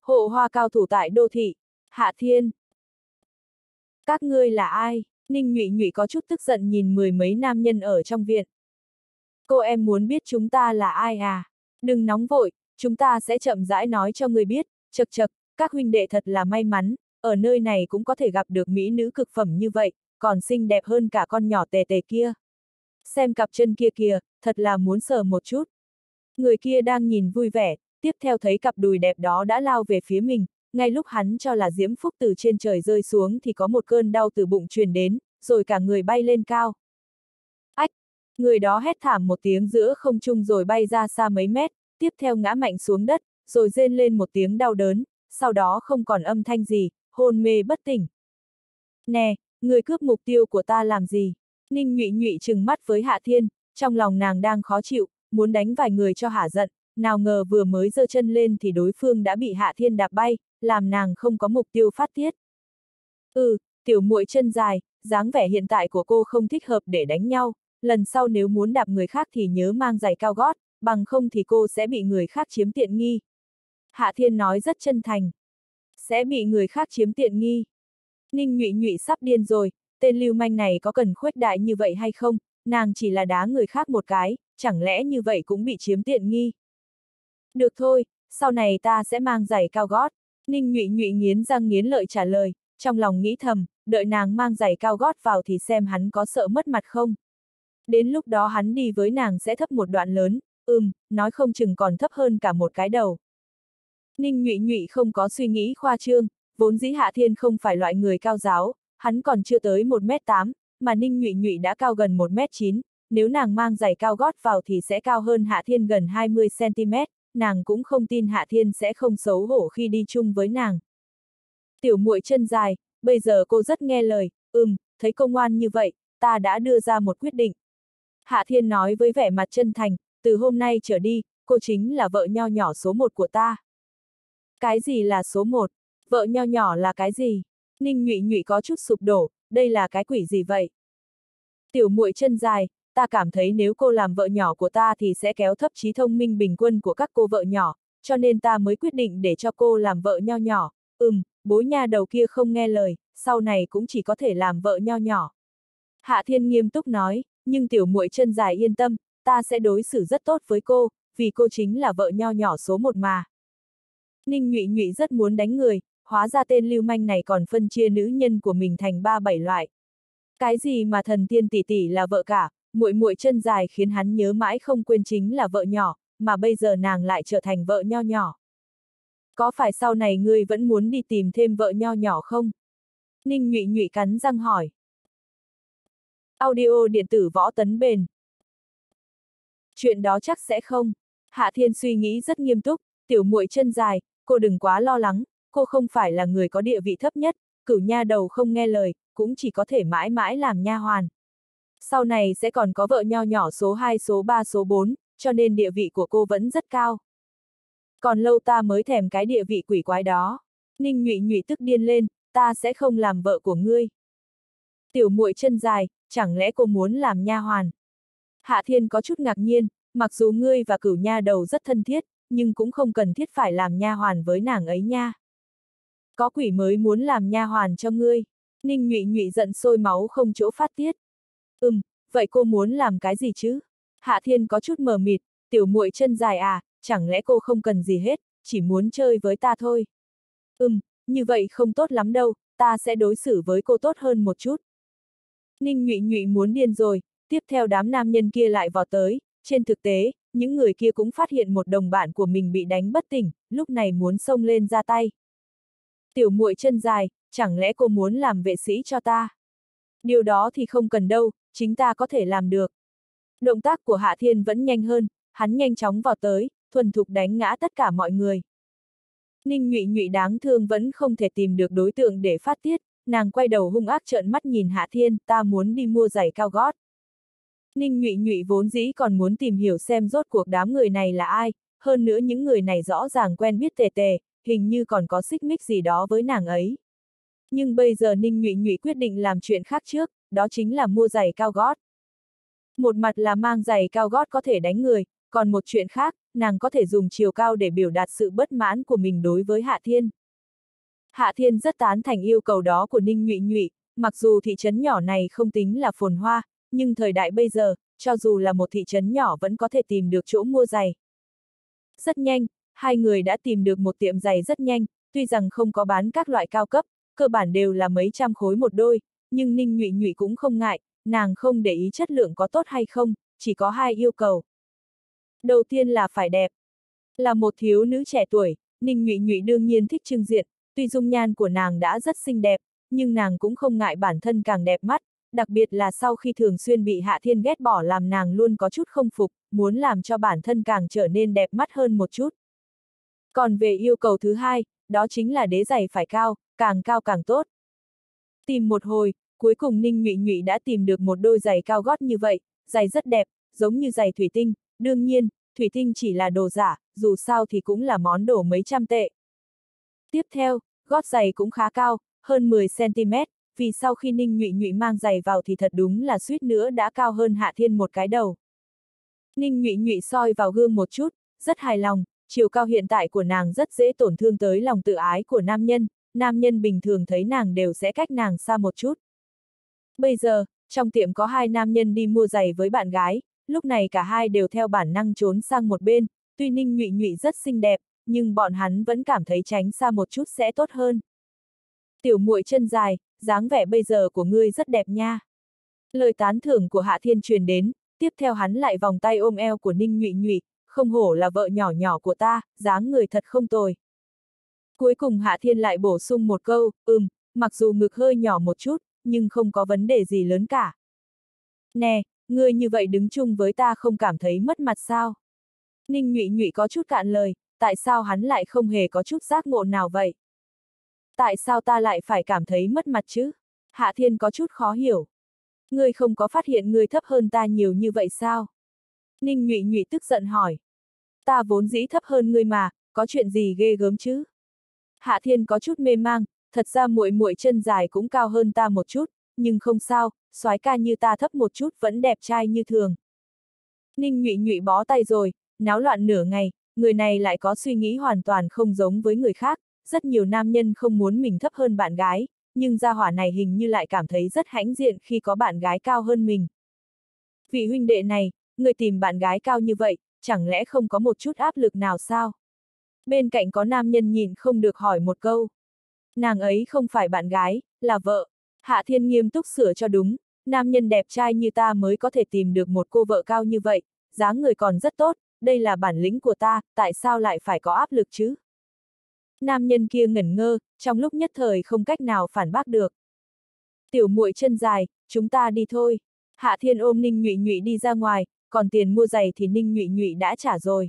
Hộ hoa cao thủ tại đô thị. Hạ Thiên. Các ngươi là ai? Ninh Nhụy Nhụy có chút tức giận nhìn mười mấy nam nhân ở trong viện. Cô em muốn biết chúng ta là ai à? Đừng nóng vội, chúng ta sẽ chậm rãi nói cho người biết. Chật chật, các huynh đệ thật là may mắn, ở nơi này cũng có thể gặp được mỹ nữ cực phẩm như vậy, còn xinh đẹp hơn cả con nhỏ tề tề kia. Xem cặp chân kia kìa, thật là muốn sờ một chút. Người kia đang nhìn vui vẻ, tiếp theo thấy cặp đùi đẹp đó đã lao về phía mình, ngay lúc hắn cho là diễm phúc từ trên trời rơi xuống thì có một cơn đau từ bụng truyền đến, rồi cả người bay lên cao. Ách! Người đó hét thảm một tiếng giữa không trung rồi bay ra xa mấy mét, tiếp theo ngã mạnh xuống đất, rồi rên lên một tiếng đau đớn, sau đó không còn âm thanh gì, hôn mê bất tỉnh. Nè, người cướp mục tiêu của ta làm gì? Ninh Nhụy Nhụy trừng mắt với Hạ Thiên, trong lòng nàng đang khó chịu, muốn đánh vài người cho hả giận, nào ngờ vừa mới giơ chân lên thì đối phương đã bị Hạ Thiên đạp bay, làm nàng không có mục tiêu phát tiết. Tiểu muội chân dài, dáng vẻ hiện tại của cô không thích hợp để đánh nhau, lần sau nếu muốn đạp người khác thì nhớ mang giày cao gót, bằng không thì cô sẽ bị người khác chiếm tiện nghi. Hạ Thiên nói rất chân thành. Sẽ bị người khác chiếm tiện nghi. Ninh Nhụy Nhụy sắp điên rồi, tên lưu manh này có cần khuếch đại như vậy hay không, nàng chỉ là đá người khác một cái, chẳng lẽ như vậy cũng bị chiếm tiện nghi. Được thôi, sau này ta sẽ mang giày cao gót. Ninh Nhụy Nhụy nghiến răng nghiến lợi trả lời, trong lòng nghĩ thầm, đợi nàng mang giày cao gót vào thì xem hắn có sợ mất mặt không. Đến lúc đó hắn đi với nàng sẽ thấp một đoạn lớn, nói không chừng còn thấp hơn cả một cái đầu. Ninh Nhụy Nhụy không có suy nghĩ khoa trương, vốn dĩ Hạ Thiên không phải loại người cao giáo, hắn còn chưa tới 1m8, mà Ninh Nhụy Nhụy đã cao gần 1m9, nếu nàng mang giày cao gót vào thì sẽ cao hơn Hạ Thiên gần 20cm, nàng cũng không tin Hạ Thiên sẽ không xấu hổ khi đi chung với nàng. Tiểu muội chân dài, bây giờ cô rất nghe lời, thấy cô ngoan như vậy, ta đã đưa ra một quyết định. Hạ Thiên nói với vẻ mặt chân thành, từ hôm nay trở đi, cô chính là vợ nho nhỏ số 1 của ta. Cái gì là số 1? Vợ nho nhỏ là cái gì? Ninh Nhụy Nhụy có chút sụp đổ, đây là cái quỷ gì vậy? Tiểu muội chân dài, ta cảm thấy nếu cô làm vợ nhỏ của ta thì sẽ kéo thấp trí thông minh bình quân của các cô vợ nhỏ, cho nên ta mới quyết định để cho cô làm vợ nho nhỏ. Bối nha đầu kia không nghe lời, sau này cũng chỉ có thể làm vợ nho nhỏ. Hạ Thiên nghiêm túc nói, nhưng tiểu muội chân dài yên tâm, ta sẽ đối xử rất tốt với cô, vì cô chính là vợ nho nhỏ số 1 mà. Ninh Nhụy Nhụy rất muốn đánh người, hóa ra tên lưu manh này còn phân chia nữ nhân của mình thành 3-7 loại. Cái gì mà thần tiên tỷ tỷ là vợ cả, muội muội chân dài khiến hắn nhớ mãi không quên chính là vợ nhỏ, mà bây giờ nàng lại trở thành vợ nho nhỏ. Có phải sau này ngươi vẫn muốn đi tìm thêm vợ nho nhỏ không? Ninh Nhụy Nhụy cắn răng hỏi. Audio điện tử Võ Tấn Bền. Chuyện đó chắc sẽ không. Hạ Thiên suy nghĩ rất nghiêm túc, tiểu muội chân dài, cô đừng quá lo lắng, cô không phải là người có địa vị thấp nhất, cửu nha đầu không nghe lời, cũng chỉ có thể mãi mãi làm nha hoàn. Sau này sẽ còn có vợ nho nhỏ số 2, số 3, số 4, cho nên địa vị của cô vẫn rất cao. Còn lâu ta mới thèm cái địa vị quỷ quái đó. Ninh Nhụy Nhụy tức điên lên, ta sẽ không làm vợ của ngươi. Tiểu muội chân dài, chẳng lẽ cô muốn làm nha hoàn? Hạ Thiên có chút ngạc nhiên, mặc dù ngươi và cửu nha đầu rất thân thiết, nhưng cũng không cần thiết phải làm nha hoàn với nàng ấy nha. Có quỷ mới muốn làm nha hoàn cho ngươi. Ninh Nhụy Nhụy giận sôi máu không chỗ phát tiết. Vậy cô muốn làm cái gì chứ? Hạ Thiên có chút mờ mịt, tiểu muội chân dài à, chẳng lẽ cô không cần gì hết, chỉ muốn chơi với ta thôi. Như vậy không tốt lắm đâu, ta sẽ đối xử với cô tốt hơn một chút. Ninh Nhụy Nhụy muốn điên rồi, tiếp theo đám nam nhân kia lại vào tới, trên thực tế, những người kia cũng phát hiện một đồng bạn của mình bị đánh bất tỉnh, lúc này muốn xông lên ra tay. Tiểu muội chân dài, chẳng lẽ cô muốn làm vệ sĩ cho ta? Điều đó thì không cần đâu, chính ta có thể làm được. Động tác của Hạ Thiên vẫn nhanh hơn, hắn nhanh chóng vào tới, thuần thục đánh ngã tất cả mọi người. Ninh Nhụy Nhụy đáng thương vẫn không thể tìm được đối tượng để phát tiết, nàng quay đầu hung ác trợn mắt nhìn Hạ Thiên, ta muốn đi mua giày cao gót. Ninh Nhụy Nhụy vốn dĩ còn muốn tìm hiểu xem rốt cuộc đám người này là ai, hơn nữa những người này rõ ràng quen biết tề tề, hình như còn có xích mích gì đó với nàng ấy. Nhưng bây giờ Ninh Nhụy Nhụy quyết định làm chuyện khác trước, đó chính là mua giày cao gót. Một mặt là mang giày cao gót có thể đánh người, còn một chuyện khác, nàng có thể dùng chiều cao để biểu đạt sự bất mãn của mình đối với Hạ Thiên. Hạ Thiên rất tán thành yêu cầu đó của Ninh Nhụy Nhụy, mặc dù thị trấn nhỏ này không tính là phồn hoa, nhưng thời đại bây giờ, cho dù là một thị trấn nhỏ vẫn có thể tìm được chỗ mua giày. Rất nhanh, hai người đã tìm được một tiệm giày rất nhanh, tuy rằng không có bán các loại cao cấp, cơ bản đều là mấy trăm khối một đôi, nhưng Ninh Nhụy Nhụy cũng không ngại, nàng không để ý chất lượng có tốt hay không, chỉ có hai yêu cầu. Đầu tiên là phải đẹp. Là một thiếu nữ trẻ tuổi, Ninh Nhụy Nhụy đương nhiên thích trưng diện, tuy dung nhan của nàng đã rất xinh đẹp, nhưng nàng cũng không ngại bản thân càng đẹp mắt, đặc biệt là sau khi thường xuyên bị Hạ Thiên ghét bỏ làm nàng luôn có chút không phục, muốn làm cho bản thân càng trở nên đẹp mắt hơn một chút. Còn về yêu cầu thứ hai, đó chính là đế giày phải cao càng tốt. Tìm một hồi, cuối cùng Ninh Nhụy Nhụy đã tìm được một đôi giày cao gót như vậy, giày rất đẹp, giống như giày thủy tinh, đương nhiên, thủy tinh chỉ là đồ giả, dù sao thì cũng là món đồ mấy trăm tệ. Tiếp theo, gót giày cũng khá cao, hơn 10 cm, vì sau khi Ninh Nhụy Nhụy mang giày vào thì thật đúng là suýt nữa đã cao hơn Hạ Thiên một cái đầu. Ninh Nhụy Nhụy soi vào gương một chút, rất hài lòng, chiều cao hiện tại của nàng rất dễ tổn thương tới lòng tự ái của nam nhân bình thường thấy nàng đều sẽ cách nàng xa một chút. Bây giờ, trong tiệm có hai nam nhân đi mua giày với bạn gái, lúc này cả hai đều theo bản năng trốn sang một bên, tuy Ninh Nhụy Nhụy rất xinh đẹp, nhưng bọn hắn vẫn cảm thấy tránh xa một chút sẽ tốt hơn. Tiểu muội chân dài, dáng vẻ bây giờ của ngươi rất đẹp nha. Lời tán thưởng của Hạ Thiên truyền đến, tiếp theo hắn lại vòng tay ôm eo của Ninh Nhụy Nhụy, không hổ là vợ nhỏ nhỏ của ta, dáng người thật không tồi. Cuối cùng Hạ Thiên lại bổ sung một câu, mặc dù ngực hơi nhỏ một chút, nhưng không có vấn đề gì lớn cả. Nè, ngươi như vậy đứng chung với ta không cảm thấy mất mặt sao? Ninh Nhụy Nhụy có chút cạn lời, tại sao hắn lại không hề có chút giác ngộ nào vậy? Tại sao ta lại phải cảm thấy mất mặt chứ? Hạ Thiên có chút khó hiểu. Ngươi không có phát hiện ngươi thấp hơn ta nhiều như vậy sao? Ninh Nhụy Nhụy tức giận hỏi. Ta vốn dĩ thấp hơn ngươi mà, có chuyện gì ghê gớm chứ? Hạ Thiên có chút mê mang, thật ra muội muội chân dài cũng cao hơn ta một chút, nhưng không sao, soái ca như ta thấp một chút vẫn đẹp trai như thường. Ninh Nhụy Nhụy bó tay rồi, náo loạn nửa ngày, người này lại có suy nghĩ hoàn toàn không giống với người khác, rất nhiều nam nhân không muốn mình thấp hơn bạn gái, nhưng gia hỏa này hình như lại cảm thấy rất hãnh diện khi có bạn gái cao hơn mình. Vị huynh đệ này, người tìm bạn gái cao như vậy, chẳng lẽ không có một chút áp lực nào sao? Bên cạnh có nam nhân nhìn không được hỏi một câu. Nàng ấy không phải bạn gái, là vợ. Hạ Thiên nghiêm túc sửa cho đúng, nam nhân đẹp trai như ta mới có thể tìm được một cô vợ cao như vậy, dáng người còn rất tốt, đây là bản lĩnh của ta, tại sao lại phải có áp lực chứ? Nam nhân kia ngẩn ngơ, trong lúc nhất thời không cách nào phản bác được. Tiểu muội chân dài, chúng ta đi thôi. Hạ Thiên ôm Ninh Nhụy Nhụy đi ra ngoài, còn tiền mua giày thì Ninh Nhụy Nhụy đã trả rồi.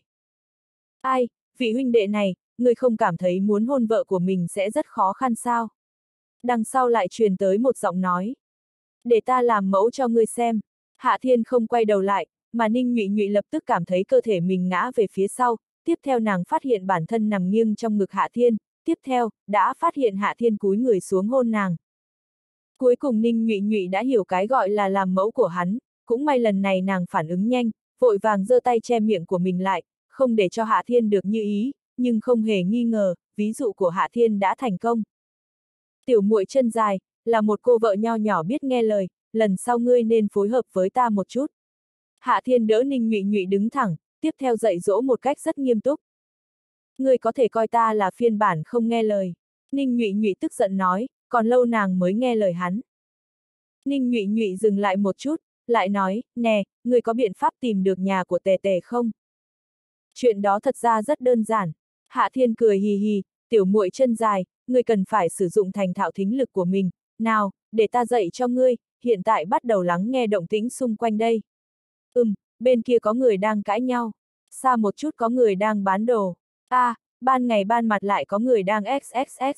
Ai, vị huynh đệ này, người không cảm thấy muốn hôn vợ của mình sẽ rất khó khăn sao? Đằng sau lại truyền tới một giọng nói. Để ta làm mẫu cho ngươi xem. Hạ Thiên không quay đầu lại, mà Ninh Nhụy Nhụy lập tức cảm thấy cơ thể mình ngã về phía sau, tiếp theo nàng phát hiện bản thân nằm nghiêng trong ngực Hạ Thiên, tiếp theo, đã phát hiện Hạ Thiên cúi người xuống hôn nàng. Cuối cùng Ninh Nhụy Nhụy đã hiểu cái gọi là làm mẫu của hắn, cũng may lần này nàng phản ứng nhanh, vội vàng giơ tay che miệng của mình lại, không để cho Hạ Thiên được như ý, nhưng không hề nghi ngờ, ví dụ của Hạ Thiên đã thành công. Tiểu muội chân dài, là một cô vợ nho nhỏ biết nghe lời, lần sau ngươi nên phối hợp với ta một chút. Hạ Thiên đỡ Ninh Nhụy Nhụy đứng thẳng, tiếp theo dạy dỗ một cách rất nghiêm túc. Ngươi có thể coi ta là phiên bản không nghe lời. Ninh Nhụy Nhụy tức giận nói, còn lâu nàng mới nghe lời hắn. Ninh Nhụy Nhụy dừng lại một chút, lại nói, nè, ngươi có biện pháp tìm được nhà của Tề Tề không? Chuyện đó thật ra rất đơn giản. Hạ Thiên cười hì hì, tiểu muội chân dài, ngươi cần phải sử dụng thành thạo thính lực của mình. Nào, để ta dạy cho ngươi, hiện tại bắt đầu lắng nghe động tĩnh xung quanh đây. Bên kia có người đang cãi nhau. Xa một chút có người đang bán đồ. Ban ngày ban mặt lại có người đang XXX.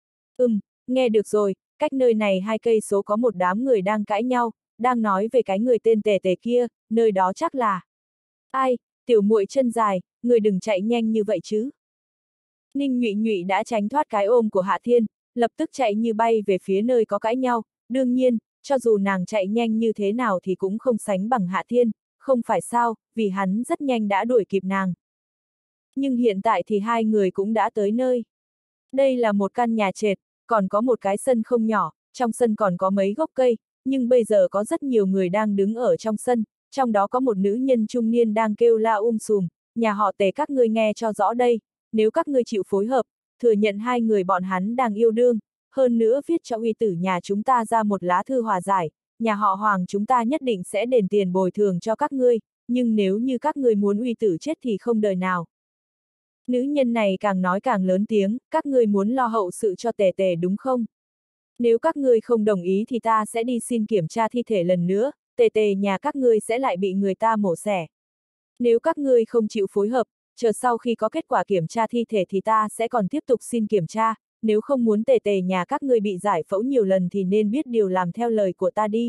Nghe được rồi, cách nơi này 2 cây số có một đám người đang cãi nhau, đang nói về cái người tên Tề Tề kia, nơi đó chắc là. Ai, tiểu muội chân dài, người đừng chạy nhanh như vậy chứ. Ninh Nhụy Nhụy đã tránh thoát cái ôm của Hạ Thiên, lập tức chạy như bay về phía nơi có cãi nhau, đương nhiên, cho dù nàng chạy nhanh như thế nào thì cũng không sánh bằng Hạ Thiên, không phải sao, vì hắn rất nhanh đã đuổi kịp nàng. Nhưng hiện tại thì hai người cũng đã tới nơi. Đây là một căn nhà trệt, còn có một cái sân không nhỏ, trong sân còn có mấy gốc cây, nhưng bây giờ có rất nhiều người đang đứng ở trong sân, trong đó có một nữ nhân trung niên đang kêu la sùm, nhà họ Tề các ngươi nghe cho rõ đây, nếu các ngươi chịu phối hợp, thừa nhận hai người bọn hắn đang yêu đương, hơn nữa viết cho uy tử nhà chúng ta ra một lá thư hòa giải, nhà họ Hoàng chúng ta nhất định sẽ đền tiền bồi thường cho các ngươi, nhưng nếu như các ngươi muốn uy tử chết thì không đời nào. Nữ nhân này càng nói càng lớn tiếng, các ngươi muốn lo hậu sự cho Tề Tề đúng không? Nếu các ngươi không đồng ý thì ta sẽ đi xin kiểm tra thi thể lần nữa, Tề Tề nhà các ngươi sẽ lại bị người ta mổ xẻ. Nếu các ngươi không chịu phối hợp, chờ sau khi có kết quả kiểm tra thi thể thì ta sẽ còn tiếp tục xin kiểm tra, nếu không muốn Tề Tề nhà các ngươi bị giải phẫu nhiều lần thì nên biết điều làm theo lời của ta đi.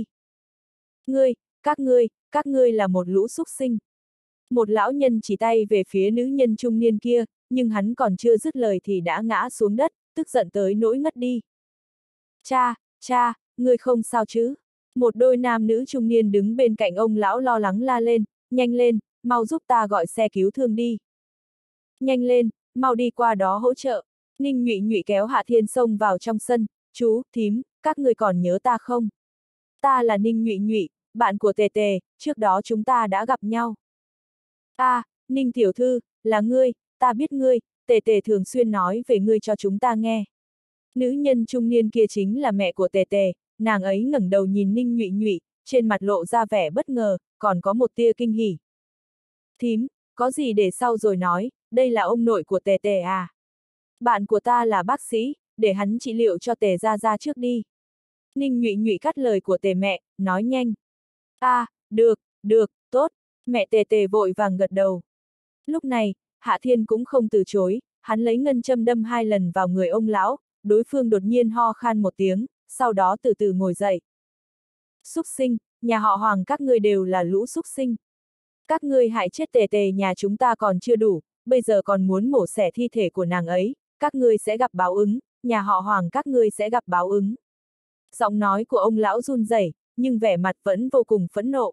Các ngươi là một lũ súc sinh. Một lão nhân chỉ tay về phía nữ nhân trung niên kia, nhưng hắn còn chưa dứt lời thì đã ngã xuống đất, tức giận tới nỗi ngất đi. Cha, ngươi không sao chứ? Một đôi nam nữ trung niên đứng bên cạnh ông lão lo lắng la lên, nhanh lên, mau giúp ta gọi xe cứu thương đi. Nhanh lên, mau đi qua đó hỗ trợ. Ninh Nhụy Nhụy kéo Hạ Thiên xông vào trong sân, chú, thím, các người còn nhớ ta không? Ta là Ninh Nhụy Nhụy, bạn của Tề Tề, trước đó chúng ta đã gặp nhau. Ninh tiểu thư, là ngươi, ta biết ngươi, Tề Tề thường xuyên nói về ngươi cho chúng ta nghe. Nữ nhân trung niên kia chính là mẹ của Tề Tề, nàng ấy ngẩng đầu nhìn Ninh Nhụy Nhụy, trên mặt lộ ra vẻ bất ngờ, còn có một tia kinh hỉ. Thím, có gì để sau rồi nói, đây là ông nội của Tề Tề à? Bạn của ta là bác sĩ, để hắn trị liệu cho Tề gia gia trước đi. Ninh Nhụy Nhụy cắt lời của Tề mẹ, nói nhanh. Được, tốt, mẹ Tề Tề vội vàng gật đầu. Lúc này, Hạ Thiên cũng không từ chối, hắn lấy ngân châm đâm 2 lần vào người ông lão, đối phương đột nhiên ho khan một tiếng, sau đó từ từ ngồi dậy. Súc sinh, nhà họ Hoàng các ngươi đều là lũ súc sinh. Các ngươi hại chết Tề Tề nhà chúng ta còn chưa đủ, bây giờ còn muốn mổ xẻ thi thể của nàng ấy, các ngươi sẽ gặp báo ứng, nhà họ Hoàng các ngươi sẽ gặp báo ứng. Giọng nói của ông lão run rẩy, nhưng vẻ mặt vẫn vô cùng phẫn nộ.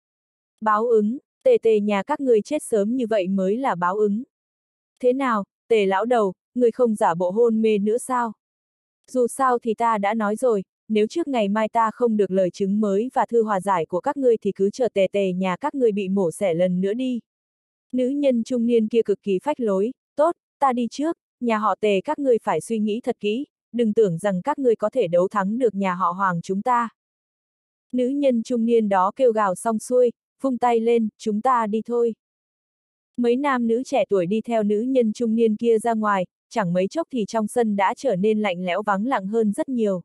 Báo ứng, Tề Tề nhà các ngươi chết sớm như vậy mới là báo ứng. Thế nào, Tề lão đầu, ngươi không giả bộ hôn mê nữa sao? Dù sao thì ta đã nói rồi, nếu trước ngày mai ta không được lời chứng mới và thư hòa giải của các ngươi thì cứ chờ Tề Tề nhà các ngươi bị mổ xẻ lần nữa đi. Nữ nhân trung niên kia cực kỳ phách lối, tốt, ta đi trước, nhà họ Tề các ngươi phải suy nghĩ thật kỹ, đừng tưởng rằng các ngươi có thể đấu thắng được nhà họ Hoàng chúng ta. Nữ nhân trung niên đó kêu gào xong xuôi, vung tay lên, chúng ta đi thôi. Mấy nam nữ trẻ tuổi đi theo nữ nhân trung niên kia ra ngoài, chẳng mấy chốc thì trong sân đã trở nên lạnh lẽo vắng lặng hơn rất nhiều.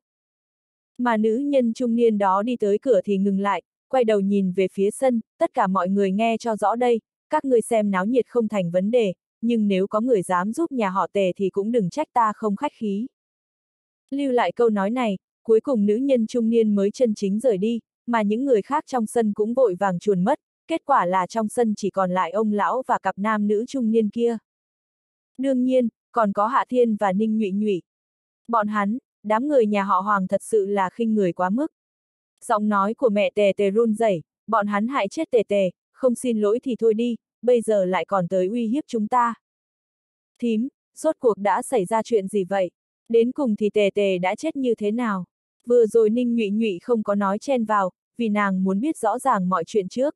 Mà nữ nhân trung niên đó đi tới cửa thì ngừng lại, quay đầu nhìn về phía sân, tất cả mọi người nghe cho rõ đây, các ngươi xem náo nhiệt không thành vấn đề, nhưng nếu có người dám giúp nhà họ Tề thì cũng đừng trách ta không khách khí. Lưu lại câu nói này, cuối cùng nữ nhân trung niên mới chân chính rời đi, mà những người khác trong sân cũng vội vàng chuồn mất, kết quả là trong sân chỉ còn lại ông lão và cặp nam nữ trung niên kia. Đương nhiên, còn có Hạ Thiên và Ninh Nhụy Nhụy. Bọn hắn, đám người nhà họ Hoàng thật sự là khinh người quá mức. Giọng nói của mẹ Tề Tề run rẩy, bọn hắn hại chết Tề Tề, không xin lỗi thì thôi đi, bây giờ lại còn tới uy hiếp chúng ta. Thím, rốt cuộc đã xảy ra chuyện gì vậy? Đến cùng thì Tề Tề đã chết như thế nào? Vừa rồi Ninh Nhụy Nhụy không có nói chen vào, vì nàng muốn biết rõ ràng mọi chuyện trước.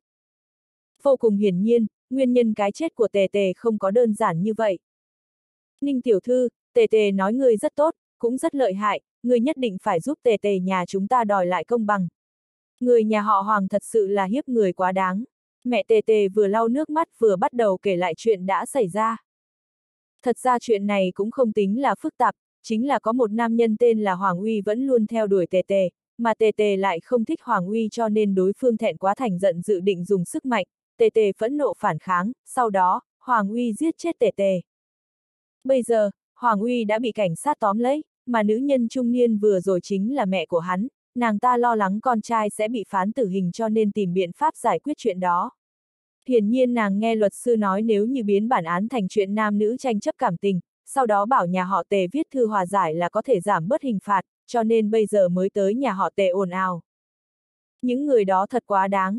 Vô cùng hiển nhiên, nguyên nhân cái chết của Tề Tề không có đơn giản như vậy. Ninh tiểu thư, Tề Tề nói ngươi rất tốt, cũng rất lợi hại, ngươi nhất định phải giúp Tề Tề nhà chúng ta đòi lại công bằng. Người nhà họ Hoàng thật sự là hiếp người quá đáng. Mẹ Tề Tề vừa lau nước mắt vừa bắt đầu kể lại chuyện đã xảy ra. Thật ra chuyện này cũng không tính là phức tạp, chính là có một nam nhân tên là Hoàng Uy vẫn luôn theo đuổi Tề Tề, mà Tề Tề lại không thích Hoàng Uy cho nên đối phương thẹn quá thành giận dự định dùng sức mạnh, Tề Tề phẫn nộ phản kháng, sau đó, Hoàng Uy giết chết Tề Tề. Bây giờ, Hoàng Uy đã bị cảnh sát tóm lấy, mà nữ nhân trung niên vừa rồi chính là mẹ của hắn, nàng ta lo lắng con trai sẽ bị phán tử hình cho nên tìm biện pháp giải quyết chuyện đó. Hiển nhiên nàng nghe luật sư nói nếu như biến bản án thành chuyện nam nữ tranh chấp cảm tình, sau đó bảo nhà họ Tề viết thư hòa giải là có thể giảm bớt hình phạt, cho nên bây giờ mới tới nhà họ Tề ồn ào. Những người đó thật quá đáng.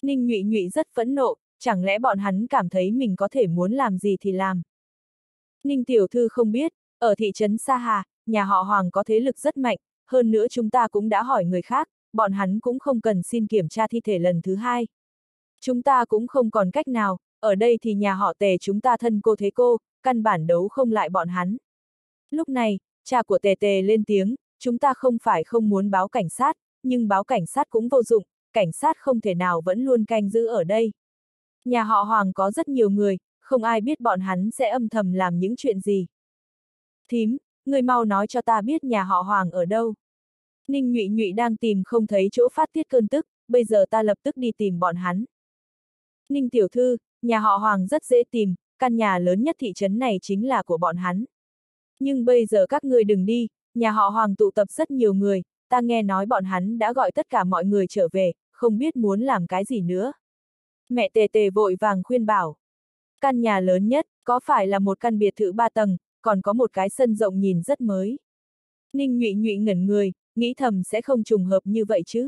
Ninh Nhụy Nhụy rất phẫn nộ, chẳng lẽ bọn hắn cảm thấy mình có thể muốn làm gì thì làm. Ninh tiểu thư không biết, ở thị trấn Sa Hà, nhà họ Hoàng có thế lực rất mạnh, hơn nữa chúng ta cũng đã hỏi người khác, bọn hắn cũng không cần xin kiểm tra thi thể lần thứ hai. Chúng ta cũng không còn cách nào, ở đây thì nhà họ Tề chúng ta thân cô thế cô, căn bản đấu không lại bọn hắn. Lúc này, cha của Tề Tề lên tiếng, chúng ta không phải không muốn báo cảnh sát, nhưng báo cảnh sát cũng vô dụng, cảnh sát không thể nào vẫn luôn canh giữ ở đây. Nhà họ Hoàng có rất nhiều người, không ai biết bọn hắn sẽ âm thầm làm những chuyện gì. Thím, người mau nói cho ta biết nhà họ Hoàng ở đâu. Ninh Nhụy Nhụy đang tìm không thấy chỗ phát tiết cơn tức, bây giờ ta lập tức đi tìm bọn hắn. Ninh tiểu thư, nhà họ Hoàng rất dễ tìm, căn nhà lớn nhất thị trấn này chính là của bọn hắn. Nhưng bây giờ các ngươi đừng đi, nhà họ Hoàng tụ tập rất nhiều người, ta nghe nói bọn hắn đã gọi tất cả mọi người trở về, không biết muốn làm cái gì nữa. Mẹ Tề Tề vội vàng khuyên bảo. Căn nhà lớn nhất, có phải là một căn biệt thự 3 tầng, còn có một cái sân rộng nhìn rất mới. Ninh Nhụy Nhụy ngẩn người, nghĩ thầm sẽ không trùng hợp như vậy chứ.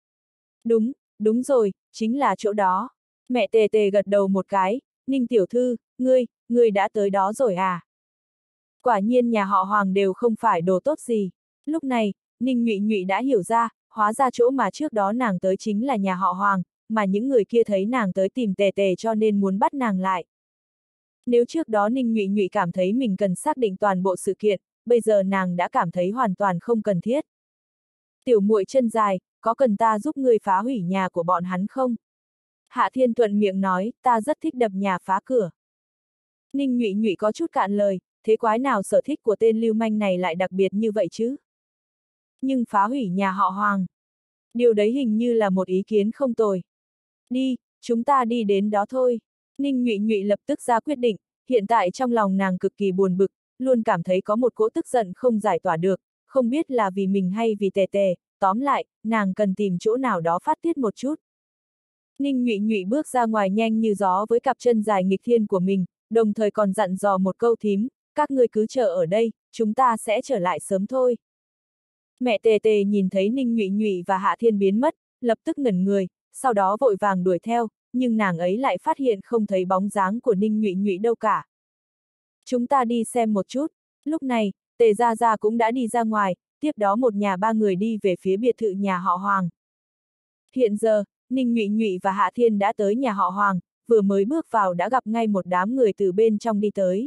Đúng rồi, chính là chỗ đó. Mẹ Tề Tề gật đầu một cái, Ninh tiểu thư, ngươi đã tới đó rồi à? Quả nhiên nhà họ Hoàng đều không phải đồ tốt gì. Lúc này, Ninh Nhụy Nhụy đã hiểu ra, hóa ra chỗ mà trước đó nàng tới chính là nhà họ Hoàng, mà những người kia thấy nàng tới tìm Tề Tề cho nên muốn bắt nàng lại. Nếu trước đó Ninh Nhụy Nhụy cảm thấy mình cần xác định toàn bộ sự kiện, bây giờ nàng đã cảm thấy hoàn toàn không cần thiết. Tiểu muội chân dài, có cần ta giúp ngươi phá hủy nhà của bọn hắn không? Hạ Thiên thuận miệng nói, ta rất thích đập nhà phá cửa. Ninh Nhụy Nhụy có chút cạn lời, thế quái nào sở thích của tên lưu manh này lại đặc biệt như vậy chứ? Nhưng phá hủy nhà họ Hoàng. Điều đấy hình như là một ý kiến không tồi. Đi, chúng ta đi đến đó thôi. Ninh Nhụy Nhụy lập tức ra quyết định, hiện tại trong lòng nàng cực kỳ buồn bực, luôn cảm thấy có một cỗ tức giận không giải tỏa được, không biết là vì mình hay vì Tề Tề, tóm lại, nàng cần tìm chỗ nào đó phát tiết một chút. Ninh Nhụy Nhụy bước ra ngoài nhanh như gió với cặp chân dài nghịch thiên của mình, đồng thời còn dặn dò một câu thím, các ngươi cứ chờ ở đây, chúng ta sẽ trở lại sớm thôi. Mẹ Tề Tề nhìn thấy Ninh Nhụy Nhụy và Hạ Thiên biến mất, lập tức ngẩn người, sau đó vội vàng đuổi theo, nhưng nàng ấy lại phát hiện không thấy bóng dáng của Ninh Nhụy Nhụy đâu cả. Chúng ta đi xem một chút. Lúc này, Tề Gia Gia cũng đã đi ra ngoài, tiếp đó một nhà ba người đi về phía biệt thự nhà họ Hoàng. Hiện giờ, Ninh Nhụy Nhụy và Hạ Thiên đã tới nhà họ Hoàng, vừa mới bước vào đã gặp ngay một đám người từ bên trong đi tới.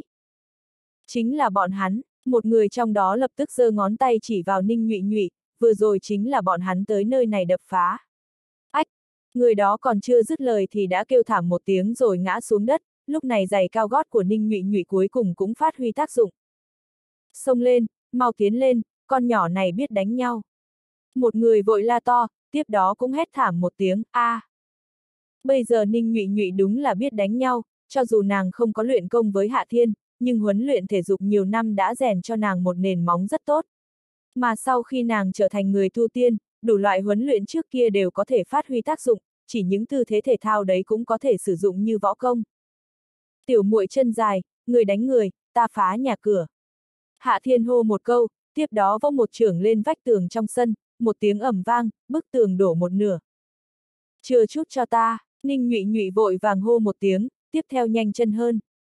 Chính là bọn hắn, một người trong đó lập tức giơ ngón tay chỉ vào Ninh Nhụy Nhụy, vừa rồi chính là bọn hắn tới nơi này đập phá. Ách! Người đó còn chưa dứt lời thì đã kêu thảm một tiếng rồi ngã xuống đất, lúc này giày cao gót của Ninh Nhụy Nhụy cuối cùng cũng phát huy tác dụng. Xông lên, mau tiến lên, con nhỏ này biết đánh nhau. Một người vội la to, tiếp đó cũng hét thảm một tiếng, a. Bây giờ Ninh Nhụy Nhụy đúng là biết đánh nhau, cho dù nàng không có luyện công với Hạ Thiên, nhưng huấn luyện thể dục nhiều năm đã rèn cho nàng một nền móng rất tốt. Mà sau khi nàng trở thành người tu tiên, đủ loại huấn luyện trước kia đều có thể phát huy tác dụng, chỉ những tư thế thể thao đấy cũng có thể sử dụng như võ công. Tiểu muội chân dài, người đánh người, ta phá nhà cửa. Hạ Thiên hô một câu, tiếp đó vỗ một chưởng lên vách tường trong sân, một tiếng ầm vang, bức tường đổ một nửa. Chờ chút cho ta, Ninh Nhụy Nhụy vội vàng hô một tiếng, tiếp theo nhanh chân hơn.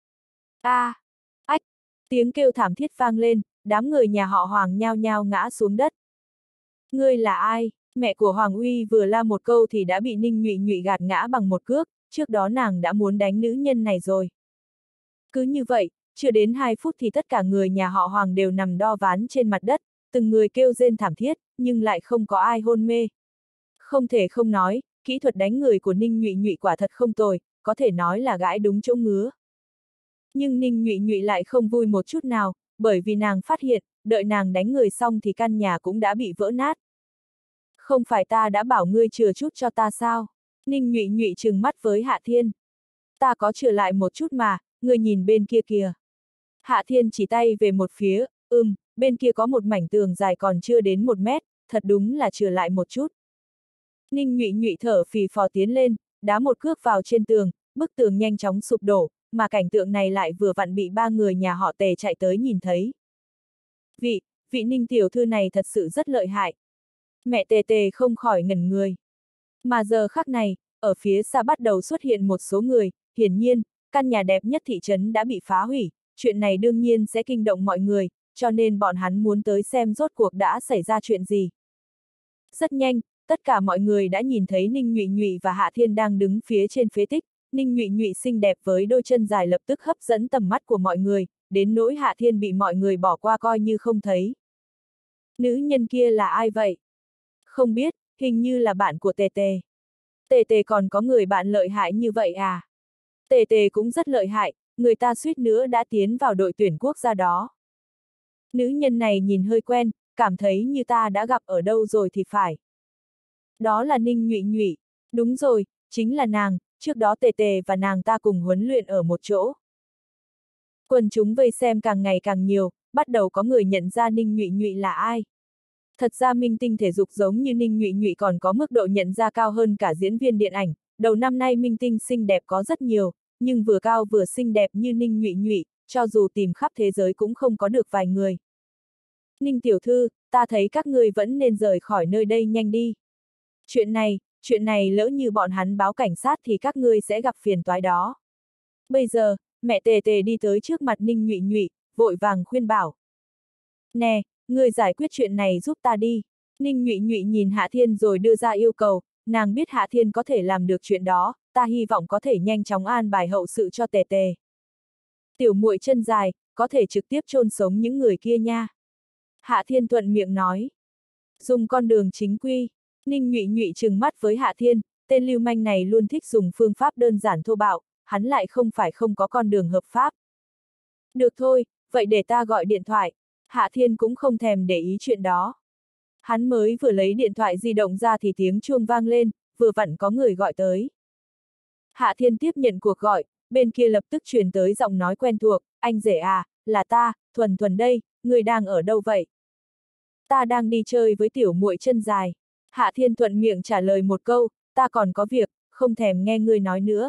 A! Ách! Tiếng kêu thảm thiết vang lên, đám người nhà họ Hoàng nhao nhao ngã xuống đất. Ngươi là ai? Mẹ của Hoàng Uy vừa la một câu thì đã bị Ninh Nhụy Nhụy gạt ngã bằng một cước, trước đó nàng đã muốn đánh nữ nhân này rồi. Cứ như vậy, chưa đến 2 phút thì tất cả người nhà họ Hoàng đều nằm đo ván trên mặt đất, từng người kêu rên thảm thiết, nhưng lại không có ai hôn mê. Không thể không nói, kỹ thuật đánh người của Ninh Nhụy Nhụy quả thật không tồi, có thể nói là gãi đúng chỗ ngứa. Nhưng Ninh Nhụy Nhụy lại không vui một chút nào, bởi vì nàng phát hiện, đợi nàng đánh người xong thì căn nhà cũng đã bị vỡ nát. Không phải ta đã bảo ngươi chừa chút cho ta sao? Ninh Nhụy Nhụy trừng mắt với Hạ Thiên. Ta có chừa lại một chút mà, ngươi nhìn bên kia kìa. Hạ Thiên chỉ tay về một phía, bên kia có một mảnh tường dài còn chưa đến 1 mét, thật đúng là chừa lại một chút. Ninh Nhụy Nhụy thở phì phò tiến lên, đá một cước vào trên tường, bức tường nhanh chóng sụp đổ, mà cảnh tượng này lại vừa vặn bị 3 người nhà họ Tề chạy tới nhìn thấy. Vị Ninh tiểu thư này thật sự rất lợi hại. Mẹ Tề Tề không khỏi ngẩn người. Mà giờ khắc này, ở phía xa bắt đầu xuất hiện một số người, hiển nhiên, căn nhà đẹp nhất thị trấn đã bị phá hủy, chuyện này đương nhiên sẽ kinh động mọi người, cho nên bọn hắn muốn tới xem rốt cuộc đã xảy ra chuyện gì. Rất nhanh, tất cả mọi người đã nhìn thấy Ninh Nhụy Nhụy và Hạ Thiên đang đứng phía trên phế tích, Ninh Nhụy Nhụy xinh đẹp với đôi chân dài lập tức hấp dẫn tầm mắt của mọi người, đến nỗi Hạ Thiên bị mọi người bỏ qua coi như không thấy. Nữ nhân kia là ai vậy? Không biết, hình như là bạn của Tề Tề. Tề Tề còn có người bạn lợi hại như vậy à? Tề Tề cũng rất lợi hại, người ta suýt nữa đã tiến vào đội tuyển quốc gia đó. Nữ nhân này nhìn hơi quen, cảm thấy như ta đã gặp ở đâu rồi thì phải. Đó là Ninh Nhụy Nhụy, đúng rồi, chính là nàng, trước đó Tề Tề và nàng ta cùng huấn luyện ở một chỗ. Quần chúng vây xem càng ngày càng nhiều, bắt đầu có người nhận ra Ninh Nhụy Nhụy là ai. Thật ra minh tinh thể dục giống như Ninh Nhụy Nhụy còn có mức độ nhận ra cao hơn cả diễn viên điện ảnh, đầu năm nay minh tinh xinh đẹp có rất nhiều, nhưng vừa cao vừa xinh đẹp như Ninh Nhụy Nhụy, cho dù tìm khắp thế giới cũng không có được vài người. Ninh tiểu thư, ta thấy các ngươi vẫn nên rời khỏi nơi đây nhanh đi. Chuyện này lỡ như bọn hắn báo cảnh sát thì các ngươi sẽ gặp phiền toái đó. Bây giờ, mẹ Tề Tề đi tới trước mặt Ninh Nhụy Nhụy, vội vàng khuyên bảo. Nè, ngươi giải quyết chuyện này giúp ta đi. Ninh Nhụy Nhụy nhìn Hạ Thiên rồi đưa ra yêu cầu, nàng biết Hạ Thiên có thể làm được chuyện đó, ta hy vọng có thể nhanh chóng an bài hậu sự cho Tề Tề. Tiểu muội chân dài, có thể trực tiếp chôn sống những người kia nha. Hạ Thiên thuận miệng nói. Dùng con đường chính quy. Ninh Nhụy Nhụy trừng mắt với Hạ Thiên, tên lưu manh này luôn thích dùng phương pháp đơn giản thô bạo, hắn lại không phải không có con đường hợp pháp. Được thôi, vậy để ta gọi điện thoại. Hạ Thiên cũng không thèm để ý chuyện đó. Hắn mới vừa lấy điện thoại di động ra thì tiếng chuông vang lên, vừa vặn có người gọi tới. Hạ Thiên tiếp nhận cuộc gọi, bên kia lập tức truyền tới giọng nói quen thuộc, anh rể à, là ta, Thuần Thuần đây, người đang ở đâu vậy? Ta đang đi chơi với tiểu muội chân dài. Hạ Thiên thuận miệng trả lời một câu, ta còn có việc, không thèm nghe ngươi nói nữa.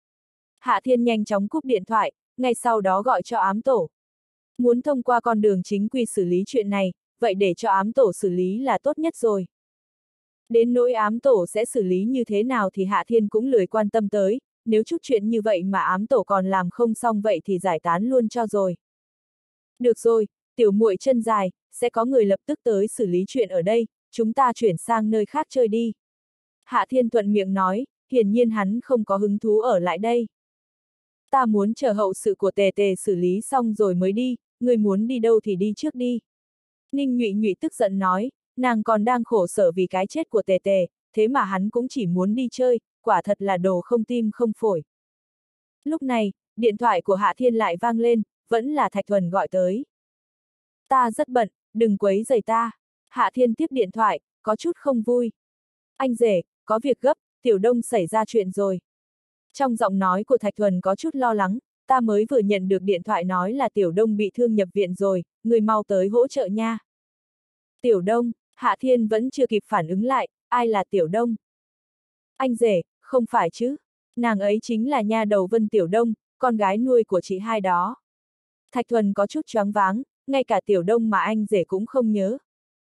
Hạ Thiên nhanh chóng cúp điện thoại, ngay sau đó gọi cho ám tổ. Muốn thông qua con đường chính quy xử lý chuyện này, vậy để cho ám tổ xử lý là tốt nhất rồi. Đến nỗi ám tổ sẽ xử lý như thế nào thì Hạ Thiên cũng lười quan tâm tới, nếu chút chuyện như vậy mà ám tổ còn làm không xong vậy thì giải tán luôn cho rồi. Được rồi, tiểu muội chân dài, sẽ có người lập tức tới xử lý chuyện ở đây, chúng ta chuyển sang nơi khác chơi đi. Hạ Thiên thuận miệng nói, hiển nhiên hắn không có hứng thú ở lại đây. Ta muốn chờ hậu sự của Tề Tề xử lý xong rồi mới đi, người muốn đi đâu thì đi trước đi. Ninh Nhụy Nhụy tức giận nói, nàng còn đang khổ sở vì cái chết của Tề Tề, thế mà hắn cũng chỉ muốn đi chơi, quả thật là đồ không tim không phổi. Lúc này, điện thoại của Hạ Thiên lại vang lên, vẫn là Thạch Thuần gọi tới. Ta rất bận, đừng quấy rầy ta. Hạ Thiên tiếp điện thoại, có chút không vui. Anh rể, có việc gấp, Tiểu Đông xảy ra chuyện rồi. Trong giọng nói của Thạch Thuần có chút lo lắng, ta mới vừa nhận được điện thoại nói là Tiểu Đông bị thương nhập viện rồi, người mau tới hỗ trợ nha. Tiểu Đông, Hạ Thiên vẫn chưa kịp phản ứng lại, ai là Tiểu Đông? Anh rể, không phải chứ, nàng ấy chính là nha đầu Vân Tiểu Đông, con gái nuôi của chị hai đó. Thạch Thuần có chút choáng váng, ngay cả Tiểu Đông mà anh rể cũng không nhớ.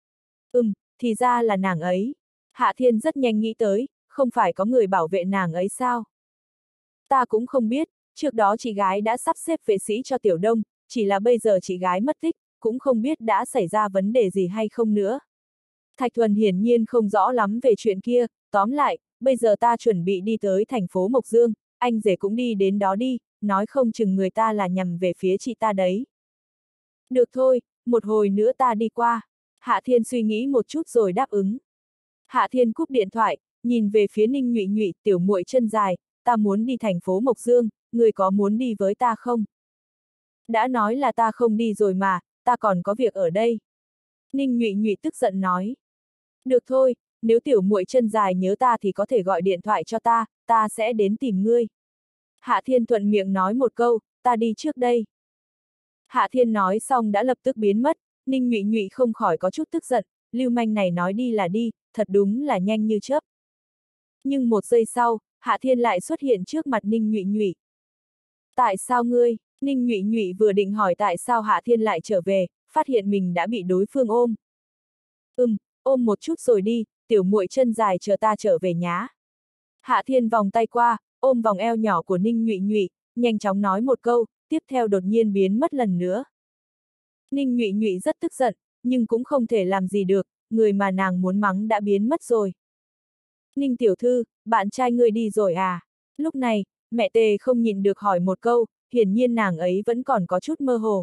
Thì ra là nàng ấy. Hạ Thiên rất nhanh nghĩ tới, không phải có người bảo vệ nàng ấy sao? Ta cũng không biết, trước đó chị gái đã sắp xếp vệ sĩ cho Tiểu Đông, chỉ là bây giờ chị gái mất tích, cũng không biết đã xảy ra vấn đề gì hay không nữa. Thạch Thuần hiển nhiên không rõ lắm về chuyện kia, tóm lại, bây giờ ta chuẩn bị đi tới thành phố Mộc Dương, anh rể cũng đi đến đó đi, nói không chừng người ta là nhằm về phía chị ta đấy. Được thôi, một hồi nữa ta đi qua. Hạ Thiên suy nghĩ một chút rồi đáp ứng. Hạ Thiên cúp điện thoại, nhìn về phía Ninh Nhụy Nhụy, tiểu muội chân dài, ta muốn đi thành phố Mộc Dương, người có muốn đi với ta không? Đã nói là ta không đi rồi mà, ta còn có việc ở đây. Ninh Nhụy Nhụy tức giận nói. Được thôi, nếu tiểu muội chân dài nhớ ta thì có thể gọi điện thoại cho ta sẽ đến tìm ngươi. Hạ Thiên thuận miệng nói một câu, ta đi trước đây. Hạ Thiên nói xong đã lập tức biến mất, Ninh Nhụy Nhụy không khỏi có chút tức giận, lưu manh này nói đi là đi, thật đúng là nhanh như chớp. Nhưng một giây sau, Hạ Thiên lại xuất hiện trước mặt Ninh Nhụy Nhụy. Tại sao ngươi? Ninh Nhụy Nhụy vừa định hỏi tại sao Hạ Thiên lại trở về, phát hiện mình đã bị đối phương ôm. Ôm một chút rồi đi, tiểu muội chân dài chờ ta trở về nhá. Hạ Thiên vòng tay qua, ôm vòng eo nhỏ của Ninh Nhụy Nhụy, nhanh chóng nói một câu, tiếp theo đột nhiên biến mất lần nữa. Ninh Nhụy Nhụy rất tức giận, nhưng cũng không thể làm gì được, người mà nàng muốn mắng đã biến mất rồi. Ninh tiểu thư, bạn trai ngươi đi rồi à? Lúc này, mẹ Tề không nhịn được hỏi một câu, hiển nhiên nàng ấy vẫn còn có chút mơ hồ.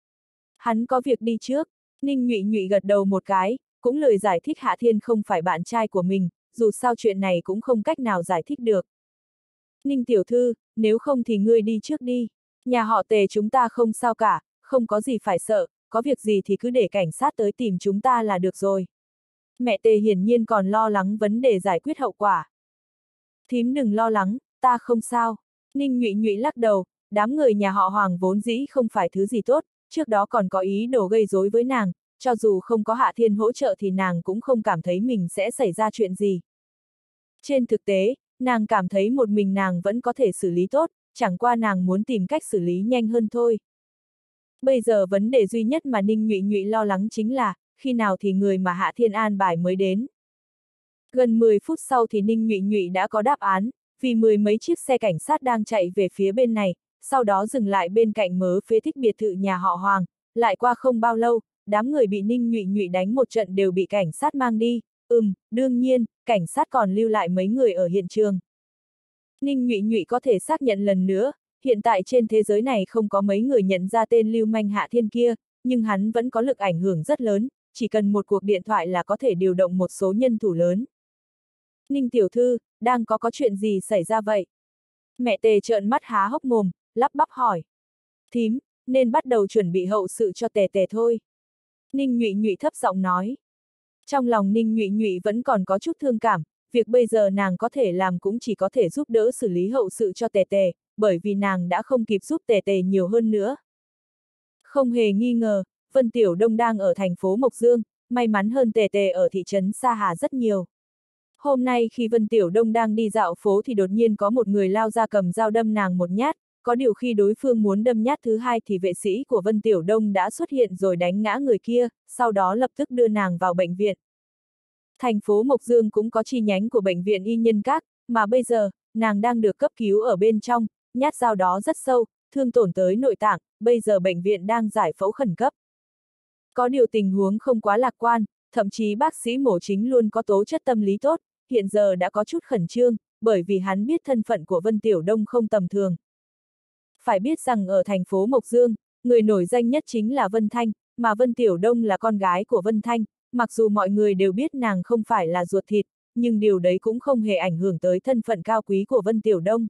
Hắn có việc đi trước, Ninh Nhụy Nhụy gật đầu một cái, cũng lời giải thích Hạ Thiên không phải bạn trai của mình, dù sao chuyện này cũng không cách nào giải thích được. Ninh tiểu thư, nếu không thì ngươi đi trước đi, nhà họ Tề chúng ta không sao cả, không có gì phải sợ, có việc gì thì cứ để cảnh sát tới tìm chúng ta là được rồi. Mẹ Tề hiển nhiên còn lo lắng vấn đề giải quyết hậu quả. Thím đừng lo lắng, ta không sao. Ninh Nhụy Nhụy lắc đầu, đám người nhà họ Hoàng vốn dĩ không phải thứ gì tốt, trước đó còn có ý đồ gây rối với nàng, cho dù không có Hạ Thiên hỗ trợ thì nàng cũng không cảm thấy mình sẽ xảy ra chuyện gì. Trên thực tế, nàng cảm thấy một mình nàng vẫn có thể xử lý tốt, chẳng qua nàng muốn tìm cách xử lý nhanh hơn thôi. Bây giờ vấn đề duy nhất mà Ninh Nhụy Nhụy lo lắng chính là, khi nào thì người mà Hạ Thiên an bài mới đến. Gần 10 phút sau thì Ninh Nhụy Nhụy đã có đáp án, vì mười mấy chiếc xe cảnh sát đang chạy về phía bên này, sau đó dừng lại bên cạnh mớ phế tích biệt thự nhà họ Hoàng, lại qua không bao lâu, đám người bị Ninh Nhụy Nhụy đánh một trận đều bị cảnh sát mang đi, đương nhiên, cảnh sát còn lưu lại mấy người ở hiện trường. Ninh Nhụy Nhụy có thể xác nhận lần nữa, hiện tại trên thế giới này không có mấy người nhận ra tên lưu manh Hạ Thiên kia, nhưng hắn vẫn có lực ảnh hưởng rất lớn, chỉ cần một cuộc điện thoại là có thể điều động một số nhân thủ lớn. Ninh tiểu thư, đang có chuyện gì xảy ra vậy? Mẹ Tề trợn mắt há hốc mồm, lắp bắp hỏi. Thím, nên bắt đầu chuẩn bị hậu sự cho Tề Tề thôi. Ninh Nhụy Nhụy thấp giọng nói. Trong lòng Ninh Nhụy Nhụy vẫn còn có chút thương cảm, việc bây giờ nàng có thể làm cũng chỉ có thể giúp đỡ xử lý hậu sự cho Tề Tề, bởi vì nàng đã không kịp giúp Tề Tề nhiều hơn nữa. Không hề nghi ngờ, Vân Tiểu Đông đang ở thành phố Mộc Dương, may mắn hơn Tề Tề ở thị trấn Sa Hà rất nhiều. Hôm nay khi Vân Tiểu Đông đang đi dạo phố thì đột nhiên có một người lao ra cầm dao đâm nàng một nhát, có điều khi đối phương muốn đâm nhát thứ hai thì vệ sĩ của Vân Tiểu Đông đã xuất hiện rồi đánh ngã người kia, sau đó lập tức đưa nàng vào bệnh viện. Thành phố Mộc Dương cũng có chi nhánh của bệnh viện Y Nhân Các, mà bây giờ, nàng đang được cấp cứu ở bên trong, nhát dao đó rất sâu, thương tổn tới nội tạng, bây giờ bệnh viện đang giải phẫu khẩn cấp. Có điều tình huống không quá lạc quan, thậm chí bác sĩ mổ chính luôn có tố chất tâm lý tốt, hiện giờ đã có chút khẩn trương, bởi vì hắn biết thân phận của Vân Tiểu Đông không tầm thường. Phải biết rằng ở thành phố Mộc Dương, người nổi danh nhất chính là Vân Thanh, mà Vân Tiểu Đông là con gái của Vân Thanh, mặc dù mọi người đều biết nàng không phải là ruột thịt, nhưng điều đấy cũng không hề ảnh hưởng tới thân phận cao quý của Vân Tiểu Đông.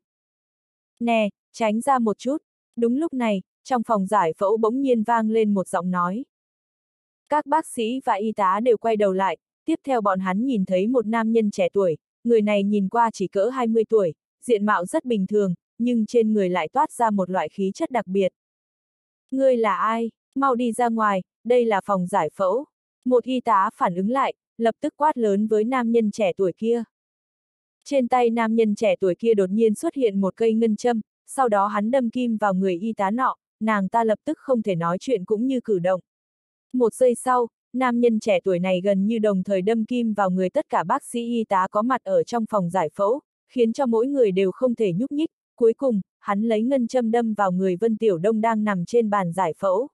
Nè, tránh ra một chút. Đúng lúc này, trong phòng giải phẫu bỗng nhiên vang lên một giọng nói. Các bác sĩ và y tá đều quay đầu lại, tiếp theo bọn hắn nhìn thấy một nam nhân trẻ tuổi, người này nhìn qua chỉ cỡ 20 tuổi, diện mạo rất bình thường, nhưng trên người lại toát ra một loại khí chất đặc biệt. Ngươi là ai? Mau đi ra ngoài, đây là phòng giải phẫu. Một y tá phản ứng lại, lập tức quát lớn với nam nhân trẻ tuổi kia. Trên tay nam nhân trẻ tuổi kia đột nhiên xuất hiện một cây ngân châm, sau đó hắn đâm kim vào người y tá nọ, nàng ta lập tức không thể nói chuyện cũng như cử động. Một giây sau, nam nhân trẻ tuổi này gần như đồng thời đâm kim vào người tất cả bác sĩ y tá có mặt ở trong phòng giải phẫu, khiến cho mỗi người đều không thể nhúc nhích, cuối cùng, hắn lấy ngân châm đâm vào người Vân Tiểu Đông đang nằm trên bàn giải phẫu.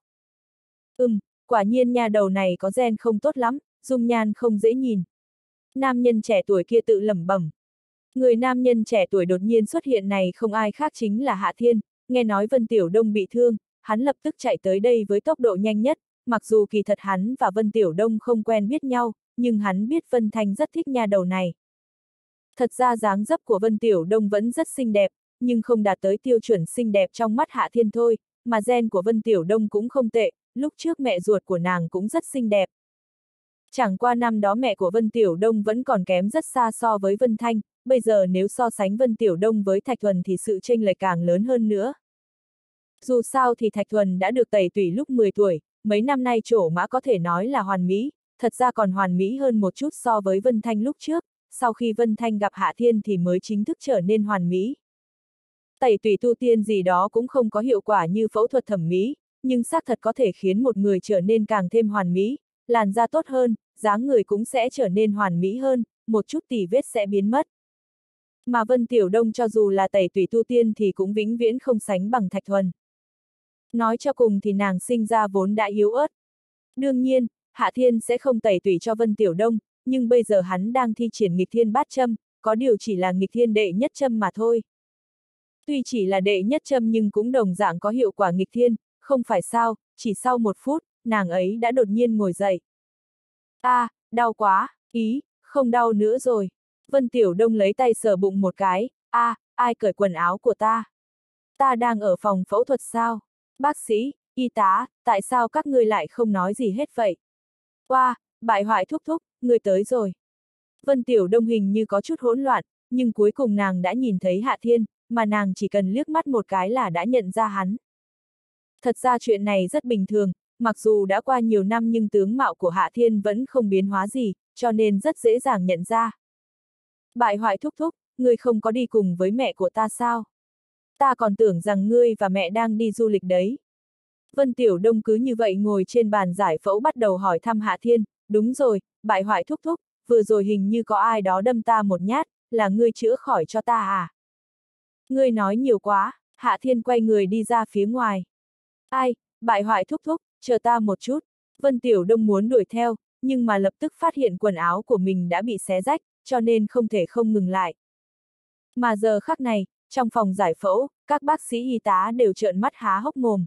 Quả nhiên nha đầu này có gen không tốt lắm, dung nhan không dễ nhìn. Nam nhân trẻ tuổi kia tự lẩm bẩm. Người nam nhân trẻ tuổi đột nhiên xuất hiện này không ai khác chính là Hạ Thiên, nghe nói Vân Tiểu Đông bị thương, hắn lập tức chạy tới đây với tốc độ nhanh nhất, mặc dù kỳ thật hắn và Vân Tiểu Đông không quen biết nhau, nhưng hắn biết Vân Thanh rất thích nha đầu này. Thật ra dáng dấp của Vân Tiểu Đông vẫn rất xinh đẹp, nhưng không đạt tới tiêu chuẩn xinh đẹp trong mắt Hạ Thiên thôi, mà gen của Vân Tiểu Đông cũng không tệ, lúc trước mẹ ruột của nàng cũng rất xinh đẹp. Chẳng qua năm đó mẹ của Vân Tiểu Đông vẫn còn kém rất xa so với Vân Thanh, bây giờ nếu so sánh Vân Tiểu Đông với Thạch Thuần thì sự chênh lệch càng lớn hơn nữa. Dù sao thì Thạch Thuần đã được tẩy tủy lúc 10 tuổi, mấy năm nay trổ mã có thể nói là hoàn mỹ, thật ra còn hoàn mỹ hơn một chút so với Vân Thanh lúc trước, sau khi Vân Thanh gặp Hạ Thiên thì mới chính thức trở nên hoàn mỹ. Tẩy tủy tu tiên gì đó cũng không có hiệu quả như phẫu thuật thẩm mỹ, nhưng xác thật có thể khiến một người trở nên càng thêm hoàn mỹ, làn da tốt hơn, dáng người cũng sẽ trở nên hoàn mỹ hơn, một chút tỉ vết sẽ biến mất. Mà Vân Tiểu Đông cho dù là tẩy tủy tu tiên thì cũng vĩnh viễn không sánh bằng Thạch Thuần. Nói cho cùng thì nàng sinh ra vốn đã yếu ớt. Đương nhiên, Hạ Thiên sẽ không tẩy tủy cho Vân Tiểu Đông, nhưng bây giờ hắn đang thi triển nghịch thiên bát châm, có điều chỉ là nghịch thiên đệ nhất châm mà thôi. Tuy chỉ là đệ nhất châm nhưng cũng đồng dạng có hiệu quả nghịch thiên, không phải sao, chỉ sau 1 phút, nàng ấy đã đột nhiên ngồi dậy. Đau quá, không đau nữa rồi. Vân Tiểu Đông lấy tay sờ bụng một cái, ai cởi quần áo của ta? Ta đang ở phòng phẫu thuật sao? Bác sĩ, y tá, tại sao các ngươi lại không nói gì hết vậy? Bại hoại thúc thúc, ngươi tới rồi. Vân Tiểu Đông hình như có chút hỗn loạn, nhưng cuối cùng nàng đã nhìn thấy Hạ Thiên, mà nàng chỉ cần liếc mắt một cái là đã nhận ra hắn. Thật ra chuyện này rất bình thường, mặc dù đã qua nhiều năm nhưng tướng mạo của Hạ Thiên vẫn không biến hóa gì, cho nên rất dễ dàng nhận ra. Bại hoại thúc thúc, ngươi không có đi cùng với mẹ của ta sao? Ta còn tưởng rằng ngươi và mẹ đang đi du lịch đấy. Vân Tiểu Đông cứ như vậy ngồi trên bàn giải phẫu bắt đầu hỏi thăm Hạ Thiên, đúng rồi, bại hoại thúc thúc, vừa rồi hình như có ai đó đâm ta một nhát, là ngươi chữa khỏi cho ta à? Ngươi nói nhiều quá, Hạ Thiên quay người đi ra phía ngoài. Bại hoại thúc thúc, chờ ta một chút. Vân Tiểu Đông muốn đuổi theo, nhưng mà lập tức phát hiện quần áo của mình đã bị xé rách, cho nên không thể không ngừng lại. Mà giờ khắc này, trong phòng giải phẫu, các bác sĩ y tá đều trợn mắt há hốc mồm.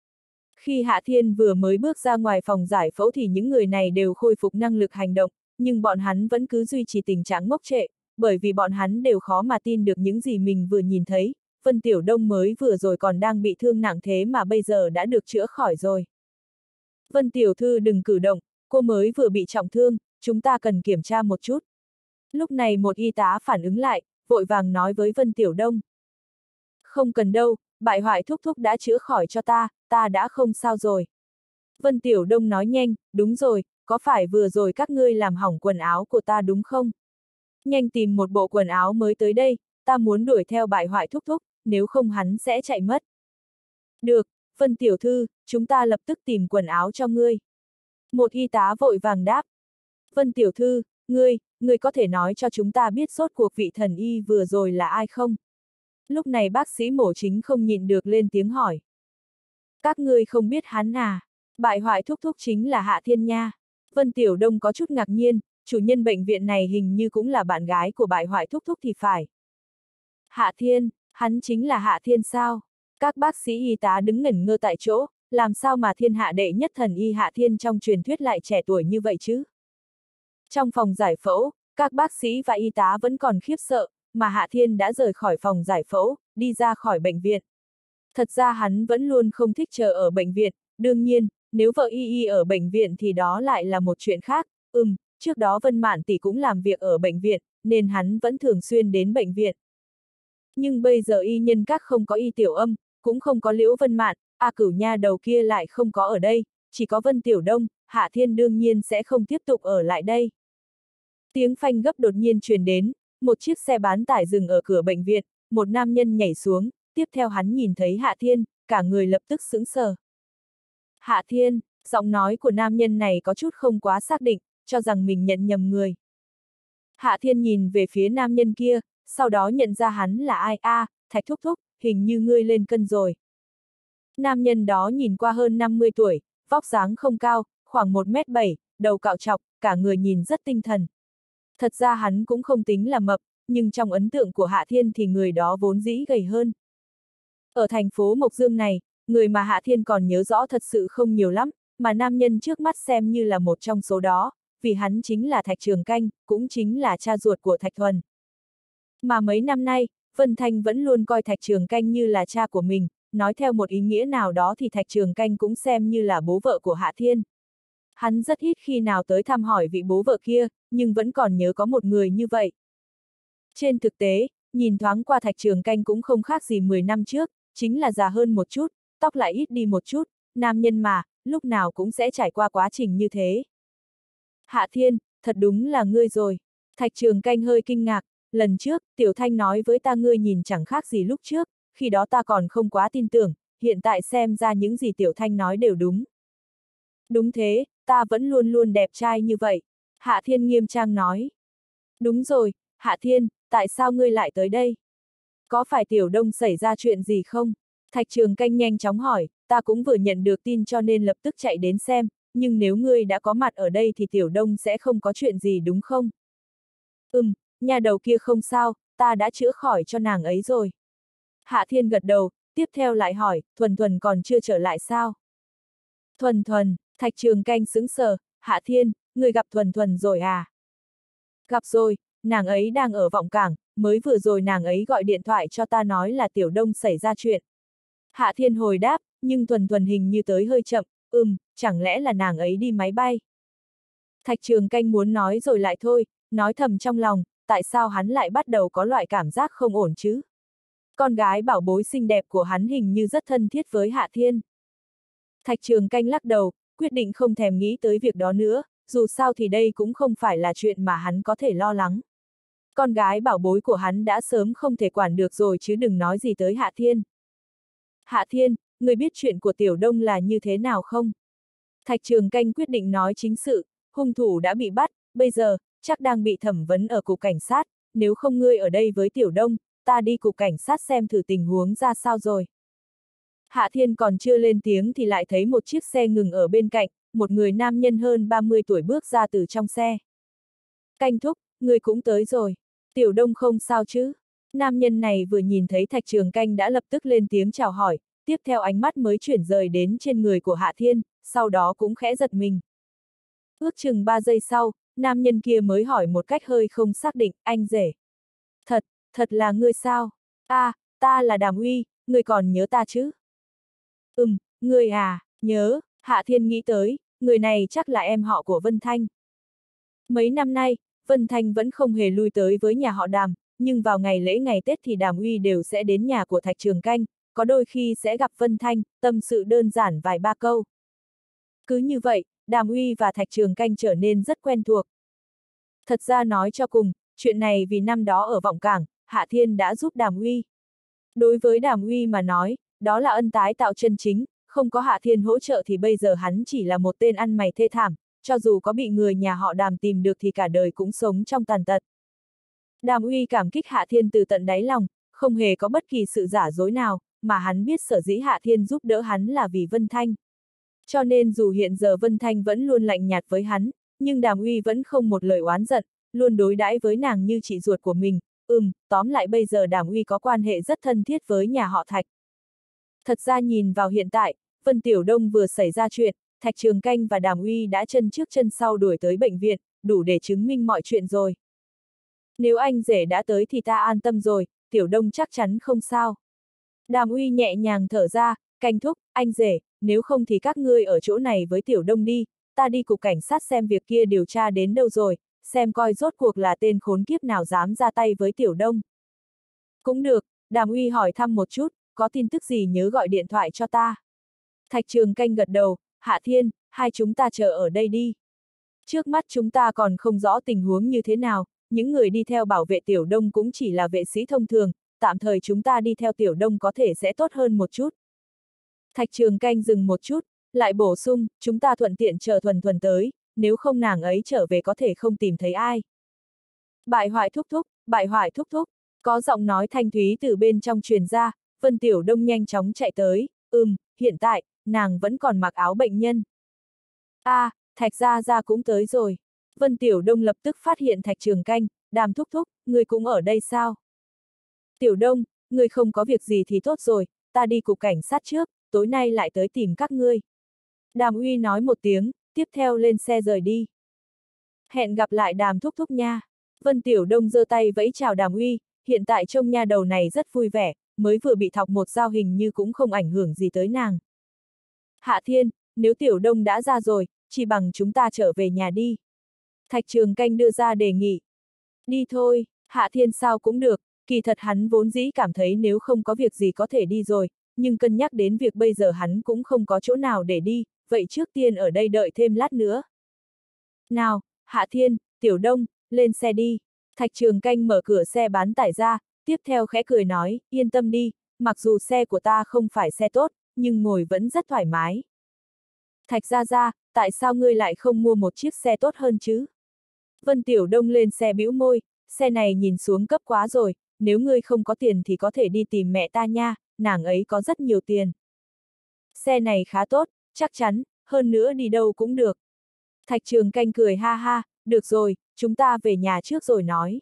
Khi Hạ Thiên vừa mới bước ra ngoài phòng giải phẫu thì những người này đều khôi phục năng lực hành động, nhưng bọn hắn vẫn cứ duy trì tình trạng ngốc trệ, bởi vì bọn hắn đều khó mà tin được những gì mình vừa nhìn thấy. Vân Tiểu Đông mới vừa rồi còn đang bị thương nặng thế mà bây giờ đã được chữa khỏi rồi. Vân Tiểu Thư đừng cử động, cô mới vừa bị trọng thương, chúng ta cần kiểm tra một chút. Lúc này một y tá phản ứng lại, vội vàng nói với Vân Tiểu Đông. Không cần đâu, bại hoại thúc thúc đã chữa khỏi cho ta đã không sao rồi. Vân Tiểu Đông nói nhanh, đúng rồi, có phải vừa rồi các ngươi làm hỏng quần áo của ta đúng không? Nhanh tìm một bộ quần áo mới tới đây, ta muốn đuổi theo bại hoại thúc thúc, nếu không hắn sẽ chạy mất. Được, Vân Tiểu Thư, chúng ta lập tức tìm quần áo cho ngươi. Một y tá vội vàng đáp. Vân Tiểu Thư, ngươi có thể nói cho chúng ta biết rốt cuộc vị thần y vừa rồi là ai không? Lúc này bác sĩ mổ chính không nhịn được lên tiếng hỏi. Các ngươi không biết hắn à? Bại hoại thúc thúc chính là Hạ Thiên nha. Vân Tiểu Đông có chút ngạc nhiên, chủ nhân bệnh viện này hình như cũng là bạn gái của bại hoại thúc thúc thì phải. Hạ Thiên, hắn chính là Hạ Thiên sao? Các bác sĩ y tá đứng ngẩn ngơ tại chỗ, làm sao mà thiên hạ đệ nhất thần y Hạ Thiên trong truyền thuyết lại trẻ tuổi như vậy chứ? Trong phòng giải phẫu, các bác sĩ và y tá vẫn còn khiếp sợ, mà Hạ Thiên đã rời khỏi phòng giải phẫu, đi ra khỏi bệnh viện. Thật ra hắn vẫn luôn không thích chờ ở bệnh viện, đương nhiên, nếu vợ y ở bệnh viện thì đó lại là một chuyện khác. Trước đó Vân Mạn tỷ cũng làm việc ở bệnh viện, nên hắn vẫn thường xuyên đến bệnh viện. Nhưng bây giờ y nhân các không có y tiểu âm, cũng không có Liễu Vân Mạn, Cửu nha đầu kia lại không có ở đây, chỉ có Vân Tiểu Đông, Hạ Thiên đương nhiên sẽ không tiếp tục ở lại đây. Tiếng phanh gấp đột nhiên truyền đến, một chiếc xe bán tải dừng ở cửa bệnh viện, một nam nhân nhảy xuống, tiếp theo hắn nhìn thấy Hạ Thiên, cả người lập tức sững sờ. Hạ Thiên, giọng nói của nam nhân này có chút không quá xác định, cho rằng mình nhận nhầm người. Hạ Thiên nhìn về phía nam nhân kia, sau đó nhận ra hắn là ai. Thạch thúc thúc, hình như ngươi lên cân rồi. Nam nhân đó nhìn qua hơn 50 tuổi, vóc dáng không cao, khoảng 1m7, đầu cạo trọc, cả người nhìn rất tinh thần. Thật ra hắn cũng không tính là mập, nhưng trong ấn tượng của Hạ Thiên thì người đó vốn dĩ gầy hơn. Ở thành phố Mộc Dương này, người mà Hạ Thiên còn nhớ rõ thật sự không nhiều lắm, mà nam nhân trước mắt xem như là một trong số đó, vì hắn chính là Thạch Trường Canh, cũng chính là cha ruột của Thạch Thuần. Mà mấy năm nay, Vân Thanh vẫn luôn coi Thạch Trường Canh như là cha của mình, nói theo một ý nghĩa nào đó thì Thạch Trường Canh cũng xem như là bố vợ của Hạ Thiên. Hắn rất ít khi nào tới thăm hỏi vị bố vợ kia, nhưng vẫn còn nhớ có một người như vậy. Trên thực tế, nhìn thoáng qua Thạch Trường Canh cũng không khác gì 10 năm trước, chính là già hơn một chút, tóc lại ít đi một chút, nam nhân mà, lúc nào cũng sẽ trải qua quá trình như thế. Hạ Thiên, thật đúng là ngươi rồi. Thạch Trường Canh hơi kinh ngạc, lần trước, Tiểu Thanh nói với ta ngươi nhìn chẳng khác gì lúc trước, khi đó ta còn không quá tin tưởng, hiện tại xem ra những gì Tiểu Thanh nói đều đúng. Đúng thế, ta vẫn luôn luôn đẹp trai như vậy. Hạ Thiên nghiêm trang nói. Đúng rồi, Hạ Thiên, tại sao ngươi lại tới đây? Có phải Tiểu Đông xảy ra chuyện gì không? Thạch Trường Canh nhanh chóng hỏi, ta cũng vừa nhận được tin cho nên lập tức chạy đến xem, nhưng nếu ngươi đã có mặt ở đây thì Tiểu Đông sẽ không có chuyện gì đúng không? Nhà đầu kia không sao, ta đã chữa khỏi cho nàng ấy rồi. Hạ Thiên gật đầu, tiếp theo lại hỏi, Thuần Thuần còn chưa trở lại sao? Thuần Thuần, Thạch Trường Canh sững sờ, Hạ Thiên, người gặp Thuần Thuần rồi à? Gặp rồi, nàng ấy đang ở Vọng Cảng, mới vừa rồi nàng ấy gọi điện thoại cho ta nói là Tiểu Đông xảy ra chuyện. Hạ Thiên hồi đáp, nhưng Thuần Thuần hình như tới hơi chậm, chẳng lẽ là nàng ấy đi máy bay? Thạch Trường Canh muốn nói rồi lại thôi, nói thầm trong lòng, tại sao hắn lại bắt đầu có loại cảm giác không ổn chứ? Con gái bảo bối xinh đẹp của hắn hình như rất thân thiết với Hạ Thiên. Thạch Trường Canh lắc đầu, quyết định không thèm nghĩ tới việc đó nữa, dù sao thì đây cũng không phải là chuyện mà hắn có thể lo lắng. Con gái bảo bối của hắn đã sớm không thể quản được rồi chứ đừng nói gì tới Hạ Thiên. Hạ Thiên, người biết chuyện của Tiểu Đông là như thế nào không? Thạch Trường Canh quyết định nói chính sự, hung thủ đã bị bắt, bây giờ, chắc đang bị thẩm vấn ở cục cảnh sát, nếu không ngươi ở đây với Tiểu Đông, ta đi cục cảnh sát xem thử tình huống ra sao rồi. Hạ Thiên còn chưa lên tiếng thì lại thấy một chiếc xe ngừng ở bên cạnh, một người nam nhân hơn 30 tuổi bước ra từ trong xe. Canh thúc, người cũng tới rồi. Tiểu Đông không sao chứ? Nam nhân này vừa nhìn thấy Thạch Trường Canh đã lập tức lên tiếng chào hỏi, tiếp theo ánh mắt mới chuyển rời đến trên người của Hạ Thiên, sau đó cũng khẽ giật mình. Ước chừng 3 giây sau, nam nhân kia mới hỏi một cách hơi không xác định, anh rể. Thật là ngươi sao? Ta là Đàm Uy, ngươi còn nhớ ta chứ? Ngươi à, nhớ, Hạ Thiên nghĩ tới, người này chắc là em họ của Vân Thanh. Mấy năm nay, Vân Thanh vẫn không hề lui tới với nhà họ Đàm, nhưng vào ngày lễ ngày Tết thì Đàm Uy đều sẽ đến nhà của Thạch Trường Canh, có đôi khi sẽ gặp Vân Thanh, tâm sự đơn giản vài ba câu. Cứ như vậy, Đàm Uy và Thạch Trường Canh trở nên rất quen thuộc. Thật ra nói cho cùng, chuyện này vì năm đó ở Vọng Cảng, Hạ Thiên đã giúp Đàm Uy. Đối với Đàm Uy mà nói, đó là ân tái tạo chân chính, không có Hạ Thiên hỗ trợ thì bây giờ hắn chỉ là một tên ăn mày thê thảm, cho dù có bị người nhà họ Đàm tìm được thì cả đời cũng sống trong tàn tật. Đàm Uy cảm kích Hạ Thiên từ tận đáy lòng, không hề có bất kỳ sự giả dối nào, mà hắn biết sở dĩ Hạ Thiên giúp đỡ hắn là vì Vân Thanh. Cho nên dù hiện giờ Vân Thanh vẫn luôn lạnh nhạt với hắn, nhưng Đàm Uy vẫn không một lời oán giận, luôn đối đãi với nàng như chị ruột của mình. Tóm lại bây giờ Đàm Uy có quan hệ rất thân thiết với nhà họ Thạch. Thật ra nhìn vào hiện tại, Vân Tiểu Đông vừa xảy ra chuyện, Thạch Trường Canh và Đàm Uy đã chân trước chân sau đuổi tới bệnh viện, đủ để chứng minh mọi chuyện rồi. Nếu anh rể đã tới thì ta an tâm rồi, Tiểu Đông chắc chắn không sao. Đàm Uy nhẹ nhàng thở ra, Canh thúc, anh rể, nếu không thì các ngươi ở chỗ này với Tiểu Đông đi, ta đi cục cảnh sát xem việc kia điều tra đến đâu rồi, xem coi rốt cuộc là tên khốn kiếp nào dám ra tay với Tiểu Đông. Cũng được, Đàm Uy hỏi thăm một chút, có tin tức gì nhớ gọi điện thoại cho ta. Thạch Trường Canh gật đầu, Hạ Thiên, hai chúng ta chờ ở đây đi. Trước mắt chúng ta còn không rõ tình huống như thế nào, những người đi theo bảo vệ Tiểu Đông cũng chỉ là vệ sĩ thông thường, tạm thời chúng ta đi theo Tiểu Đông có thể sẽ tốt hơn một chút. Thạch Trường Canh dừng một chút, lại bổ sung, chúng ta thuận tiện chờ Thuần Thuần tới, nếu không nàng ấy trở về có thể không tìm thấy ai. Bại hoại thúc thúc, bại hoại thúc thúc, có giọng nói thanh thúy từ bên trong truyền ra, Vân Tiểu Đông nhanh chóng chạy tới, hiện tại, nàng vẫn còn mặc áo bệnh nhân. Thạch Gia Gia cũng tới rồi. Vân Tiểu Đông lập tức phát hiện Thạch Trường Canh, Đàm thúc thúc, người cũng ở đây sao? Tiểu Đông, người không có việc gì thì tốt rồi, ta đi cục cảnh sát trước, tối nay lại tới tìm các ngươi. Đàm Uy nói một tiếng, tiếp theo lên xe rời đi. Hẹn gặp lại Đàm thúc thúc nha. Vân Tiểu Đông giơ tay vẫy chào Đàm Uy, hiện tại trông nha đầu này rất vui vẻ, mới vừa bị thọc một dao hình như cũng không ảnh hưởng gì tới nàng. Hạ Thiên, nếu Tiểu Đông đã ra rồi, chỉ bằng chúng ta trở về nhà đi. Thạch Trường Canh đưa ra đề nghị. Đi thôi, Hạ Thiên sao cũng được, kỳ thật hắn vốn dĩ cảm thấy nếu không có việc gì có thể đi rồi, nhưng cân nhắc đến việc bây giờ hắn cũng không có chỗ nào để đi, vậy trước tiên ở đây đợi thêm lát nữa. Nào, Hạ Thiên, Tiểu Đông, lên xe đi. Thạch Trường Canh mở cửa xe bán tải ra, tiếp theo khẽ cười nói, yên tâm đi, mặc dù xe của ta không phải xe tốt, nhưng ngồi vẫn rất thoải mái. Thạch Gia Gia, tại sao ngươi lại không mua một chiếc xe tốt hơn chứ? Vân Tiểu Đông lên xe bĩu môi, xe này nhìn xuống cấp quá rồi, nếu ngươi không có tiền thì có thể đi tìm mẹ ta nha, nàng ấy có rất nhiều tiền. Xe này khá tốt, chắc chắn, hơn nữa đi đâu cũng được. Thạch Trường Canh cười ha ha, được rồi, chúng ta về nhà trước rồi nói.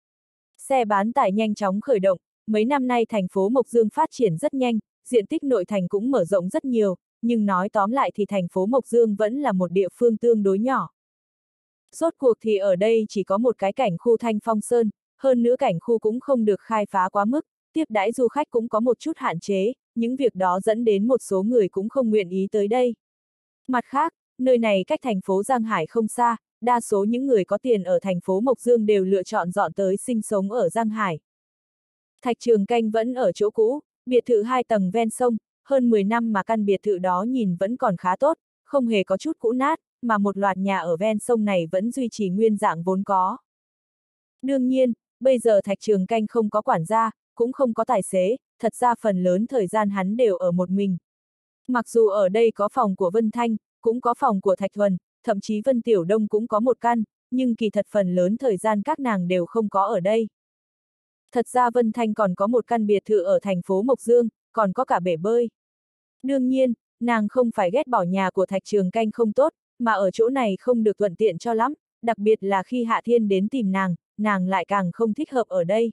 Xe bán tải nhanh chóng khởi động, mấy năm nay thành phố Mộc Dương phát triển rất nhanh, diện tích nội thành cũng mở rộng rất nhiều, nhưng nói tóm lại thì thành phố Mộc Dương vẫn là một địa phương tương đối nhỏ. Rốt cuộc thì ở đây chỉ có một cái cảnh khu Thanh Phong Sơn, hơn nữa cảnh khu cũng không được khai phá quá mức, tiếp đãi du khách cũng có một chút hạn chế, những việc đó dẫn đến một số người cũng không nguyện ý tới đây. Mặt khác, nơi này cách thành phố Giang Hải không xa, đa số những người có tiền ở thành phố Mộc Dương đều lựa chọn dọn tới sinh sống ở Giang Hải. Thạch Trường Canh vẫn ở chỗ cũ, biệt thự 2 tầng ven sông, hơn 10 năm mà căn biệt thự đó nhìn vẫn còn khá tốt, không hề có chút cũ nát, mà một loạt nhà ở ven sông này vẫn duy trì nguyên dạng vốn có. Đương nhiên, bây giờ Thạch Trường Canh không có quản gia, cũng không có tài xế, thật ra phần lớn thời gian hắn đều ở một mình. Mặc dù ở đây có phòng của Vân Thanh, cũng có phòng của Thạch Thuần, thậm chí Vân Tiểu Đông cũng có một căn, nhưng kỳ thật phần lớn thời gian các nàng đều không có ở đây. Thật ra Vân Thanh còn có một căn biệt thự ở thành phố Mộc Dương, còn có cả bể bơi. Đương nhiên, nàng không phải ghét bỏ nhà của Thạch Trường Canh không tốt, mà ở chỗ này không được thuận tiện cho lắm, đặc biệt là khi Hạ Thiên đến tìm nàng lại càng không thích hợp ở đây.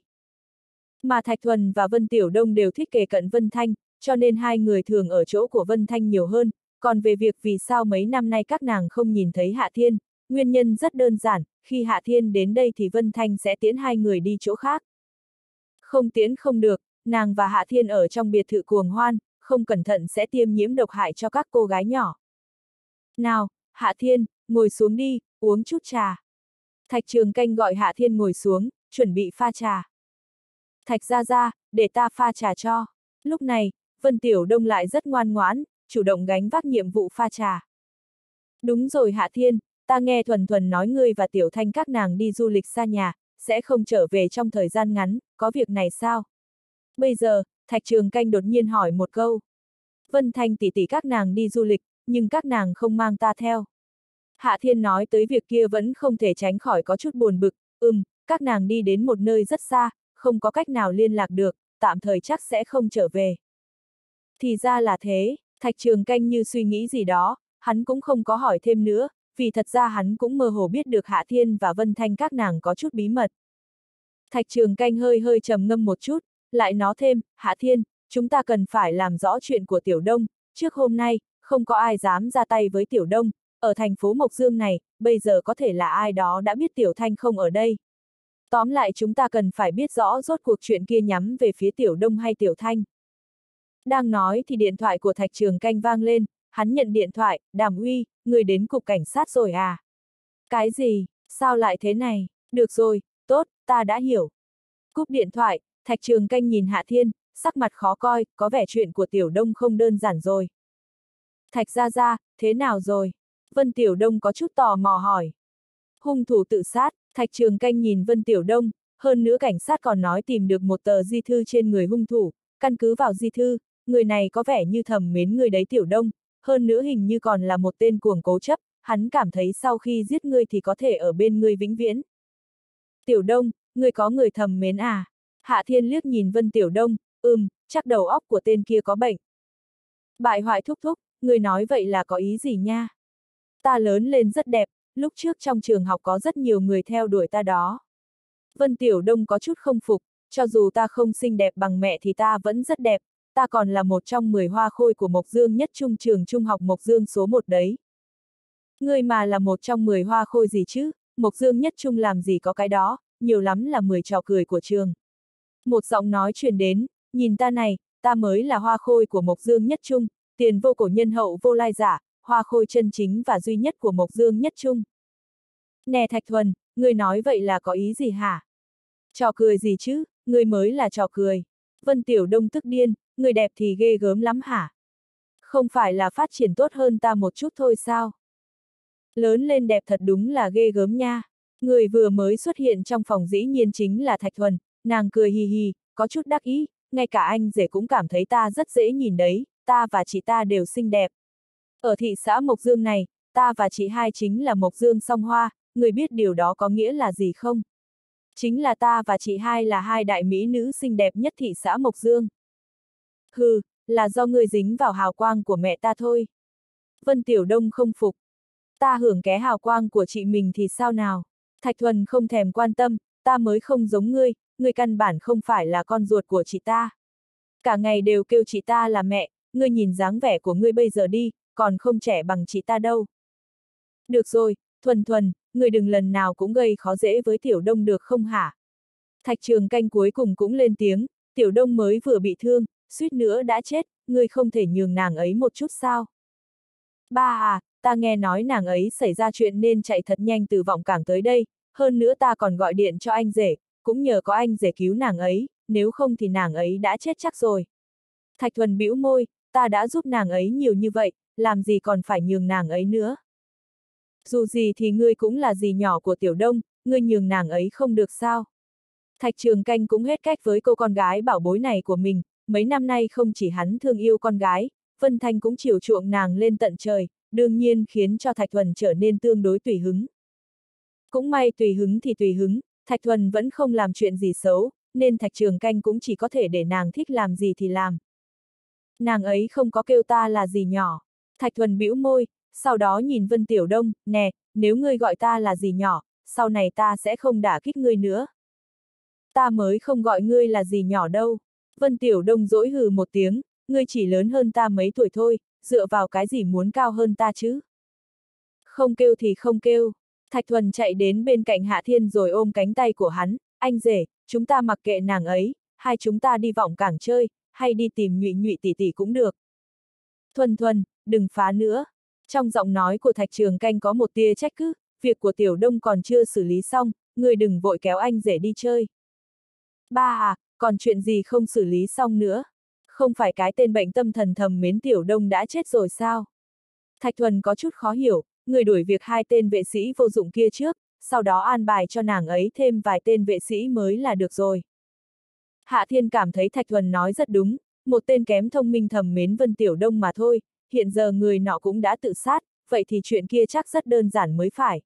Mà Thạch Thuần và Vân Tiểu Đông đều thích kề cận Vân Thanh, cho nên hai người thường ở chỗ của Vân Thanh nhiều hơn, còn về việc vì sao mấy năm nay các nàng không nhìn thấy Hạ Thiên, nguyên nhân rất đơn giản, khi Hạ Thiên đến đây thì Vân Thanh sẽ tiễn hai người đi chỗ khác. Không tiễn không được, nàng và Hạ Thiên ở trong biệt thự cuồng hoan, không cẩn thận sẽ tiêm nhiễm độc hại cho các cô gái nhỏ. Nào, Hạ Thiên, ngồi xuống đi, uống chút trà. Thạch Trường Canh gọi Hạ Thiên ngồi xuống, chuẩn bị pha trà. Thạch gia gia, để ta pha trà cho. Lúc này, Vân Tiểu Đông lại rất ngoan ngoãn, chủ động gánh vác nhiệm vụ pha trà. Đúng rồi Hạ Thiên, ta nghe Thuần Thuần nói ngươi và Tiểu Thanh các nàng đi du lịch xa nhà, sẽ không trở về trong thời gian ngắn, có việc này sao? Bây giờ, Thạch Trường Canh đột nhiên hỏi một câu. Vân Thanh tỷ tỷ các nàng đi du lịch, nhưng các nàng không mang ta theo. Hạ Thiên nói tới việc kia vẫn không thể tránh khỏi có chút buồn bực, các nàng đi đến một nơi rất xa, không có cách nào liên lạc được, tạm thời chắc sẽ không trở về. Thì ra là thế, Thạch Trường Canh như suy nghĩ gì đó, hắn cũng không có hỏi thêm nữa, vì thật ra hắn cũng mơ hồ biết được Hạ Thiên và Vân Thanh các nàng có chút bí mật. Thạch Trường Canh hơi trầm ngâm một chút, lại nói thêm, Hạ Thiên, chúng ta cần phải làm rõ chuyện của Tiểu Đông, trước hôm nay, không có ai dám ra tay với Tiểu Đông, ở thành phố Mộc Dương này, bây giờ có thể là ai đó đã biết Tiểu Thanh không ở đây. Tóm lại chúng ta cần phải biết rõ rốt cuộc chuyện kia nhắm về phía Tiểu Đông hay Tiểu Thanh. Đang nói thì điện thoại của Thạch Trường Canh vang lên, hắn nhận điện thoại, Đàm Uy, người đến cục cảnh sát rồi à? Cái gì, sao lại thế này? Được rồi, tốt, ta đã hiểu. Cúp điện thoại, Thạch Trường Canh nhìn Hạ Thiên, sắc mặt khó coi, có vẻ chuyện của Tiểu Đông không đơn giản rồi. Thạch gia gia, thế nào rồi? Vân Tiểu Đông có chút tò mò hỏi. Hung thủ tự sát, Thạch Trường Canh nhìn Vân Tiểu Đông, hơn nữa cảnh sát còn nói tìm được một tờ di thư trên người hung thủ, căn cứ vào di thư, người này có vẻ như thầm mến người đấy Tiểu Đông, hơn nữa hình như còn là một tên cuồng cố chấp, hắn cảm thấy sau khi giết ngươi thì có thể ở bên ngươi vĩnh viễn. Tiểu Đông, ngươi có người thầm mến à? Hạ Thiên liếc nhìn Vân Tiểu Đông, chắc đầu óc của tên kia có bệnh. Bại hoại thúc thúc, ngươi nói vậy là có ý gì nha? Ta lớn lên rất đẹp, lúc trước trong trường học có rất nhiều người theo đuổi ta đó. Vân Tiểu Đông có chút không phục, cho dù ta không xinh đẹp bằng mẹ thì ta vẫn rất đẹp, ta còn là một trong 10 hoa khôi của Mộc Dương nhất trung trường trung học Mộc Dương số 1 đấy. Ngươi mà là một trong 10 hoa khôi gì chứ, Mộc Dương nhất trung làm gì có cái đó, nhiều lắm là 10 trò cười của trường. Một giọng nói truyền đến, nhìn ta này, ta mới là hoa khôi của Mộc Dương nhất trung, tiền vô cổ nhân hậu vô lai giả, hoa khôi chân chính và duy nhất của Mộc Dương nhất trung. Nè Thạch Thuần, ngươi nói vậy là có ý gì hả? Trò cười gì chứ, ngươi mới là trò cười. Vân Tiểu Đông tức điên, người đẹp thì ghê gớm lắm hả? Không phải là phát triển tốt hơn ta một chút thôi sao? Lớn lên đẹp thật đúng là ghê gớm nha. Người vừa mới xuất hiện trong phòng dĩ nhiên chính là Thạch Thuần, nàng cười hì hì, có chút đắc ý, ngay cả anh rể cũng cảm thấy ta rất dễ nhìn đấy, ta và chị ta đều xinh đẹp. Ở thị xã Mộc Dương này, ta và chị hai chính là Mộc Dương song hoa, người biết điều đó có nghĩa là gì không? Chính là ta và chị hai là hai đại mỹ nữ xinh đẹp nhất thị xã Mộc Dương. Hừ, là do ngươi dính vào hào quang của mẹ ta thôi. Vân Tiểu Đông không phục. Ta hưởng ké hào quang của chị mình thì sao nào? Thạch Thuần không thèm quan tâm, ta mới không giống ngươi căn bản không phải là con ruột của chị ta. Cả ngày đều kêu chị ta là mẹ, ngươi nhìn dáng vẻ của ngươi bây giờ đi, còn không trẻ bằng chị ta đâu. Được rồi, Thuần Thuần, ngươi đừng lần nào cũng gây khó dễ với Tiểu Đông được không hả? Thạch Trường Canh cuối cùng cũng lên tiếng, Tiểu Đông mới vừa bị thương, suýt nữa đã chết, ngươi không thể nhường nàng ấy một chút sao? Ba à, ta nghe nói nàng ấy xảy ra chuyện nên chạy thật nhanh từ Vọng Cảng tới đây, hơn nữa ta còn gọi điện cho anh rể, cũng nhờ có anh rể cứu nàng ấy, nếu không thì nàng ấy đã chết chắc rồi. Thạch Thuần bĩu môi, ta đã giúp nàng ấy nhiều như vậy, làm gì còn phải nhường nàng ấy nữa. Dù gì thì ngươi cũng là dì nhỏ của Tiểu Đông, ngươi nhường nàng ấy không được sao. Thạch Trường Canh cũng hết cách với cô con gái bảo bối này của mình, mấy năm nay không chỉ hắn thương yêu con gái, Vân Thanh cũng chiều chuộng nàng lên tận trời, đương nhiên khiến cho Thạch Thuần trở nên tương đối tùy hứng. Cũng may tùy hứng thì tùy hứng, Thạch Thuần vẫn không làm chuyện gì xấu, nên Thạch Trường Canh cũng chỉ có thể để nàng thích làm gì thì làm. Nàng ấy không có kêu ta là gì nhỏ. Thạch Thuần bĩu môi, sau đó nhìn Vân Tiểu Đông, nè, nếu ngươi gọi ta là gì nhỏ, sau này ta sẽ không đả kích ngươi nữa. Ta mới không gọi ngươi là gì nhỏ đâu. Vân Tiểu Đông dỗi hừ một tiếng, ngươi chỉ lớn hơn ta mấy tuổi thôi, dựa vào cái gì muốn cao hơn ta chứ? Không kêu thì không kêu. Thạch Thuần chạy đến bên cạnh Hạ Thiên rồi ôm cánh tay của hắn, anh rể, chúng ta mặc kệ nàng ấy, hai chúng ta đi Vọng Cảng chơi, hay đi tìm Nhụy Nhụy tỷ tỷ cũng được. Thuần Thuần, đừng phá nữa. Trong giọng nói của Thạch Trường Canh có một tia trách cứ, việc của Tiểu Đông còn chưa xử lý xong, ngươi đừng vội kéo anh rể đi chơi. Ba à, còn chuyện gì không xử lý xong nữa? Không phải cái tên bệnh tâm thần thầm mến Tiểu Đông đã chết rồi sao? Thạch Thuần có chút khó hiểu, người đuổi việc hai tên vệ sĩ vô dụng kia trước, sau đó an bài cho nàng ấy thêm vài tên vệ sĩ mới là được rồi. Hạ Thiên cảm thấy Thạch Thuần nói rất đúng, một tên kém thông minh thầm mến Vân Tiểu Đông mà thôi, hiện giờ người nọ cũng đã tự sát, vậy thì chuyện kia chắc rất đơn giản mới phải.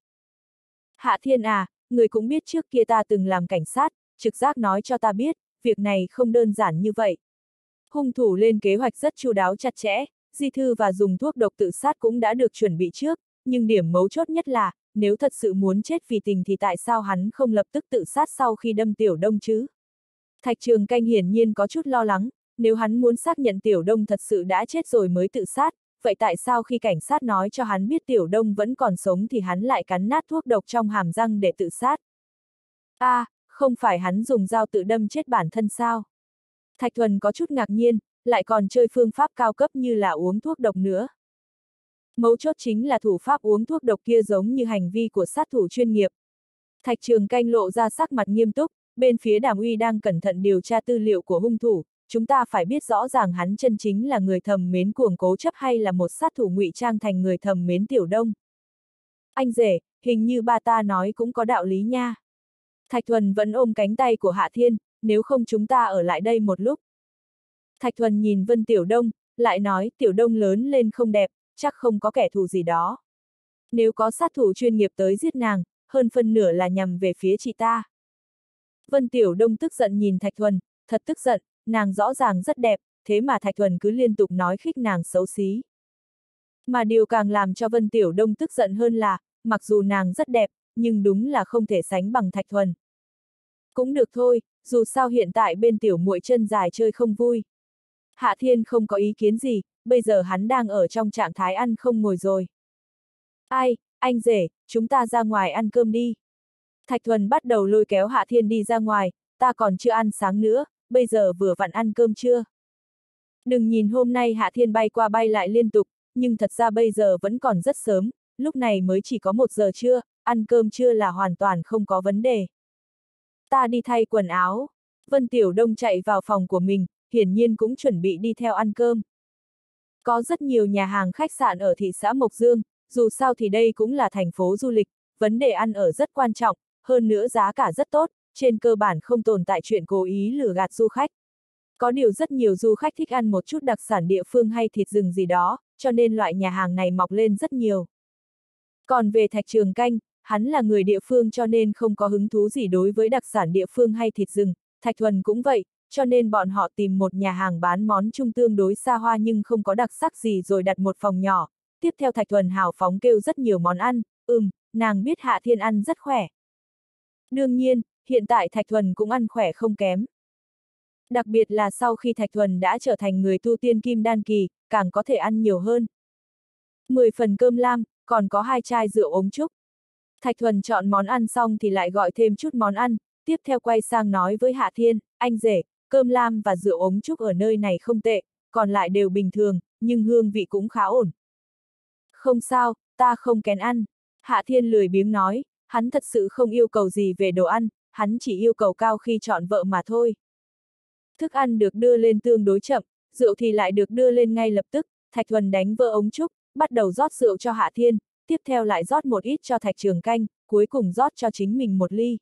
Hạ Thiên à, người cũng biết trước kia ta từng làm cảnh sát, trực giác nói cho ta biết, việc này không đơn giản như vậy. Hung thủ lên kế hoạch rất chu đáo chặt chẽ, di thư và dùng thuốc độc tự sát cũng đã được chuẩn bị trước, nhưng điểm mấu chốt nhất là, nếu thật sự muốn chết vì tình thì tại sao hắn không lập tức tự sát sau khi đâm Tiểu Đông chứ? Thạch Trường Canh hiển nhiên có chút lo lắng, nếu hắn muốn xác nhận Tiểu Đông thật sự đã chết rồi mới tự sát, vậy tại sao khi cảnh sát nói cho hắn biết Tiểu Đông vẫn còn sống thì hắn lại cắn nát thuốc độc trong hàm răng để tự sát? Không phải hắn dùng dao tự đâm chết bản thân sao? Thạch Thuần có chút ngạc nhiên, lại còn chơi phương pháp cao cấp như là uống thuốc độc nữa. Mấu chốt chính là thủ pháp uống thuốc độc kia giống như hành vi của sát thủ chuyên nghiệp. Thạch Trường Canh lộ ra sắc mặt nghiêm túc, bên phía Đàm Uy đang cẩn thận điều tra tư liệu của hung thủ, chúng ta phải biết rõ ràng hắn chân chính là người thầm mến cuồng cố chấp hay là một sát thủ ngụy trang thành người thầm mến Tiểu Đông. Anh rể, hình như ba ta nói cũng có đạo lý nha. Thạch Thuần vẫn ôm cánh tay của Hạ Thiên, nếu không chúng ta ở lại đây một lúc. Thạch Thuần nhìn Vân Tiểu Đông, lại nói Tiểu Đông lớn lên không đẹp, chắc không có kẻ thù gì đó. Nếu có sát thủ chuyên nghiệp tới giết nàng, hơn phân nửa là nhằm về phía chị ta. Vân Tiểu Đông tức giận nhìn Thạch Thuần, thật tức giận, nàng rõ ràng rất đẹp, thế mà Thạch Thuần cứ liên tục nói khích nàng xấu xí. Mà điều càng làm cho Vân Tiểu Đông tức giận hơn là, mặc dù nàng rất đẹp, nhưng đúng là không thể sánh bằng Thạch Thuần. Cũng được thôi, dù sao hiện tại bên tiểu muội chân dài chơi không vui. Hạ Thiên không có ý kiến gì, bây giờ hắn đang ở trong trạng thái ăn không ngồi rồi. Ai, anh rể, chúng ta ra ngoài ăn cơm đi. Thạch Thuần bắt đầu lôi kéo Hạ Thiên đi ra ngoài, ta còn chưa ăn sáng nữa, bây giờ vừa vặn ăn cơm trưa. Đừng nhìn hôm nay Hạ Thiên bay qua bay lại liên tục, nhưng thật ra bây giờ vẫn còn rất sớm, lúc này mới chỉ có 1 giờ trưa, ăn cơm trưa là hoàn toàn không có vấn đề. Ta đi thay quần áo. Vân Tiểu Đông chạy vào phòng của mình, hiển nhiên cũng chuẩn bị đi theo ăn cơm. Có rất nhiều nhà hàng khách sạn ở thị xã Mộc Dương, dù sao thì đây cũng là thành phố du lịch, vấn đề ăn ở rất quan trọng, hơn nữa giá cả rất tốt, trên cơ bản không tồn tại chuyện cố ý lừa gạt du khách. Có điều rất nhiều du khách thích ăn một chút đặc sản địa phương hay thịt rừng gì đó, cho nên loại nhà hàng này mọc lên rất nhiều. Còn về Thạch Trường Canh, hắn là người địa phương cho nên không có hứng thú gì đối với đặc sản địa phương hay thịt rừng, Thạch Thuần cũng vậy, cho nên bọn họ tìm một nhà hàng bán món chung tương đối xa hoa nhưng không có đặc sắc gì rồi đặt một phòng nhỏ. Tiếp theo Thạch Thuần hào phóng kêu rất nhiều món ăn, nàng biết Hạ Thiên ăn rất khỏe. Đương nhiên, hiện tại Thạch Thuần cũng ăn khỏe không kém. Đặc biệt là sau khi Thạch Thuần đã trở thành người tu tiên kim đan kỳ, càng có thể ăn nhiều hơn. 10 phần cơm lam, còn có 2 chai rượu ống trúc. Thạch Thuần chọn món ăn xong thì lại gọi thêm chút món ăn, tiếp theo quay sang nói với Hạ Thiên, anh rể, cơm lam và rượu ống trúc ở nơi này không tệ, còn lại đều bình thường, nhưng hương vị cũng khá ổn. Không sao, ta không kén ăn. Hạ Thiên lười biếng nói, hắn thật sự không yêu cầu gì về đồ ăn, hắn chỉ yêu cầu cao khi chọn vợ mà thôi. Thức ăn được đưa lên tương đối chậm, rượu thì lại được đưa lên ngay lập tức, Thạch Thuần đánh vỡ ống trúc, bắt đầu rót rượu cho Hạ Thiên, tiếp theo lại rót một ít cho Thạch Trường Canh, cuối cùng rót cho chính mình một ly.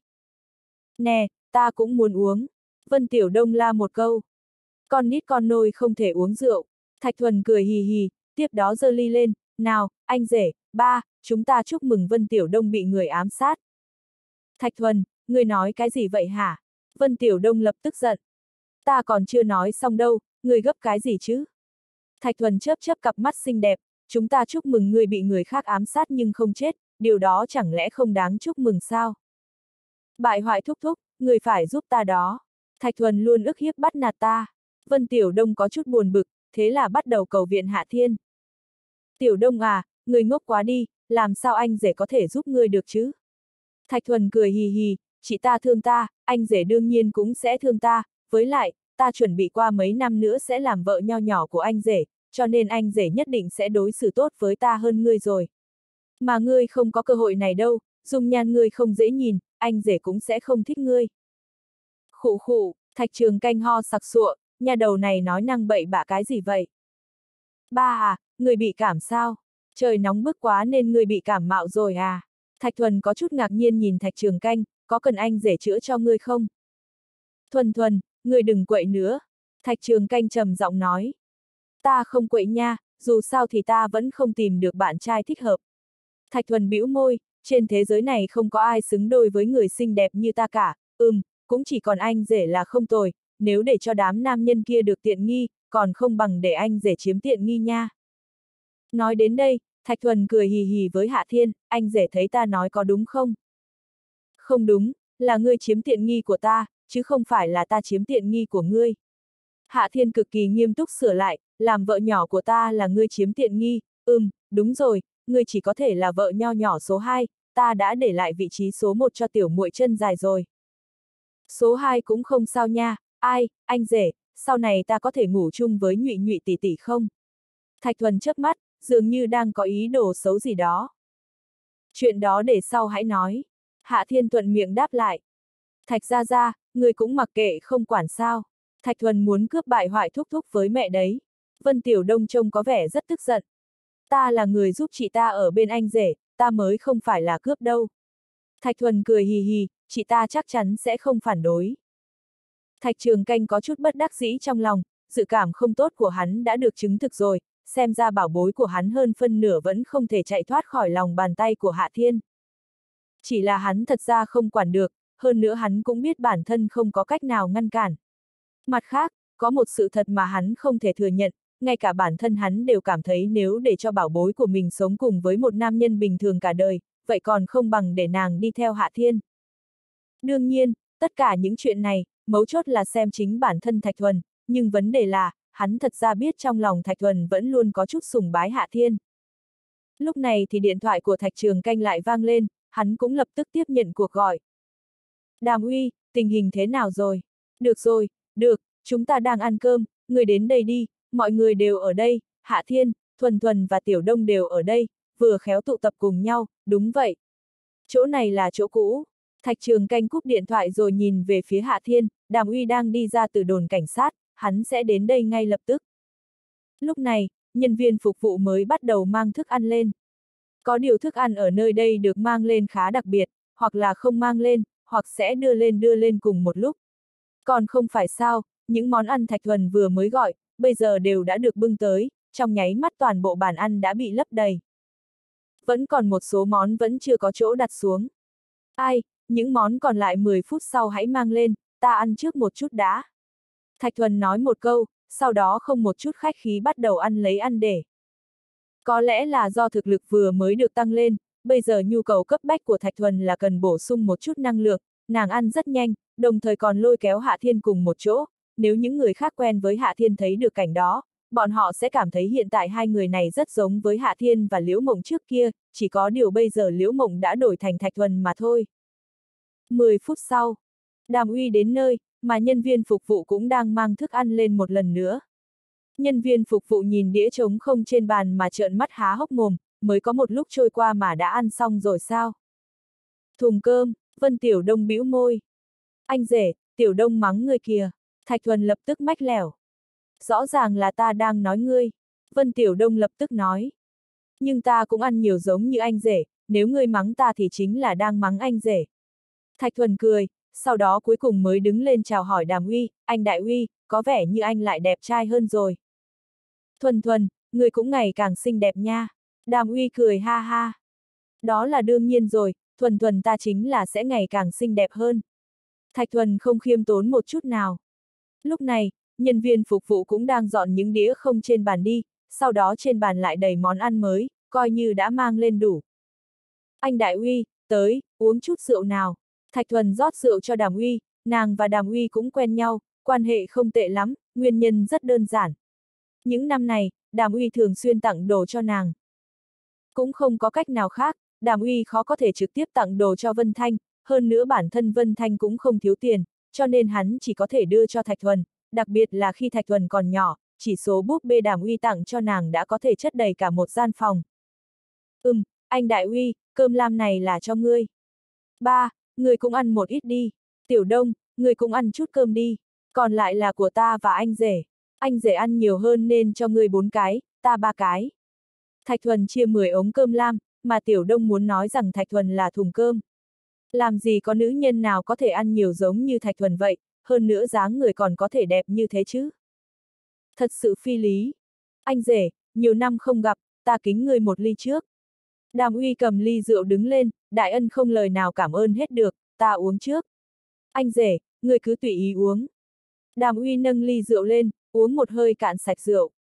Nè, ta cũng muốn uống. Vân Tiểu Đông la một câu. Con nít con nôi không thể uống rượu. Thạch Thuần cười hì hì, tiếp đó giơ ly lên, nào, anh rể, ba, chúng ta chúc mừng Vân Tiểu Đông bị người ám sát. Thạch Thuần, ngươi nói cái gì vậy hả? Vân Tiểu Đông lập tức giận. Ta còn chưa nói xong đâu, ngươi gấp cái gì chứ? Thạch Thuần chớp chớp cặp mắt xinh đẹp, chúng ta chúc mừng ngươi bị người khác ám sát nhưng không chết, điều đó chẳng lẽ không đáng chúc mừng sao? Bại hoại thúc thúc, ngươi phải giúp ta đó. Thạch Thuần luôn ức hiếp bắt nạt ta. Vân Tiểu Đông có chút buồn bực, thế là bắt đầu cầu viện Hạ Thiên. Tiểu Đông à, ngươi ngốc quá đi, làm sao anh rể có thể giúp ngươi được chứ? Thạch Thuần cười hì hì, chị ta thương ta, anh rể đương nhiên cũng sẽ thương ta, với lại, ta chuẩn bị qua mấy năm nữa sẽ làm vợ nho nhỏ của anh rể, cho nên anh rể nhất định sẽ đối xử tốt với ta hơn ngươi rồi. Mà ngươi không có cơ hội này đâu, dung nhan ngươi không dễ nhìn, anh rể cũng sẽ không thích ngươi. Khụ khụ, Thạch Trường Canh ho sặc sụa, nhà đầu này nói năng bậy bạ cái gì vậy? Ba à, người bị cảm sao? Trời nóng bức quá nên người bị cảm mạo rồi à? Thạch Thuần có chút ngạc nhiên nhìn Thạch Trường Canh, có cần anh rể chữa cho ngươi không? Thuần Thuần, ngươi đừng quậy nữa. Thạch Trường Canh trầm giọng nói. Ta không quậy nha, dù sao thì ta vẫn không tìm được bạn trai thích hợp. Thạch Thuần bĩu môi, trên thế giới này không có ai xứng đôi với người xinh đẹp như ta cả, cũng chỉ còn anh rể là không tồi, nếu để cho đám nam nhân kia được tiện nghi, còn không bằng để anh rể chiếm tiện nghi nha. Nói đến đây, Thạch Thuần cười hì hì với Hạ Thiên, anh rể thấy ta nói có đúng không? Không đúng, là ngươi chiếm tiện nghi của ta, chứ không phải là ta chiếm tiện nghi của ngươi. Hạ Thiên cực kỳ nghiêm túc sửa lại, làm vợ nhỏ của ta là ngươi chiếm tiện nghi, đúng rồi, ngươi chỉ có thể là vợ nho nhỏ số 2, ta đã để lại vị trí số 1 cho tiểu muội chân dài rồi. Số 2 cũng không sao nha, ai, anh rể, sau này ta có thể ngủ chung với Nhụy Nhụy tỷ tỷ không? Thạch Thuần chớp mắt, dường như đang có ý đồ xấu gì đó. Chuyện đó để sau hãy nói. Hạ Thiên thuận miệng đáp lại. Thạch gia gia, người cũng mặc kệ không quản sao. Thạch Thuần muốn cướp bại hoại thúc thúc với mẹ đấy. Vân Tiểu Đông trông có vẻ rất tức giận. Ta là người giúp chị ta ở bên anh rể, ta mới không phải là cướp đâu. Thạch Thuần cười hì hì, chị ta chắc chắn sẽ không phản đối. Thạch Trường Canh có chút bất đắc dĩ trong lòng, dự cảm không tốt của hắn đã được chứng thực rồi, xem ra bảo bối của hắn hơn phân nửa vẫn không thể chạy thoát khỏi lòng bàn tay của Hạ Thiên. Chỉ là hắn thật ra không quản được, hơn nữa hắn cũng biết bản thân không có cách nào ngăn cản. Mặt khác, có một sự thật mà hắn không thể thừa nhận, ngay cả bản thân hắn đều cảm thấy nếu để cho bảo bối của mình sống cùng với một nam nhân bình thường cả đời, vậy còn không bằng để nàng đi theo Hạ Thiên. Đương nhiên, tất cả những chuyện này, mấu chốt là xem chính bản thân Thạch Thuần, nhưng vấn đề là, hắn thật ra biết trong lòng Thạch Thuần vẫn luôn có chút sùng bái Hạ Thiên. Lúc này thì điện thoại của Thạch Trường Canh lại vang lên, hắn cũng lập tức tiếp nhận cuộc gọi. Đàm Uy, tình hình thế nào rồi? Được rồi, được, chúng ta đang ăn cơm, người đến đây đi, mọi người đều ở đây, Hạ Thiên, Thuần Thuần và Tiểu Đông đều ở đây, vừa khéo tụ tập cùng nhau, đúng vậy. Chỗ này là chỗ cũ. Thạch Trường Canh cúp điện thoại rồi nhìn về phía Hạ Thiên, Đàm Uy đang đi ra từ đồn cảnh sát, hắn sẽ đến đây ngay lập tức. Lúc này, nhân viên phục vụ mới bắt đầu mang thức ăn lên. Có điều thức ăn ở nơi đây được mang lên khá đặc biệt, hoặc là không mang lên, hoặc sẽ đưa lên cùng một lúc. Còn không phải sao, những món ăn Thạch Thuần vừa mới gọi, bây giờ đều đã được bưng tới, trong nháy mắt toàn bộ bàn ăn đã bị lấp đầy. vẫn còn một số món vẫn chưa có chỗ đặt xuống. Ai, những món còn lại 10 phút sau hãy mang lên, ta ăn trước một chút đã. Thạch Thuần nói một câu, sau đó không một chút khách khí bắt đầu ăn lấy ăn để. Có lẽ là do thực lực vừa mới được tăng lên, bây giờ nhu cầu cấp bách của Thạch Thuần là cần bổ sung một chút năng lượng, nàng ăn rất nhanh, đồng thời còn lôi kéo Hạ Thiên cùng một chỗ. Nếu những người khác quen với Hạ Thiên thấy được cảnh đó, bọn họ sẽ cảm thấy hiện tại hai người này rất giống với Hạ Thiên và Liễu Mộng trước kia, chỉ có điều bây giờ Liễu Mộng đã đổi thành Thạch Thuần mà thôi. 10 phút sau, Đàm Uy đến nơi, mà nhân viên phục vụ cũng đang mang thức ăn lên một lần nữa. Nhân viên phục vụ nhìn đĩa trống không trên bàn mà trợn mắt há hốc mồm, mới có một lúc trôi qua mà đã ăn xong rồi sao? Thùng cơm, Vân Tiểu Đông bĩu môi. Anh rể, Tiểu Đông mắng ngươi kìa. Thạch Thuần lập tức mách lẻo. Rõ ràng là ta đang nói ngươi. Vân Tiểu Đông lập tức nói. Nhưng ta cũng ăn nhiều giống như anh rể, nếu ngươi mắng ta thì chính là đang mắng anh rể. Thạch Thuần cười, sau đó cuối cùng mới đứng lên chào hỏi Đàm Uy, anh Đại Uy, có vẻ như anh lại đẹp trai hơn rồi. Thuần Thuần, người cũng ngày càng xinh đẹp nha. Đàm Uy cười ha ha. Đó là đương nhiên rồi, Thuần Thuần ta chính là sẽ ngày càng xinh đẹp hơn. Thạch Thuần không khiêm tốn một chút nào. Lúc này, nhân viên phục vụ cũng đang dọn những đĩa không trên bàn đi, sau đó trên bàn lại đầy món ăn mới, coi như đã mang lên đủ. Anh Đại Uy, tới, uống chút rượu nào. Thạch Thuần rót rượu cho Đàm Uy, nàng và Đàm Uy cũng quen nhau, quan hệ không tệ lắm, nguyên nhân rất đơn giản. Những năm này, Đàm Uy thường xuyên tặng đồ cho nàng. Cũng không có cách nào khác, Đàm Uy khó có thể trực tiếp tặng đồ cho Vân Thanh, hơn nữa bản thân Vân Thanh cũng không thiếu tiền, cho nên hắn chỉ có thể đưa cho Thạch Thuần, đặc biệt là khi Thạch Thuần còn nhỏ, chỉ số búp bê Đàm Uy tặng cho nàng đã có thể chất đầy cả một gian phòng. Anh Đại Uy, cơm lam này là cho ngươi. Ba, ngươi cũng ăn một ít đi. Tiểu Đông, ngươi cũng ăn chút cơm đi. Còn lại là của ta và anh rể. Anh rể ăn nhiều hơn nên cho ngươi 4 cái, ta 3 cái. Thạch Thuần chia 10 ống cơm lam, mà Tiểu Đông muốn nói rằng Thạch Thuần là thùng cơm. Làm gì có nữ nhân nào có thể ăn nhiều giống như Thạch Thuần vậy, hơn nữa dáng người còn có thể đẹp như thế chứ. Thật sự phi lý. Anh rể, nhiều năm không gặp, ta kính ngươi một ly trước. Đàm Uy cầm ly rượu đứng lên, đại ân không lời nào cảm ơn hết được, ta uống trước. Anh rể, ngươi cứ tùy ý uống. Đàm Uy nâng ly rượu lên, uống một hơi cạn sạch rượu.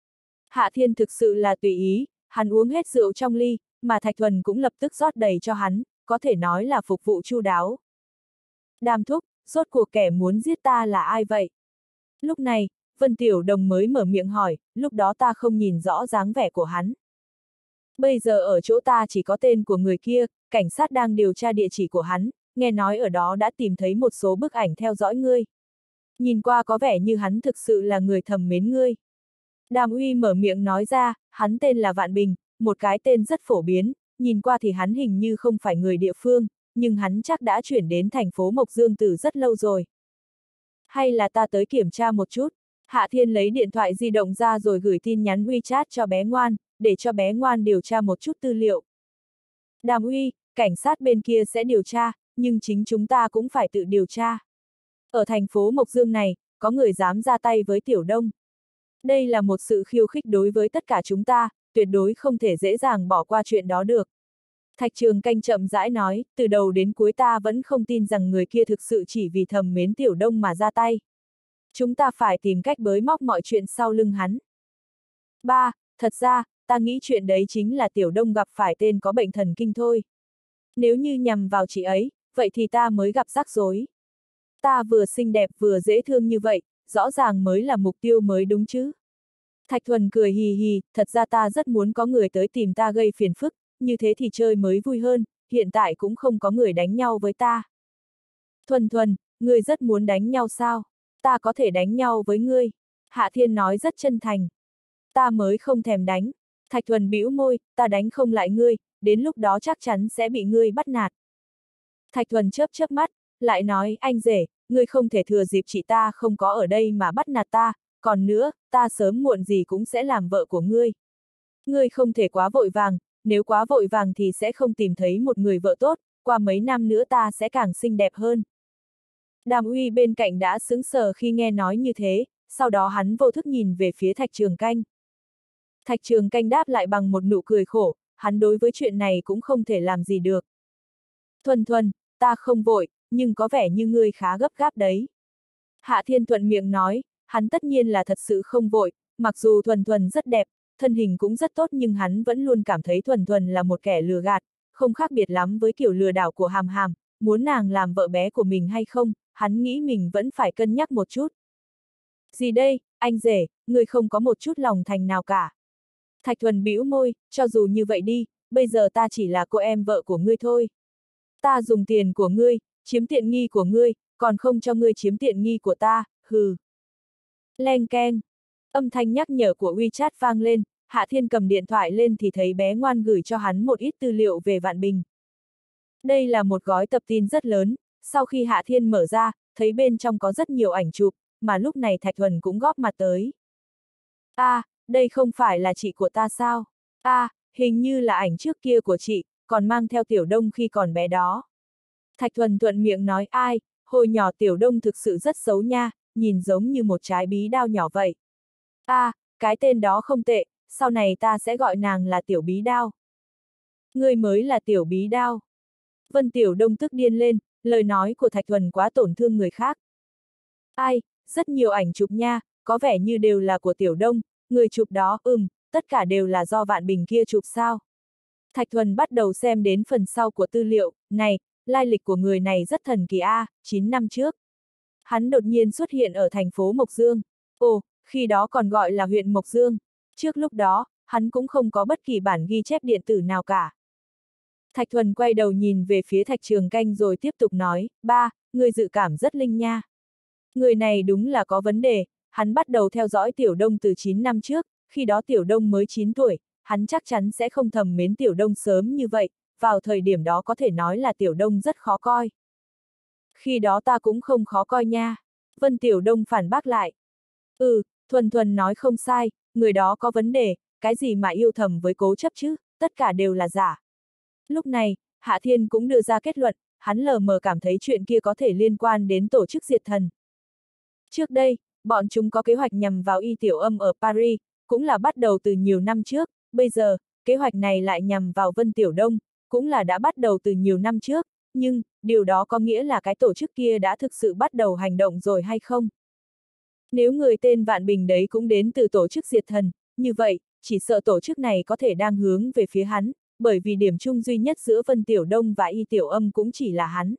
Hạ Thiên thực sự là tùy ý, hắn uống hết rượu trong ly, mà Thạch Thuần cũng lập tức rót đầy cho hắn, có thể nói là phục vụ chu đáo. Đàm thúc, rốt cuộc kẻ muốn giết ta là ai vậy? Lúc này, Vân Tiểu Đồng mới mở miệng hỏi, lúc đó ta không nhìn rõ dáng vẻ của hắn. Bây giờ ở chỗ ta chỉ có tên của người kia, cảnh sát đang điều tra địa chỉ của hắn, nghe nói ở đó đã tìm thấy một số bức ảnh theo dõi ngươi. Nhìn qua có vẻ như hắn thực sự là người thầm mến ngươi. Đàm Uy mở miệng nói ra, hắn tên là Vạn Bình, một cái tên rất phổ biến, nhìn qua thì hắn hình như không phải người địa phương, nhưng hắn chắc đã chuyển đến thành phố Mộc Dương từ rất lâu rồi. Hay là ta tới kiểm tra một chút? Hạ Thiên lấy điện thoại di động ra rồi gửi tin nhắn WeChat cho bé ngoan, để cho bé ngoan điều tra một chút tư liệu. Đàm Uy, cảnh sát bên kia sẽ điều tra, nhưng chính chúng ta cũng phải tự điều tra. Ở thành phố Mộc Dương này, có người dám ra tay với Tiểu Đông. Đây là một sự khiêu khích đối với tất cả chúng ta, tuyệt đối không thể dễ dàng bỏ qua chuyện đó được. Thạch Trường Canh chậm rãi nói, từ đầu đến cuối ta vẫn không tin rằng người kia thực sự chỉ vì thầm mến Tiểu Đông mà ra tay. Chúng ta phải tìm cách bới móc mọi chuyện sau lưng hắn. Ba, thật ra, ta nghĩ chuyện đấy chính là Tiểu Đông gặp phải tên có bệnh thần kinh thôi. Nếu như nhằm vào chị ấy, vậy thì ta mới gặp rắc rối. Ta vừa xinh đẹp vừa dễ thương như vậy, rõ ràng mới là mục tiêu mới đúng chứ. Thạch Thuần cười hì hì, thật ra ta rất muốn có người tới tìm ta gây phiền phức, như thế thì chơi mới vui hơn, hiện tại cũng không có người đánh nhau với ta. Thuần Thuần, ngươi rất muốn đánh nhau sao? Ta có thể đánh nhau với ngươi. Hạ Thiên nói rất chân thành. Ta mới không thèm đánh. Thạch Thuần bĩu môi, ta đánh không lại ngươi, đến lúc đó chắc chắn sẽ bị ngươi bắt nạt. Thạch Thuần chớp chớp mắt, lại nói, anh rể, ngươi không thể thừa dịp chị ta không có ở đây mà bắt nạt ta, còn nữa, ta sớm muộn gì cũng sẽ làm vợ của ngươi. Ngươi không thể quá vội vàng, nếu quá vội vàng thì sẽ không tìm thấy một người vợ tốt, qua mấy năm nữa ta sẽ càng xinh đẹp hơn. Đàm Uy bên cạnh đã sững sờ khi nghe nói như thế, sau đó hắn vô thức nhìn về phía Thạch Trường Canh. Thạch Trường Canh đáp lại bằng một nụ cười khổ, hắn đối với chuyện này cũng không thể làm gì được. Thuần Thuần, ta không vội, nhưng có vẻ như ngươi khá gấp gáp đấy. Hạ Thiên thuận miệng nói, hắn tất nhiên là thật sự không vội, mặc dù Thuần Thuần rất đẹp, thân hình cũng rất tốt nhưng hắn vẫn luôn cảm thấy Thuần Thuần là một kẻ lừa gạt, không khác biệt lắm với kiểu lừa đảo của Hàm Hàm, muốn nàng làm vợ bé của mình hay không, hắn nghĩ mình vẫn phải cân nhắc một chút. Gì đây, anh rể, ngươi không có một chút lòng thành nào cả. Thạch Thuần bĩu môi, cho dù như vậy đi, bây giờ ta chỉ là cô em vợ của ngươi thôi. Ta dùng tiền của ngươi, chiếm tiện nghi của ngươi, còn không cho ngươi chiếm tiện nghi của ta, hừ. Leng keng. Âm thanh nhắc nhở của WeChat vang lên, Hạ Thiên cầm điện thoại lên thì thấy bé ngoan gửi cho hắn một ít tư liệu về Vạn Bình. Đây là một gói tập tin rất lớn, sau khi Hạ Thiên mở ra, thấy bên trong có rất nhiều ảnh chụp, mà lúc này Thạch Thuần cũng góp mặt tới. Đây không phải là chị của ta sao? Hình như là ảnh trước kia của chị, còn mang theo Tiểu Đông khi còn bé đó. Thạch Thuần thuận miệng nói hồi nhỏ Tiểu Đông thực sự rất xấu nha, nhìn giống như một trái bí đao nhỏ vậy. Cái tên đó không tệ, sau này ta sẽ gọi nàng là Tiểu Bí Đao. Ngươi mới là Tiểu Bí Đao. Vân Tiểu Đông tức điên lên, lời nói của Thạch Thuần quá tổn thương người khác. Rất nhiều ảnh chụp nha, có vẻ như đều là của Tiểu Đông, người chụp đó, tất cả đều là do Vạn Bình kia chụp sao. Thạch Thuần bắt đầu xem đến phần sau của tư liệu, này, lai lịch của người này rất thần kỳ 9 năm trước. Hắn đột nhiên xuất hiện ở thành phố Mộc Dương. Khi đó còn gọi là huyện Mộc Dương. Trước lúc đó, hắn cũng không có bất kỳ bản ghi chép điện tử nào cả. Thạch Thuần quay đầu nhìn về phía Thạch Trường Canh rồi tiếp tục nói, người dự cảm rất linh nha. Người này đúng là có vấn đề, hắn bắt đầu theo dõi Tiểu Đông từ 9 năm trước, khi đó Tiểu Đông mới 9 tuổi, hắn chắc chắn sẽ không thầm mến Tiểu Đông sớm như vậy, vào thời điểm đó có thể nói là Tiểu Đông rất khó coi. Khi đó ta cũng không khó coi nha. Vân Tiểu Đông phản bác lại. Thuần Thuần nói không sai, người đó có vấn đề, cái gì mà yêu thầm với cố chấp chứ, tất cả đều là giả. Lúc này, Hạ Thiên cũng đưa ra kết luận, hắn lờ mờ cảm thấy chuyện kia có thể liên quan đến tổ chức diệt thần. Trước đây, bọn chúng có kế hoạch nhằm vào Y Tiểu Âm ở Paris, cũng là bắt đầu từ nhiều năm trước, bây giờ, kế hoạch này lại nhằm vào Vân Tiểu Đông, cũng là đã bắt đầu từ nhiều năm trước, nhưng, điều đó có nghĩa là cái tổ chức kia đã thực sự bắt đầu hành động rồi hay không? Nếu người tên Vạn Bình đấy cũng đến từ tổ chức diệt thần, như vậy, chỉ sợ tổ chức này có thể đang hướng về phía hắn, bởi vì điểm chung duy nhất giữa Vân Tiểu Đông và Y Tiểu Âm cũng chỉ là hắn.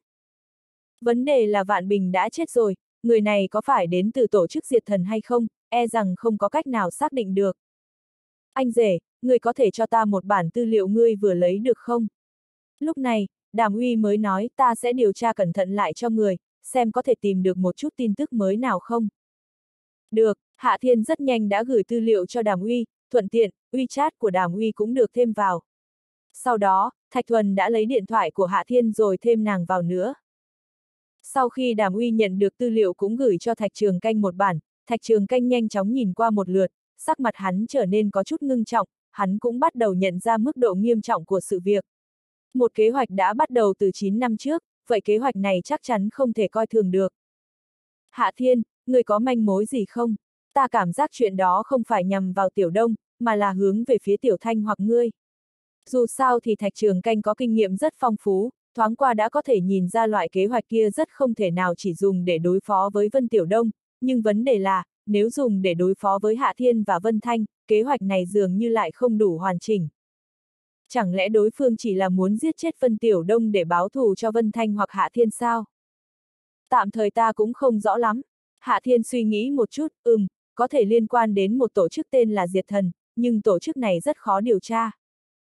Vấn đề là Vạn Bình đã chết rồi, người này có phải đến từ tổ chức diệt thần hay không, e rằng không có cách nào xác định được. Anh rể, người có thể cho ta một bản tư liệu ngươi vừa lấy được không? Lúc này, Đàm Uy mới nói ta sẽ điều tra cẩn thận lại cho người, xem có thể tìm được một chút tin tức mới nào không. Được, Hạ Thiên rất nhanh đã gửi tư liệu cho Đàm Uy, thuận tiện, WeChat của Đàm Uy cũng được thêm vào. Sau đó, Thạch Thuần đã lấy điện thoại của Hạ Thiên rồi thêm nàng vào nữa. Sau khi Đàm Uy nhận được tư liệu cũng gửi cho Thạch Trường Canh một bản, Thạch Trường Canh nhanh chóng nhìn qua một lượt, sắc mặt hắn trở nên có chút ngưng trọng, hắn cũng bắt đầu nhận ra mức độ nghiêm trọng của sự việc. Một kế hoạch đã bắt đầu từ 9 năm trước, vậy kế hoạch này chắc chắn không thể coi thường được. Hạ Thiên, người có manh mối gì không? Ta cảm giác chuyện đó không phải nhằm vào Tiểu Đông, mà là hướng về phía Tiểu Thanh hoặc ngươi. Dù sao thì Thạch Trường Canh có kinh nghiệm rất phong phú, thoáng qua đã có thể nhìn ra loại kế hoạch kia rất không thể nào chỉ dùng để đối phó với Vân Tiểu Đông, nhưng vấn đề là, nếu dùng để đối phó với Hạ Thiên và Vân Thanh, kế hoạch này dường như lại không đủ hoàn chỉnh. Chẳng lẽ đối phương chỉ là muốn giết chết Vân Tiểu Đông để báo thù cho Vân Thanh hoặc Hạ Thiên sao? Tạm thời ta cũng không rõ lắm. Hạ Thiên suy nghĩ một chút, có thể liên quan đến một tổ chức tên là Diệt Thần, nhưng tổ chức này rất khó điều tra.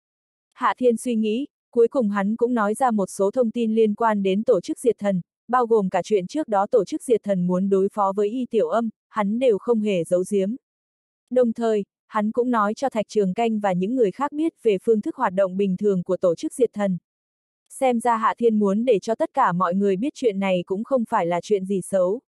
Hạ Thiên suy nghĩ, cuối cùng hắn cũng nói ra một số thông tin liên quan đến tổ chức Diệt Thần, bao gồm cả chuyện trước đó tổ chức Diệt Thần muốn đối phó với Y Tiểu Âm, hắn đều không hề giấu giếm. Đồng thời, hắn cũng nói cho Thạch Trường Canh và những người khác biết về phương thức hoạt động bình thường của tổ chức Diệt Thần. Xem ra Hạ Thiên muốn để cho tất cả mọi người biết chuyện này cũng không phải là chuyện gì xấu.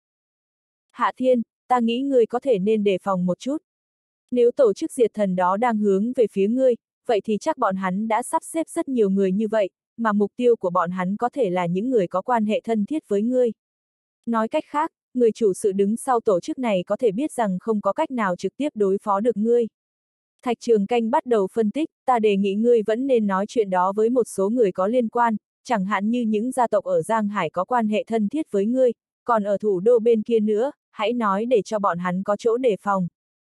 Hạ Thiên, ta nghĩ ngươi có thể nên đề phòng một chút. Nếu tổ chức Diệt Thần đó đang hướng về phía ngươi, vậy thì chắc bọn hắn đã sắp xếp rất nhiều người như vậy, mà mục tiêu của bọn hắn có thể là những người có quan hệ thân thiết với ngươi. Nói cách khác, người chủ sự đứng sau tổ chức này có thể biết rằng không có cách nào trực tiếp đối phó được ngươi. Thạch Trường Canh bắt đầu phân tích, ta đề nghị ngươi vẫn nên nói chuyện đó với một số người có liên quan, chẳng hạn như những gia tộc ở Giang Hải có quan hệ thân thiết với ngươi, còn ở thủ đô bên kia nữa, hãy nói để cho bọn hắn có chỗ đề phòng.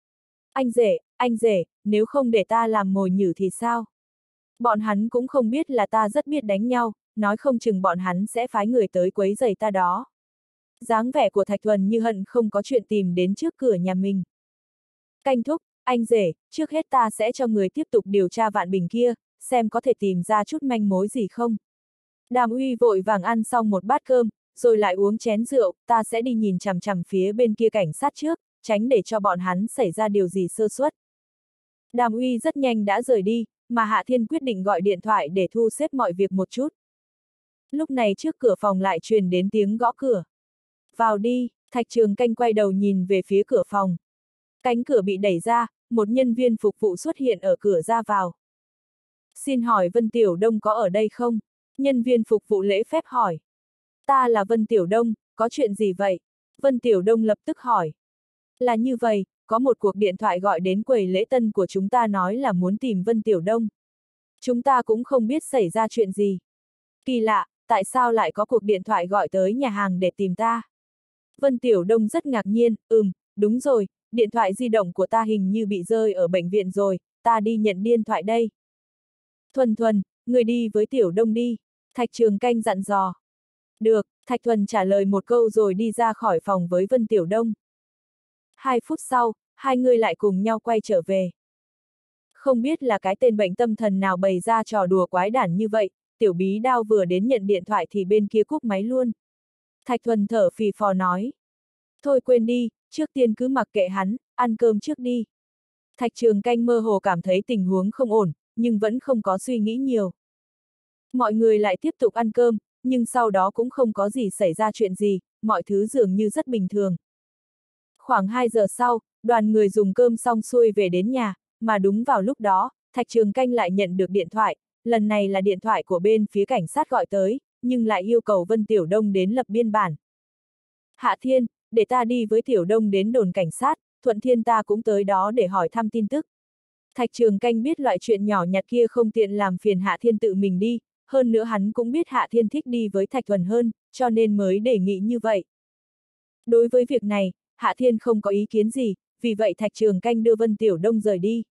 Anh rể, nếu không để ta làm mồi nhử thì sao? Bọn hắn cũng không biết là ta rất biết đánh nhau, nói không chừng bọn hắn sẽ phái người tới quấy rầy ta đó. Dáng vẻ của Thạch Thuần như hận không có chuyện tìm đến trước cửa nhà mình. Canh thúc, anh rể, trước hết ta sẽ cho người tiếp tục điều tra Vạn Bình kia, xem có thể tìm ra chút manh mối gì không. Đàm Uy vội vàng ăn xong một bát cơm, rồi lại uống chén rượu, ta sẽ đi nhìn chằm chằm phía bên kia cảnh sát trước, tránh để cho bọn hắn xảy ra điều gì sơ suất. Đàm Uy rất nhanh đã rời đi, mà Hạ Thiên quyết định gọi điện thoại để thu xếp mọi việc một chút. Lúc này trước cửa phòng lại truyền đến tiếng gõ cửa. Vào đi, Thạch Trường Canh quay đầu nhìn về phía cửa phòng. Cánh cửa bị đẩy ra, một nhân viên phục vụ xuất hiện ở cửa ra vào. Xin hỏi Vân Tiểu Đông có ở đây không? Nhân viên phục vụ lễ phép hỏi. Ta là Vân Tiểu Đông, có chuyện gì vậy? Vân Tiểu Đông lập tức hỏi. Là như vậy, có một cuộc điện thoại gọi đến quầy lễ tân của chúng ta nói là muốn tìm Vân Tiểu Đông. Chúng ta cũng không biết xảy ra chuyện gì. Kỳ lạ, tại sao lại có cuộc điện thoại gọi tới nhà hàng để tìm ta? Vân Tiểu Đông rất ngạc nhiên, đúng rồi, điện thoại di động của ta hình như bị rơi ở bệnh viện rồi, ta đi nhận điện thoại đây. Thuần, người đi với Tiểu Đông đi, Thạch Trường Canh dặn dò. Được, Thạch Thuần trả lời một câu rồi đi ra khỏi phòng với Vân Tiểu Đông. 2 phút sau, hai người lại cùng nhau quay trở về. Không biết là cái tên bệnh tâm thần nào bày ra trò đùa quái đản như vậy, Tiểu Bí Đao vừa đến nhận điện thoại thì bên kia cúp máy luôn. Thạch Thuần thở phì phò nói. Thôi quên đi, trước tiên cứ mặc kệ hắn, ăn cơm trước đi. Thạch Trường Canh mơ hồ cảm thấy tình huống không ổn, nhưng vẫn không có suy nghĩ nhiều. Mọi người lại tiếp tục ăn cơm, nhưng sau đó cũng không có gì xảy ra chuyện gì, mọi thứ dường như rất bình thường. Khoảng 2 giờ sau, đoàn người dùng cơm xong xuôi về đến nhà, mà đúng vào lúc đó, Thạch Trường Canh lại nhận được điện thoại, lần này là điện thoại của bên phía cảnh sát gọi tới, nhưng lại yêu cầu Vân Tiểu Đông đến lập biên bản. Hạ Thiên, để ta đi với Tiểu Đông đến đồn cảnh sát, thuận thiên ta cũng tới đó để hỏi thăm tin tức. Thạch Trường Canh biết loại chuyện nhỏ nhặt kia không tiện làm phiền Hạ Thiên tự mình đi, hơn nữa hắn cũng biết Hạ Thiên thích đi với Thạch Thuần hơn, cho nên mới đề nghị như vậy. Đối với việc này, Hạ Thiên không có ý kiến gì, vì vậy Thạch Trường Canh đưa Vân Tiểu Đông rời đi.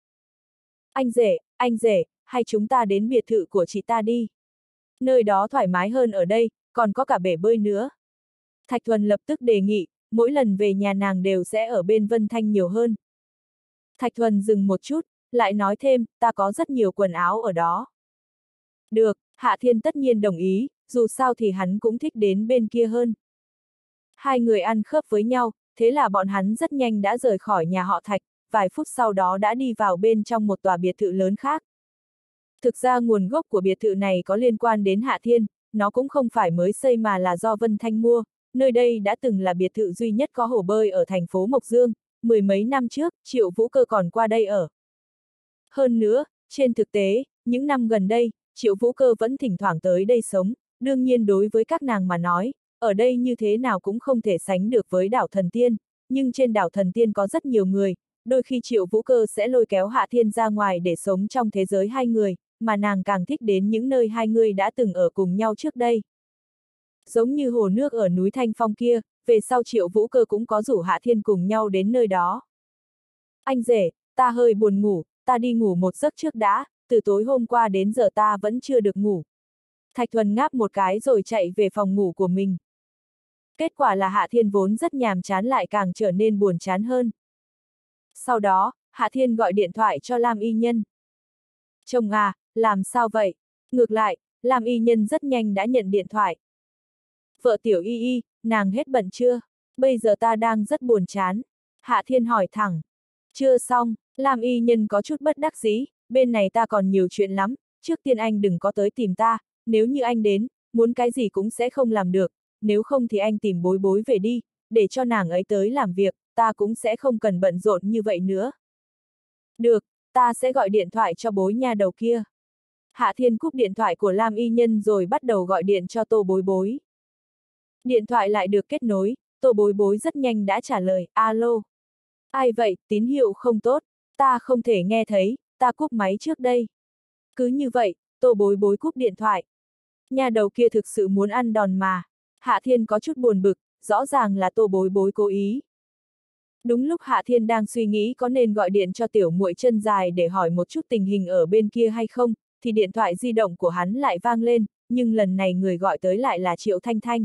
Anh rể, hay chúng ta đến biệt thự của chị ta đi. Nơi đó thoải mái hơn ở đây, còn có cả bể bơi nữa. Thạch Thuần lập tức đề nghị, mỗi lần về nhà nàng đều sẽ ở bên Vân Thanh nhiều hơn. Thạch Thuần dừng một chút, lại nói thêm, ta có rất nhiều quần áo ở đó. Được, Hạ Thiên tất nhiên đồng ý, dù sao thì hắn cũng thích đến bên kia hơn. Hai người ăn khớp với nhau, thế là bọn hắn rất nhanh đã rời khỏi nhà họ Thạch, vài phút sau đó đã đi vào bên trong một tòa biệt thự lớn khác. Thực ra nguồn gốc của biệt thự này có liên quan đến Hạ Thiên, nó cũng không phải mới xây mà là do Vân Thanh mua, nơi đây đã từng là biệt thự duy nhất có hồ bơi ở thành phố Mộc Dương, 10 mấy năm trước, Triệu Vũ Cơ còn qua đây ở. Hơn nữa, trên thực tế, những năm gần đây, Triệu Vũ Cơ vẫn thỉnh thoảng tới đây sống, đương nhiên đối với các nàng mà nói, ở đây như thế nào cũng không thể sánh được với đảo Thần Tiên, nhưng trên đảo Thần Tiên có rất nhiều người, đôi khi Triệu Vũ Cơ sẽ lôi kéo Hạ Thiên ra ngoài để sống trong thế giới hai người, mà nàng càng thích đến những nơi hai người đã từng ở cùng nhau trước đây. Giống như hồ nước ở núi Thanh Phong kia, về sau Triệu Vũ Cơ cũng có rủ Hạ Thiên cùng nhau đến nơi đó. Anh rể, ta hơi buồn ngủ, ta đi ngủ một giấc trước đã, từ tối hôm qua đến giờ ta vẫn chưa được ngủ. Thạch Thuần ngáp một cái rồi chạy về phòng ngủ của mình. Kết quả là Hạ Thiên vốn rất nhàm chán lại càng trở nên buồn chán hơn. Sau đó, Hạ Thiên gọi điện thoại cho Lam Y Nhân. Chồng à, làm sao vậy? Ngược lại, Lam Y Nhân rất nhanh đã nhận điện thoại. Vợ Tiểu Y Y, nàng hết bận chưa? Bây giờ ta đang rất buồn chán. Hạ Thiên hỏi thẳng. Chưa xong, Lam Y Nhân có chút bất đắc dĩ, bên này ta còn nhiều chuyện lắm, trước tiên anh đừng có tới tìm ta, nếu như anh đến, muốn cái gì cũng sẽ không làm được, nếu không thì anh tìm Bối Bối về đi, để cho nàng ấy tới làm việc, ta cũng sẽ không cần bận rộn như vậy nữa. Được, ta sẽ gọi điện thoại cho Bối nha đầu kia. Hạ Thiên cúp điện thoại của Lam Y Nhân rồi bắt đầu gọi điện cho Tô Bối Bối. Điện thoại lại được kết nối, Tô Bối Bối rất nhanh đã trả lời, alo. Ai vậy, tín hiệu không tốt, Ta không thể nghe thấy, ta cúp máy trước đây. Cứ như vậy, Tô Bối Bối cúp điện thoại. Nhà đầu kia thực sự muốn ăn đòn mà. Hạ Thiên có chút buồn bực, rõ ràng là Tô Bối Bối cố ý. Đúng lúc Hạ Thiên đang suy nghĩ có nên gọi điện cho tiểu muội chân dài để hỏi một chút tình hình ở bên kia hay không, thì điện thoại di động của hắn lại vang lên, nhưng lần này người gọi tới lại là Triệu Thanh Thanh.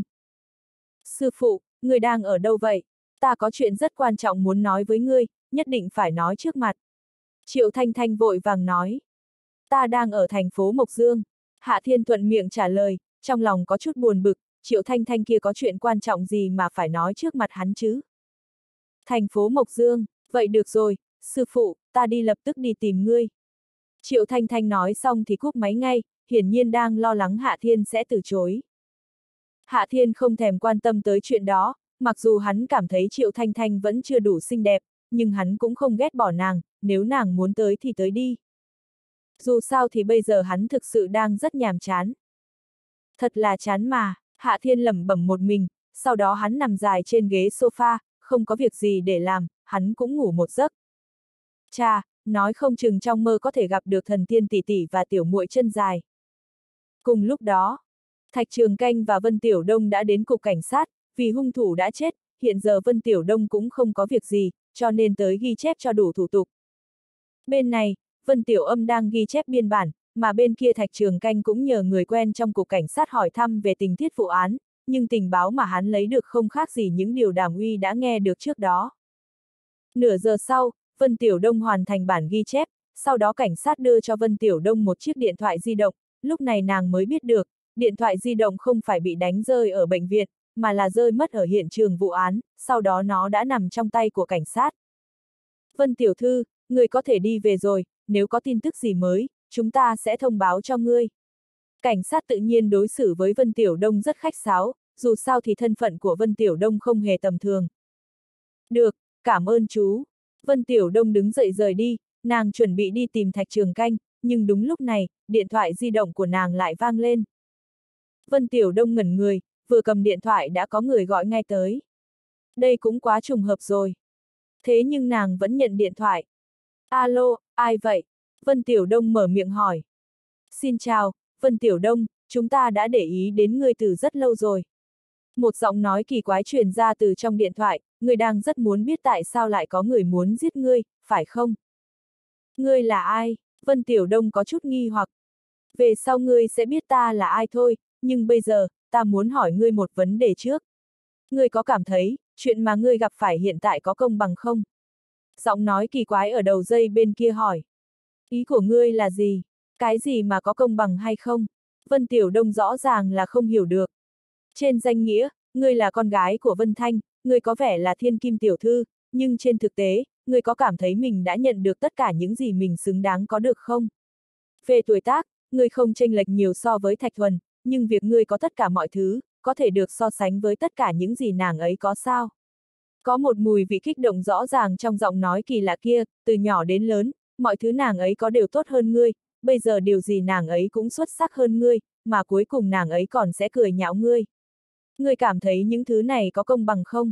Sư phụ, người đang ở đâu vậy? Ta có chuyện rất quan trọng muốn nói với ngươi, nhất định phải nói trước mặt. Triệu Thanh Thanh vội vàng nói. Ta đang ở thành phố Mộc Dương. Hạ Thiên thuận miệng trả lời, trong lòng có chút buồn bực, Triệu Thanh Thanh kia có chuyện quan trọng gì mà phải nói trước mặt hắn chứ? Thành phố Mộc Dương, vậy được rồi, sư phụ, ta đi lập tức đi tìm ngươi. Triệu Thanh Thanh nói xong thì cúp máy ngay, hiển nhiên đang lo lắng Hạ Thiên sẽ từ chối. Hạ Thiên không thèm quan tâm tới chuyện đó, mặc dù hắn cảm thấy Triệu Thanh Thanh vẫn chưa đủ xinh đẹp, nhưng hắn cũng không ghét bỏ nàng, nếu nàng muốn tới thì tới đi. Dù sao thì bây giờ hắn thực sự đang rất nhàm chán. Thật là chán mà, Hạ Thiên lẩm bẩm một mình, sau đó hắn nằm dài trên ghế sofa, không có việc gì để làm, hắn cũng ngủ một giấc. Chà, nói không chừng trong mơ có thể gặp được thần tiên tỷ tỷ và tiểu muội chân dài. Cùng lúc đó, Thạch Trường Canh và Vân Tiểu Đông đã đến cục cảnh sát, vì hung thủ đã chết, hiện giờ Vân Tiểu Đông cũng không có việc gì, cho nên tới ghi chép cho đủ thủ tục. Bên này, Vân Tiểu Âm đang ghi chép biên bản, mà bên kia Thạch Trường Canh cũng nhờ người quen trong cục cảnh sát hỏi thăm về tình tiết vụ án, nhưng tình báo mà hắn lấy được không khác gì những điều Đàm Uy đã nghe được trước đó. Nửa giờ sau, Vân Tiểu Đông hoàn thành bản ghi chép, sau đó cảnh sát đưa cho Vân Tiểu Đông một chiếc điện thoại di động, lúc này nàng mới biết được, điện thoại di động không phải bị đánh rơi ở bệnh viện, mà là rơi mất ở hiện trường vụ án, sau đó nó đã nằm trong tay của cảnh sát. Vân Tiểu Thư, người có thể đi về rồi, nếu có tin tức gì mới, chúng ta sẽ thông báo cho ngươi. Cảnh sát tự nhiên đối xử với Vân Tiểu Đông rất khách sáo, dù sao thì thân phận của Vân Tiểu Đông không hề tầm thường. Được, cảm ơn chú. Vân Tiểu Đông đứng dậy rời đi, nàng chuẩn bị đi tìm Thạch Trường Canh, nhưng đúng lúc này, điện thoại di động của nàng lại vang lên. Vân Tiểu Đông ngẩn người, vừa cầm điện thoại đã có người gọi ngay tới. Đây cũng quá trùng hợp rồi. Thế nhưng nàng vẫn nhận điện thoại. Alo, ai vậy? Vân Tiểu Đông mở miệng hỏi. Xin chào, Vân Tiểu Đông, chúng ta đã để ý đến ngươi từ rất lâu rồi. Một giọng nói kỳ quái truyền ra từ trong điện thoại, ngươi đang rất muốn biết tại sao lại có người muốn giết ngươi, phải không? Ngươi là ai? Vân Tiểu Đông có chút nghi hoặc. Về sau ngươi sẽ biết ta là ai thôi, nhưng bây giờ, ta muốn hỏi ngươi một vấn đề trước. Ngươi có cảm thấy, chuyện mà ngươi gặp phải hiện tại có công bằng không? Giọng nói kỳ quái ở đầu dây bên kia hỏi. Ý của ngươi là gì? Cái gì mà có công bằng hay không? Vân Tiểu Đông rõ ràng là không hiểu được. Trên danh nghĩa, ngươi là con gái của Vân Thanh, ngươi có vẻ là thiên kim tiểu thư, nhưng trên thực tế, ngươi có cảm thấy mình đã nhận được tất cả những gì mình xứng đáng có được không? Về tuổi tác, ngươi không chênh lệch nhiều so với Thạch Thuần, nhưng việc ngươi có tất cả mọi thứ, có thể được so sánh với tất cả những gì nàng ấy có sao? Có một mùi vị kích động rõ ràng trong giọng nói kỳ lạ kia, từ nhỏ đến lớn, mọi thứ nàng ấy có đều tốt hơn ngươi, bây giờ điều gì nàng ấy cũng xuất sắc hơn ngươi, mà cuối cùng nàng ấy còn sẽ cười nhạo ngươi. Ngươi cảm thấy những thứ này có công bằng không?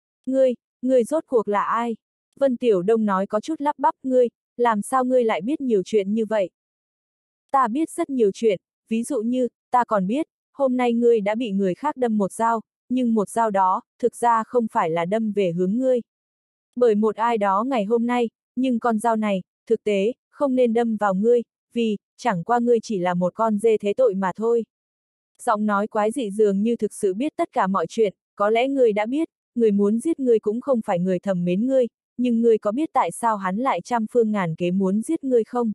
Ngươi rốt cuộc là ai? Vân Tiểu Đông nói có chút lắp bắp, ngươi, làm sao ngươi lại biết nhiều chuyện như vậy? Ta biết rất nhiều chuyện, ví dụ như, ta còn biết, hôm nay ngươi đã bị người khác đâm một dao, nhưng một dao đó, thực ra không phải là đâm về hướng ngươi. Bởi một ai đó ngày hôm nay, nhưng con dao này, thực tế, không nên đâm vào ngươi, vì, chẳng qua ngươi chỉ là một con dê thế tội mà thôi. Giọng nói quái dị dường như thực sự biết tất cả mọi chuyện, có lẽ ngươi đã biết, người muốn giết ngươi cũng không phải người thầm mến ngươi, nhưng ngươi có biết tại sao hắn lại trăm phương ngàn kế muốn giết ngươi không?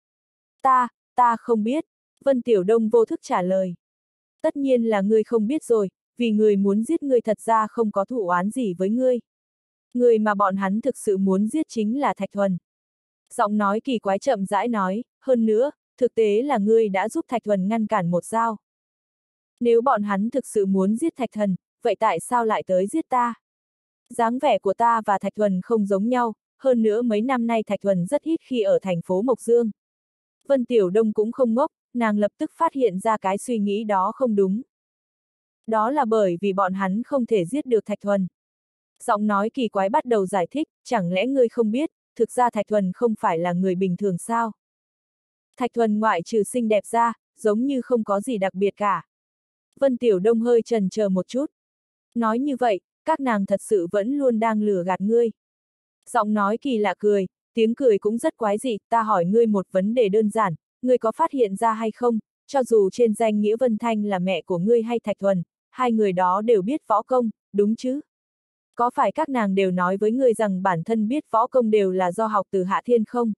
Ta không biết, Vân Tiểu Đông vô thức trả lời. Tất nhiên là ngươi không biết rồi, vì người muốn giết ngươi thật ra không có thù oán gì với ngươi. Người mà bọn hắn thực sự muốn giết chính là Thạch Thuần. Giọng nói kỳ quái chậm rãi nói, hơn nữa, thực tế là ngươi đã giúp Thạch Thuần ngăn cản một dao. Nếu bọn hắn thực sự muốn giết Thạch Thuần, vậy tại sao lại tới giết ta? Dáng vẻ của ta và Thạch Thuần không giống nhau, hơn nữa mấy năm nay Thạch Thuần rất ít khi ở thành phố Mộc Dương. Vân Tiểu Đông cũng không ngốc, nàng lập tức phát hiện ra cái suy nghĩ đó không đúng. Đó là bởi vì bọn hắn không thể giết được Thạch Thuần. Giọng nói kỳ quái bắt đầu giải thích, chẳng lẽ ngươi không biết, thực ra Thạch Thuần không phải là người bình thường sao? Thạch Thuần ngoại trừ xinh đẹp ra, giống như không có gì đặc biệt cả. Vân Tiểu Đông hơi chần chờ một chút. Nói như vậy, các nàng thật sự vẫn luôn đang lừa gạt ngươi. Giọng nói kỳ lạ cười, tiếng cười cũng rất quái dị, ta hỏi ngươi một vấn đề đơn giản, ngươi có phát hiện ra hay không, cho dù trên danh nghĩa Vân Thanh là mẹ của ngươi hay Thạch Thuần, hai người đó đều biết võ công, đúng chứ? Có phải các nàng đều nói với ngươi rằng bản thân biết võ công đều là do học từ Hạ Thiên không?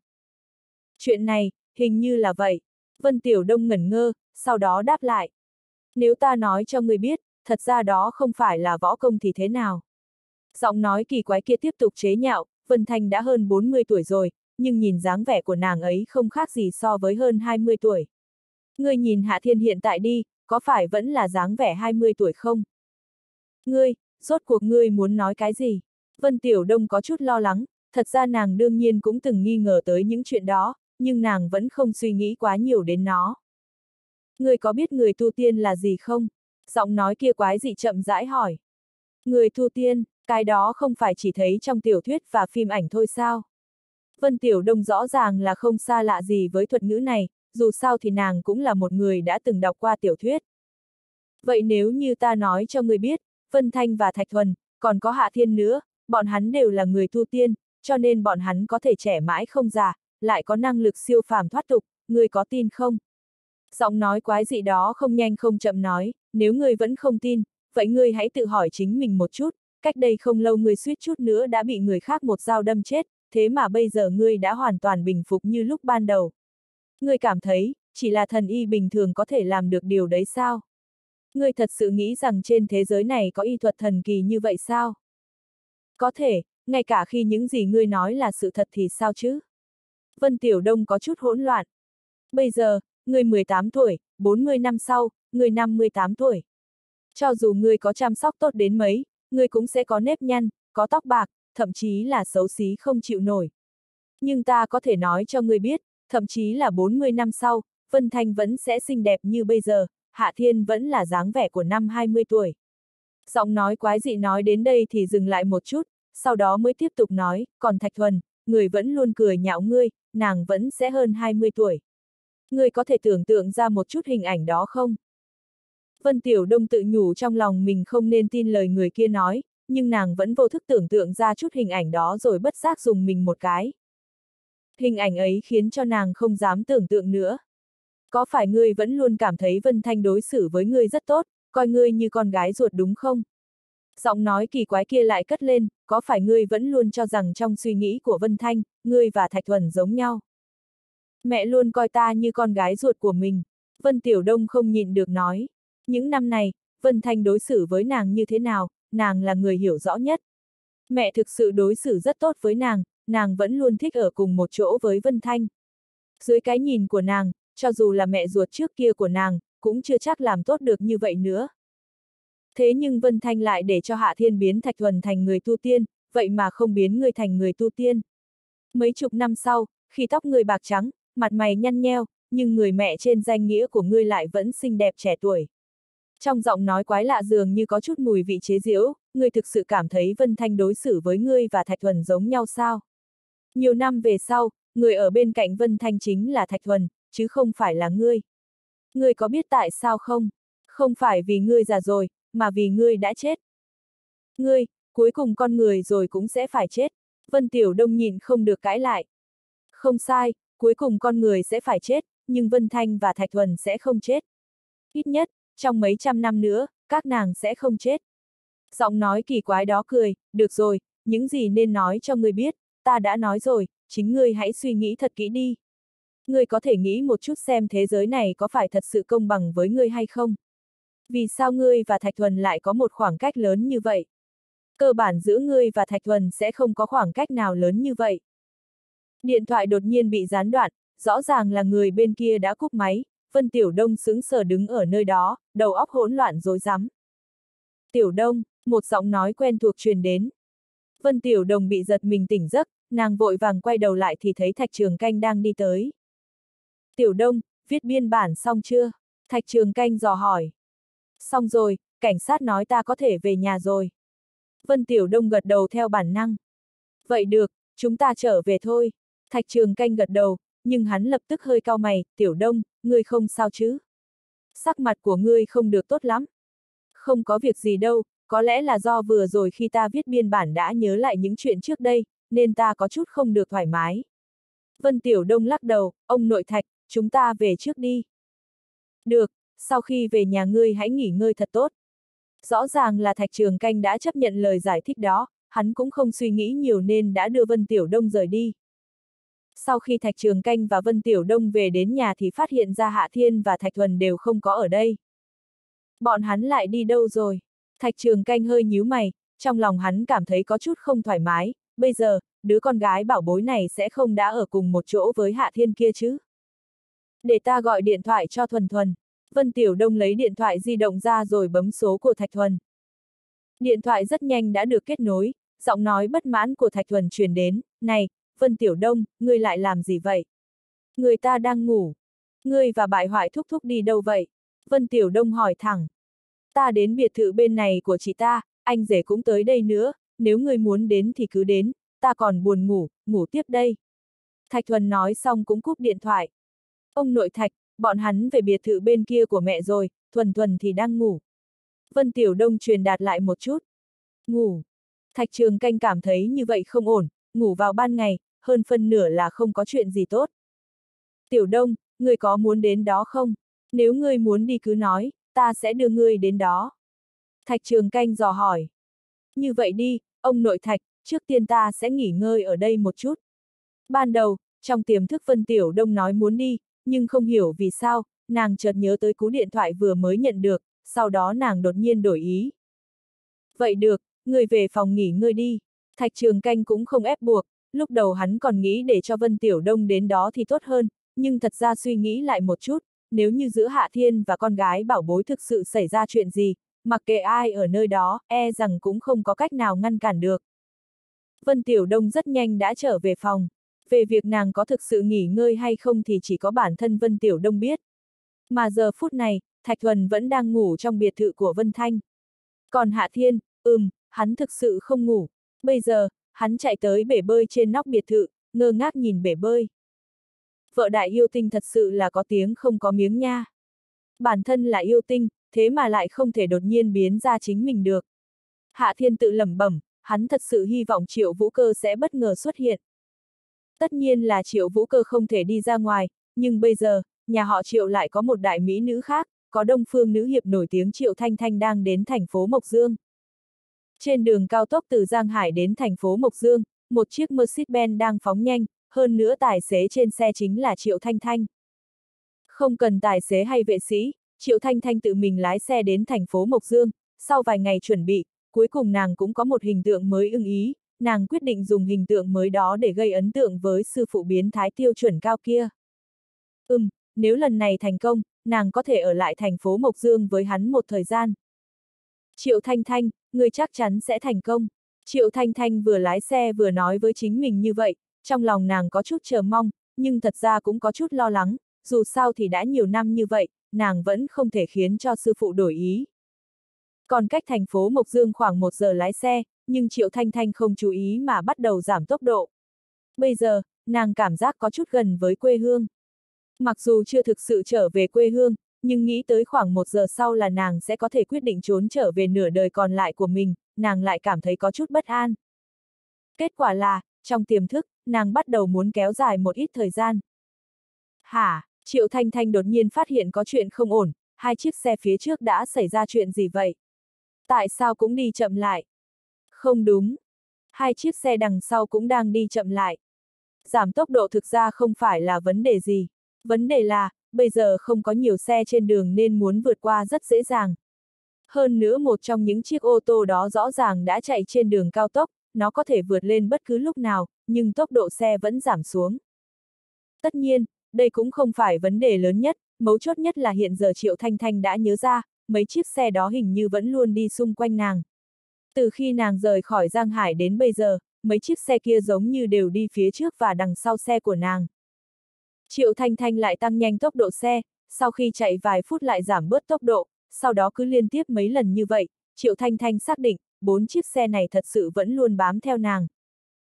Chuyện này, hình như là vậy. Vân Tiểu Đông ngẩn ngơ, sau đó đáp lại. Nếu ta nói cho ngươi biết, thật ra đó không phải là võ công thì thế nào? Giọng nói kỳ quái kia tiếp tục chế nhạo, Vân Thanh đã hơn 40 tuổi rồi, nhưng nhìn dáng vẻ của nàng ấy không khác gì so với hơn 20 tuổi. Ngươi nhìn Hạ Thiên hiện tại đi, có phải vẫn là dáng vẻ 20 tuổi không? Ngươi, rốt cuộc ngươi muốn nói cái gì? Vân Tiểu Đông có chút lo lắng, thật ra nàng đương nhiên cũng từng nghi ngờ tới những chuyện đó, nhưng nàng vẫn không suy nghĩ quá nhiều đến nó. Ngươi có biết người tu tiên là gì không? Giọng nói kia quái dị chậm rãi hỏi. Người tu tiên, cái đó không phải chỉ thấy trong tiểu thuyết và phim ảnh thôi sao? Vân Tiểu Đông rõ ràng là không xa lạ gì với thuật ngữ này, dù sao thì nàng cũng là một người đã từng đọc qua tiểu thuyết. Vậy nếu như ta nói cho ngươi biết, Vân Thanh và Thạch Thuần, còn có Hạ Thiên nữa, bọn hắn đều là người tu tiên, cho nên bọn hắn có thể trẻ mãi không già, lại có năng lực siêu phàm thoát tục, ngươi có tin không? Giọng nói quái dị đó không nhanh không chậm nói, nếu ngươi vẫn không tin, vậy ngươi hãy tự hỏi chính mình một chút, cách đây không lâu ngươi suýt chút nữa đã bị người khác một dao đâm chết, thế mà bây giờ ngươi đã hoàn toàn bình phục như lúc ban đầu. Ngươi cảm thấy, chỉ là thần y bình thường có thể làm được điều đấy sao? Ngươi thật sự nghĩ rằng trên thế giới này có y thuật thần kỳ như vậy sao? Có thể, ngay cả khi những gì ngươi nói là sự thật thì sao chứ? Vân Tiểu Đông có chút hỗn loạn. Bây giờ, ngươi 18 tuổi, 40 năm sau, ngươi 58 tuổi. Cho dù ngươi có chăm sóc tốt đến mấy, ngươi cũng sẽ có nếp nhăn, có tóc bạc, thậm chí là xấu xí không chịu nổi. Nhưng ta có thể nói cho ngươi biết, thậm chí là 40 năm sau, Vân Thanh vẫn sẽ xinh đẹp như bây giờ, Hạ Thiên vẫn là dáng vẻ của năm 20 tuổi. Giọng nói quái dị nói đến đây thì dừng lại một chút, sau đó mới tiếp tục nói, còn Thạch Thuần, người vẫn luôn cười nhạo ngươi, nàng vẫn sẽ hơn 20 tuổi. Ngươi có thể tưởng tượng ra một chút hình ảnh đó không? Vân Tiểu Đông tự nhủ trong lòng mình không nên tin lời người kia nói, nhưng nàng vẫn vô thức tưởng tượng ra chút hình ảnh đó rồi bất giác dùng mình một cái. Hình ảnh ấy khiến cho nàng không dám tưởng tượng nữa. Có phải ngươi vẫn luôn cảm thấy Vân Thanh đối xử với ngươi rất tốt, coi ngươi như con gái ruột đúng không? Giọng nói kỳ quái kia lại cất lên, có phải ngươi vẫn luôn cho rằng trong suy nghĩ của Vân Thanh, ngươi và Thạch Thuần giống nhau? Mẹ luôn coi ta như con gái ruột của mình. Vân Tiểu Đông không nhịn được nói. Những năm này, Vân Thanh đối xử với nàng như thế nào, nàng là người hiểu rõ nhất. Mẹ thực sự đối xử rất tốt với nàng vẫn luôn thích ở cùng một chỗ với Vân Thanh. Dưới cái nhìn của nàng, cho dù là mẹ ruột trước kia của nàng, cũng chưa chắc làm tốt được như vậy nữa. Thế nhưng Vân Thanh lại để cho Hạ Thiên biến Thạch Thuần thành người tu tiên, vậy mà không biến người thành người tu tiên. Mấy chục năm sau, khi tóc người bạc trắng, mặt mày nhăn nheo, nhưng người mẹ trên danh nghĩa của ngươi lại vẫn xinh đẹp trẻ tuổi. Trong giọng nói quái lạ dường như có chút mùi vị chế giễu, ngươi thực sự cảm thấy Vân Thanh đối xử với ngươi và Thạch Thuần giống nhau sao? Nhiều năm về sau, người ở bên cạnh Vân Thanh chính là Thạch Thuần, chứ không phải là ngươi. Ngươi có biết tại sao không? Không phải vì ngươi già rồi, mà vì ngươi đã chết. Ngươi, cuối cùng con người rồi cũng sẽ phải chết. Vân Tiểu Đông nhìn không được cãi lại. Không sai, cuối cùng con người sẽ phải chết, nhưng Vân Thanh và Thạch Thuần sẽ không chết. Ít nhất, trong mấy trăm năm nữa, các nàng sẽ không chết. Giọng nói kỳ quái đó cười, được rồi, những gì nên nói cho ngươi biết, ta đã nói rồi, chính ngươi hãy suy nghĩ thật kỹ đi. Ngươi có thể nghĩ một chút xem thế giới này có phải thật sự công bằng với ngươi hay không? Vì sao ngươi và Thạch Thuần lại có một khoảng cách lớn như vậy? Cơ bản giữa ngươi và Thạch Thuần sẽ không có khoảng cách nào lớn như vậy. Điện thoại đột nhiên bị gián đoạn, rõ ràng là người bên kia đã cúp máy, Vân Tiểu Đông sững sờ đứng ở nơi đó, đầu óc hỗn loạn rối rắm. Tiểu Đông, một giọng nói quen thuộc truyền đến. Vân Tiểu Đông bị giật mình tỉnh giấc, nàng vội vàng quay đầu lại thì thấy Thạch Trường Canh đang đi tới. Tiểu Đông, viết biên bản xong chưa? Thạch Trường Canh dò hỏi. Xong rồi, cảnh sát nói ta có thể về nhà rồi. Vân Tiểu Đông gật đầu theo bản năng. Vậy được, chúng ta trở về thôi. Thạch Trường Canh gật đầu, nhưng hắn lập tức hơi cau mày, Tiểu Đông, ngươi không sao chứ? Sắc mặt của ngươi không được tốt lắm. Không có việc gì đâu, có lẽ là do vừa rồi khi ta viết biên bản đã nhớ lại những chuyện trước đây, nên ta có chút không được thoải mái. Vân Tiểu Đông lắc đầu, ông nội Thạch, chúng ta về trước đi. Được, sau khi về nhà ngươi hãy nghỉ ngơi thật tốt. Rõ ràng là Thạch Trường Canh đã chấp nhận lời giải thích đó, hắn cũng không suy nghĩ nhiều nên đã đưa Vân Tiểu Đông rời đi. Sau khi Thạch Trường Canh và Vân Tiểu Đông về đến nhà thì phát hiện ra Hạ Thiên và Thạch Thuần đều không có ở đây. Bọn hắn lại đi đâu rồi? Thạch Trường Canh hơi nhíu mày, trong lòng hắn cảm thấy có chút không thoải mái, bây giờ, đứa con gái bảo bối này sẽ không đã ở cùng một chỗ với Hạ Thiên kia chứ? Để ta gọi điện thoại cho Thuần Thuần. Vân Tiểu Đông lấy điện thoại di động ra rồi bấm số của Thạch Thuần. Điện thoại rất nhanh đã được kết nối, giọng nói bất mãn của Thạch Thuần truyền đến, này, Vân Tiểu Đông, ngươi lại làm gì vậy? Người ta đang ngủ. Ngươi và bại hoại thúc thúc đi đâu vậy? Vân Tiểu Đông hỏi thẳng. Ta đến biệt thự bên này của chị ta, anh rể cũng tới đây nữa, nếu ngươi muốn đến thì cứ đến, ta còn buồn ngủ, ngủ tiếp đây. Thạch Thuần nói xong cũng cúp điện thoại. Ông nội Thạch, bọn hắn về biệt thự bên kia của mẹ rồi, Thuần Thuần thì đang ngủ. Vân Tiểu Đông truyền đạt lại một chút. Ngủ. Thạch Trường Canh cảm thấy như vậy không ổn, ngủ vào ban ngày, hơn phân nửa là không có chuyện gì tốt. Tiểu Đông, ngươi có muốn đến đó không? Nếu ngươi muốn đi cứ nói, ta sẽ đưa ngươi đến đó. Thạch Trường Canh dò hỏi. Như vậy đi, ông nội Thạch, trước tiên ta sẽ nghỉ ngơi ở đây một chút. Ban đầu, trong tiềm thức Vân Tiểu Đông nói muốn đi, nhưng không hiểu vì sao, nàng chợt nhớ tới cú điện thoại vừa mới nhận được, sau đó nàng đột nhiên đổi ý. Vậy được, ngươi về phòng nghỉ ngơi đi. Thạch Trường Canh cũng không ép buộc, lúc đầu hắn còn nghĩ để cho Vân Tiểu Đông đến đó thì tốt hơn, nhưng thật ra suy nghĩ lại một chút, nếu như giữa Hạ Thiên và con gái bảo bối thực sự xảy ra chuyện gì, mặc kệ ai ở nơi đó, e rằng cũng không có cách nào ngăn cản được. Vân Tiểu Đông rất nhanh đã trở về phòng. Về việc nàng có thực sự nghỉ ngơi hay không thì chỉ có bản thân Vân Tiểu Đông biết. Mà giờ phút này, Thạch Thuần vẫn đang ngủ trong biệt thự của Vân Thanh. Còn Hạ Thiên, hắn thực sự không ngủ. Bây giờ, hắn chạy tới bể bơi trên nóc biệt thự, ngơ ngác nhìn bể bơi. Vợ đại yêu tinh thật sự là có tiếng không có miếng nha. Bản thân là yêu tinh, thế mà lại không thể đột nhiên biến ra chính mình được. Hạ Thiên tự lẩm bẩm, hắn thật sự hy vọng Triệu Vũ Cơ sẽ bất ngờ xuất hiện. Tất nhiên là Triệu Vũ Cơ không thể đi ra ngoài, nhưng bây giờ, nhà họ Triệu lại có một đại mỹ nữ khác, có đông phương nữ hiệp nổi tiếng Triệu Thanh Thanh đang đến thành phố Mộc Dương. Trên đường cao tốc từ Giang Hải đến thành phố Mộc Dương, một chiếc Mercedes-Benz đang phóng nhanh, hơn nữa tài xế trên xe chính là Triệu Thanh Thanh. Không cần tài xế hay vệ sĩ, Triệu Thanh Thanh tự mình lái xe đến thành phố Mộc Dương, sau vài ngày chuẩn bị, cuối cùng nàng cũng có một hình tượng mới ưng ý, nàng quyết định dùng hình tượng mới đó để gây ấn tượng với sư phụ biến thái tiêu chuẩn cao kia. Nếu lần này thành công, nàng có thể ở lại thành phố Mộc Dương với hắn một thời gian. Triệu Thanh Thanh, ngươi chắc chắn sẽ thành công. Triệu Thanh Thanh vừa lái xe vừa nói với chính mình như vậy, trong lòng nàng có chút chờ mong, nhưng thật ra cũng có chút lo lắng, dù sao thì đã nhiều năm như vậy, nàng vẫn không thể khiến cho sư phụ đổi ý. Còn cách thành phố Mộc Dương khoảng 1 giờ lái xe, nhưng Triệu Thanh Thanh không chú ý mà bắt đầu giảm tốc độ. Bây giờ, nàng cảm giác có chút gần với quê hương. Mặc dù chưa thực sự trở về quê hương, nhưng nghĩ tới khoảng 1 giờ sau là nàng sẽ có thể quyết định trốn trở về nửa đời còn lại của mình, nàng lại cảm thấy có chút bất an. Kết quả là, trong tiềm thức, nàng bắt đầu muốn kéo dài một ít thời gian. Hả? Triệu Thanh Thanh đột nhiên phát hiện có chuyện không ổn, hai chiếc xe phía trước đã xảy ra chuyện gì vậy? Tại sao cũng đi chậm lại? Không đúng. Hai chiếc xe đằng sau cũng đang đi chậm lại. Giảm tốc độ thực ra không phải là vấn đề gì. Vấn đề là, bây giờ không có nhiều xe trên đường nên muốn vượt qua rất dễ dàng. Hơn nữa một trong những chiếc ô tô đó rõ ràng đã chạy trên đường cao tốc, nó có thể vượt lên bất cứ lúc nào, nhưng tốc độ xe vẫn giảm xuống. Tất nhiên, đây cũng không phải vấn đề lớn nhất, mấu chốt nhất là hiện giờ Triệu Thanh Thanh đã nhớ ra, mấy chiếc xe đó hình như vẫn luôn đi xung quanh nàng. Từ khi nàng rời khỏi Giang Hải đến bây giờ, mấy chiếc xe kia giống như đều đi phía trước và đằng sau xe của nàng. Triệu Thanh Thanh lại tăng nhanh tốc độ xe, sau khi chạy vài phút lại giảm bớt tốc độ, sau đó cứ liên tiếp mấy lần như vậy, Triệu Thanh Thanh xác định, 4 chiếc xe này thật sự vẫn luôn bám theo nàng.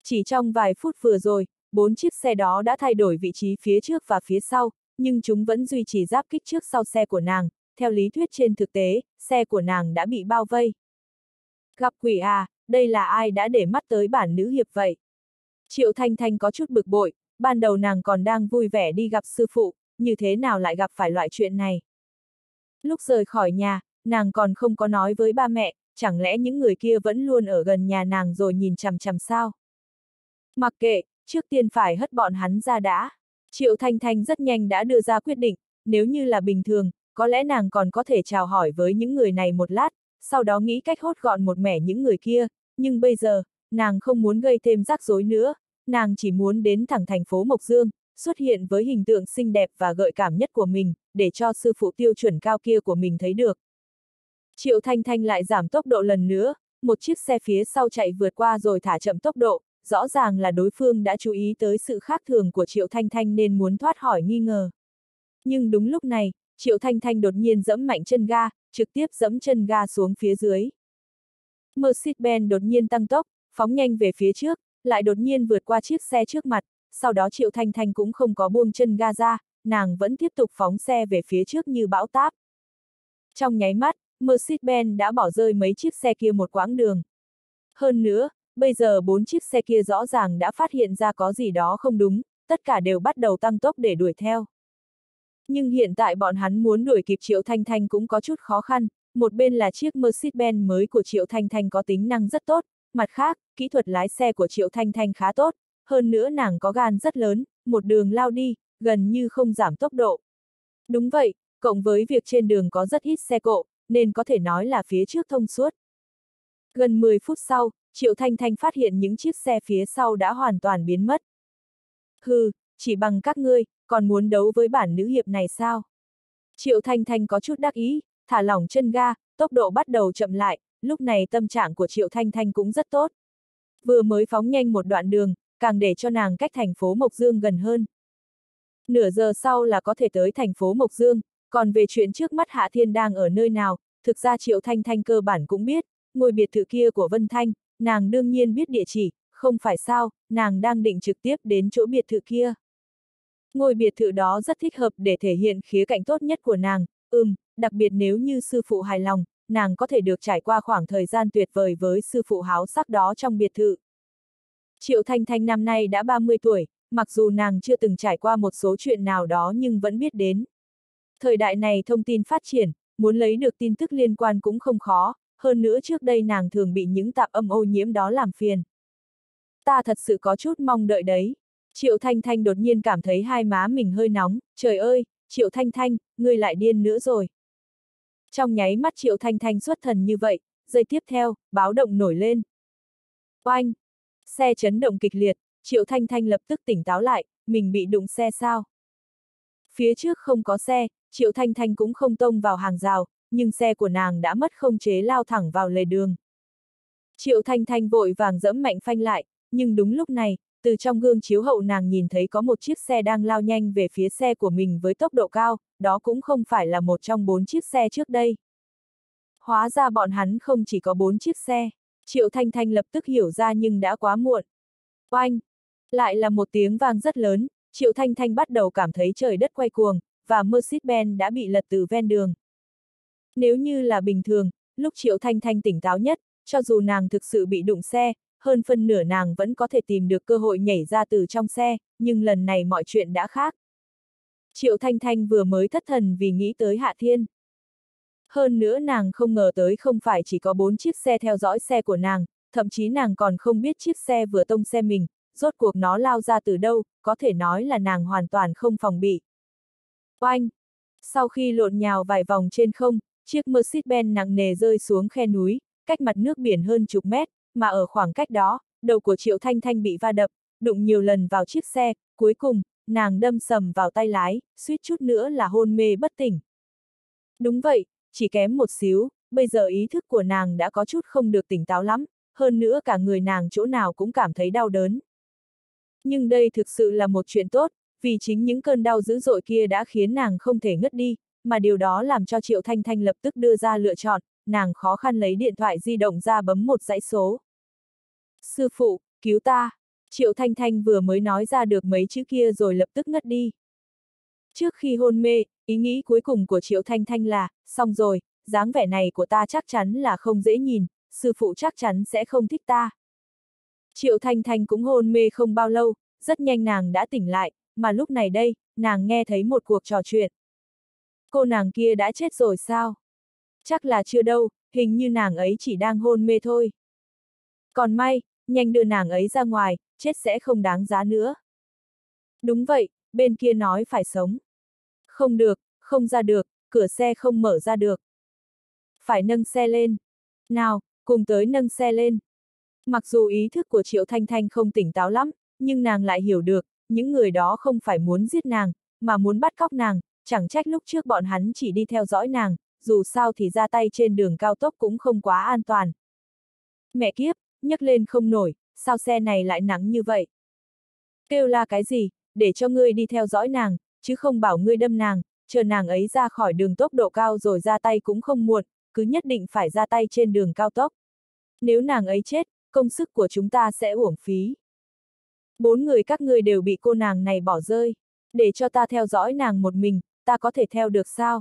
Chỉ trong vài phút vừa rồi, 4 chiếc xe đó đã thay đổi vị trí phía trước và phía sau, nhưng chúng vẫn duy trì giáp kích trước sau xe của nàng, theo lý thuyết trên thực tế, xe của nàng đã bị bao vây. Gặp quỷ à, đây là ai đã để mắt tới bản nữ hiệp vậy? Triệu Thanh Thanh có chút bực bội, ban đầu nàng còn đang vui vẻ đi gặp sư phụ, như thế nào lại gặp phải loại chuyện này? Lúc rời khỏi nhà, nàng còn không có nói với ba mẹ, chẳng lẽ những người kia vẫn luôn ở gần nhà nàng rồi nhìn chằm chằm sao? Mặc kệ, trước tiên phải hất bọn hắn ra đã. Triệu Thanh Thanh rất nhanh đã đưa ra quyết định, nếu như là bình thường, có lẽ nàng còn có thể chào hỏi với những người này một lát, sau đó nghĩ cách hốt gọn một mẻ những người kia, nhưng bây giờ, nàng không muốn gây thêm rắc rối nữa, nàng chỉ muốn đến thẳng thành phố Mộc Dương, xuất hiện với hình tượng xinh đẹp và gợi cảm nhất của mình, để cho sư phụ tiêu chuẩn cao kia của mình thấy được. Triệu Thanh Thanh lại giảm tốc độ lần nữa, một chiếc xe phía sau chạy vượt qua rồi thả chậm tốc độ, rõ ràng là đối phương đã chú ý tới sự khác thường của Triệu Thanh Thanh nên muốn thoát khỏi nghi ngờ. Nhưng đúng lúc này, Triệu Thanh Thanh đột nhiên giẫm mạnh chân ga, trực tiếp giẫm chân ga xuống phía dưới. Mercedes-Benz đột nhiên tăng tốc, phóng nhanh về phía trước, lại đột nhiên vượt qua chiếc xe trước mặt, sau đó Triệu Thanh Thanh cũng không có buông chân ga ra, nàng vẫn tiếp tục phóng xe về phía trước như bão táp. Trong nháy mắt, Mercedes-Benz đã bỏ rơi mấy chiếc xe kia một quãng đường. Hơn nữa, bây giờ 4 chiếc xe kia rõ ràng đã phát hiện ra có gì đó không đúng, tất cả đều bắt đầu tăng tốc để đuổi theo. Nhưng hiện tại bọn hắn muốn đuổi kịp Triệu Thanh Thanh cũng có chút khó khăn, một bên là chiếc Mercedes-Benz mới của Triệu Thanh Thanh có tính năng rất tốt, mặt khác, kỹ thuật lái xe của Triệu Thanh Thanh khá tốt, hơn nữa nàng có gan rất lớn, một đường lao đi, gần như không giảm tốc độ. Đúng vậy, cộng với việc trên đường có rất ít xe cộ, nên có thể nói là phía trước thông suốt. Gần 10 phút sau, Triệu Thanh Thanh phát hiện những chiếc xe phía sau đã hoàn toàn biến mất. Hừ, chỉ bằng các ngươi, còn muốn đấu với bản nữ hiệp này sao? Triệu Thanh Thanh có chút đắc ý, thả lỏng chân ga, tốc độ bắt đầu chậm lại, lúc này tâm trạng của Triệu Thanh Thanh cũng rất tốt. Vừa mới phóng nhanh một đoạn đường, càng để cho nàng cách thành phố Mộc Dương gần hơn. Nửa giờ sau là có thể tới thành phố Mộc Dương, còn về chuyện trước mắt Hạ Thiên đang ở nơi nào, thực ra Triệu Thanh Thanh cơ bản cũng biết, ngôi biệt thự kia của Vân Thanh, nàng đương nhiên biết địa chỉ, không phải sao, nàng đang định trực tiếp đến chỗ biệt thự kia. Ngôi biệt thự đó rất thích hợp để thể hiện khía cạnh tốt nhất của nàng, đặc biệt nếu như sư phụ hài lòng, nàng có thể được trải qua khoảng thời gian tuyệt vời với sư phụ háo sắc đó trong biệt thự. Triệu Thanh Thanh năm nay đã 30 tuổi, mặc dù nàng chưa từng trải qua một số chuyện nào đó nhưng vẫn biết đến. Thời đại này thông tin phát triển, muốn lấy được tin tức liên quan cũng không khó, hơn nữa trước đây nàng thường bị những tạp âm ô nhiễm đó làm phiền. Ta thật sự có chút mong đợi đấy. Triệu Thanh Thanh đột nhiên cảm thấy hai má mình hơi nóng, trời ơi, Triệu Thanh Thanh, ngươi lại điên nữa rồi. Trong nháy mắt Triệu Thanh Thanh xuất thần như vậy, giây tiếp theo, báo động nổi lên. Oanh! Xe chấn động kịch liệt, Triệu Thanh Thanh lập tức tỉnh táo lại, mình bị đụng xe sao? Phía trước không có xe, Triệu Thanh Thanh cũng không tông vào hàng rào, nhưng xe của nàng đã mất khống chế lao thẳng vào lề đường. Triệu Thanh Thanh vội vàng giẫm mạnh phanh lại, nhưng đúng lúc này, từ trong gương chiếu hậu nàng nhìn thấy có một chiếc xe đang lao nhanh về phía xe của mình với tốc độ cao, đó cũng không phải là một trong 4 chiếc xe trước đây. Hóa ra bọn hắn không chỉ có 4 chiếc xe, Triệu Thanh Thanh lập tức hiểu ra nhưng đã quá muộn. Oanh! Lại là một tiếng vang rất lớn, Triệu Thanh Thanh bắt đầu cảm thấy trời đất quay cuồng, và Mercedes-Benz đã bị lật từ ven đường. Nếu như là bình thường, lúc Triệu Thanh Thanh tỉnh táo nhất, cho dù nàng thực sự bị đụng xe, hơn phân nửa nàng vẫn có thể tìm được cơ hội nhảy ra từ trong xe, nhưng lần này mọi chuyện đã khác. Triệu Thanh Thanh vừa mới thất thần vì nghĩ tới Hạ Thiên. Hơn nữa nàng không ngờ tới không phải chỉ có 4 chiếc xe theo dõi xe của nàng, thậm chí nàng còn không biết chiếc xe vừa tông xe mình, rốt cuộc nó lao ra từ đâu, có thể nói là nàng hoàn toàn không phòng bị. Oanh! Sau khi lộn nhào vài vòng trên không, chiếc Mercedes-Benz nặng nề rơi xuống khe núi, cách mặt nước biển hơn chục mét, mà ở khoảng cách đó, đầu của Triệu Thanh Thanh bị va đập, đụng nhiều lần vào chiếc xe, cuối cùng, nàng đâm sầm vào tay lái, suýt chút nữa là hôn mê bất tỉnh. Đúng vậy, chỉ kém một xíu, bây giờ ý thức của nàng đã có chút không được tỉnh táo lắm, hơn nữa cả người nàng chỗ nào cũng cảm thấy đau đớn. Nhưng đây thực sự là một chuyện tốt, vì chính những cơn đau dữ dội kia đã khiến nàng không thể ngất đi, mà điều đó làm cho Triệu Thanh Thanh lập tức đưa ra lựa chọn, nàng khó khăn lấy điện thoại di động ra bấm một dãy số. Sư phụ, cứu ta! Triệu Thanh Thanh vừa mới nói ra được mấy chữ kia rồi lập tức ngất đi. Trước khi hôn mê, ý nghĩ cuối cùng của Triệu Thanh Thanh là, xong rồi, dáng vẻ này của ta chắc chắn là không dễ nhìn, sư phụ chắc chắn sẽ không thích ta. Triệu Thanh Thanh cũng hôn mê không bao lâu, rất nhanh nàng đã tỉnh lại, mà lúc này đây, nàng nghe thấy một cuộc trò chuyện. Cô nàng kia đã chết rồi sao? Chắc là chưa đâu, hình như nàng ấy chỉ đang hôn mê thôi. Còn may, nhanh đưa nàng ấy ra ngoài, chết sẽ không đáng giá nữa. Đúng vậy, bên kia nói phải sống. Không được, không ra được, cửa xe không mở ra được. Phải nâng xe lên. Nào, cùng tới nâng xe lên. Mặc dù ý thức của Triệu Thanh Thanh không tỉnh táo lắm, nhưng nàng lại hiểu được, những người đó không phải muốn giết nàng, mà muốn bắt cóc nàng, chẳng trách lúc trước bọn hắn chỉ đi theo dõi nàng, dù sao thì ra tay trên đường cao tốc cũng không quá an toàn. Mẹ kiếp, nhấc lên không nổi, sao xe này lại nặng như vậy? Kêu la cái gì, để cho ngươi đi theo dõi nàng, chứ không bảo ngươi đâm nàng, chờ nàng ấy ra khỏi đường tốc độ cao rồi ra tay cũng không muộn, cứ nhất định phải ra tay trên đường cao tốc. Nếu nàng ấy chết, công sức của chúng ta sẽ uổng phí. 4 người các ngươi đều bị cô nàng này bỏ rơi, để cho ta theo dõi nàng một mình, ta có thể theo được sao?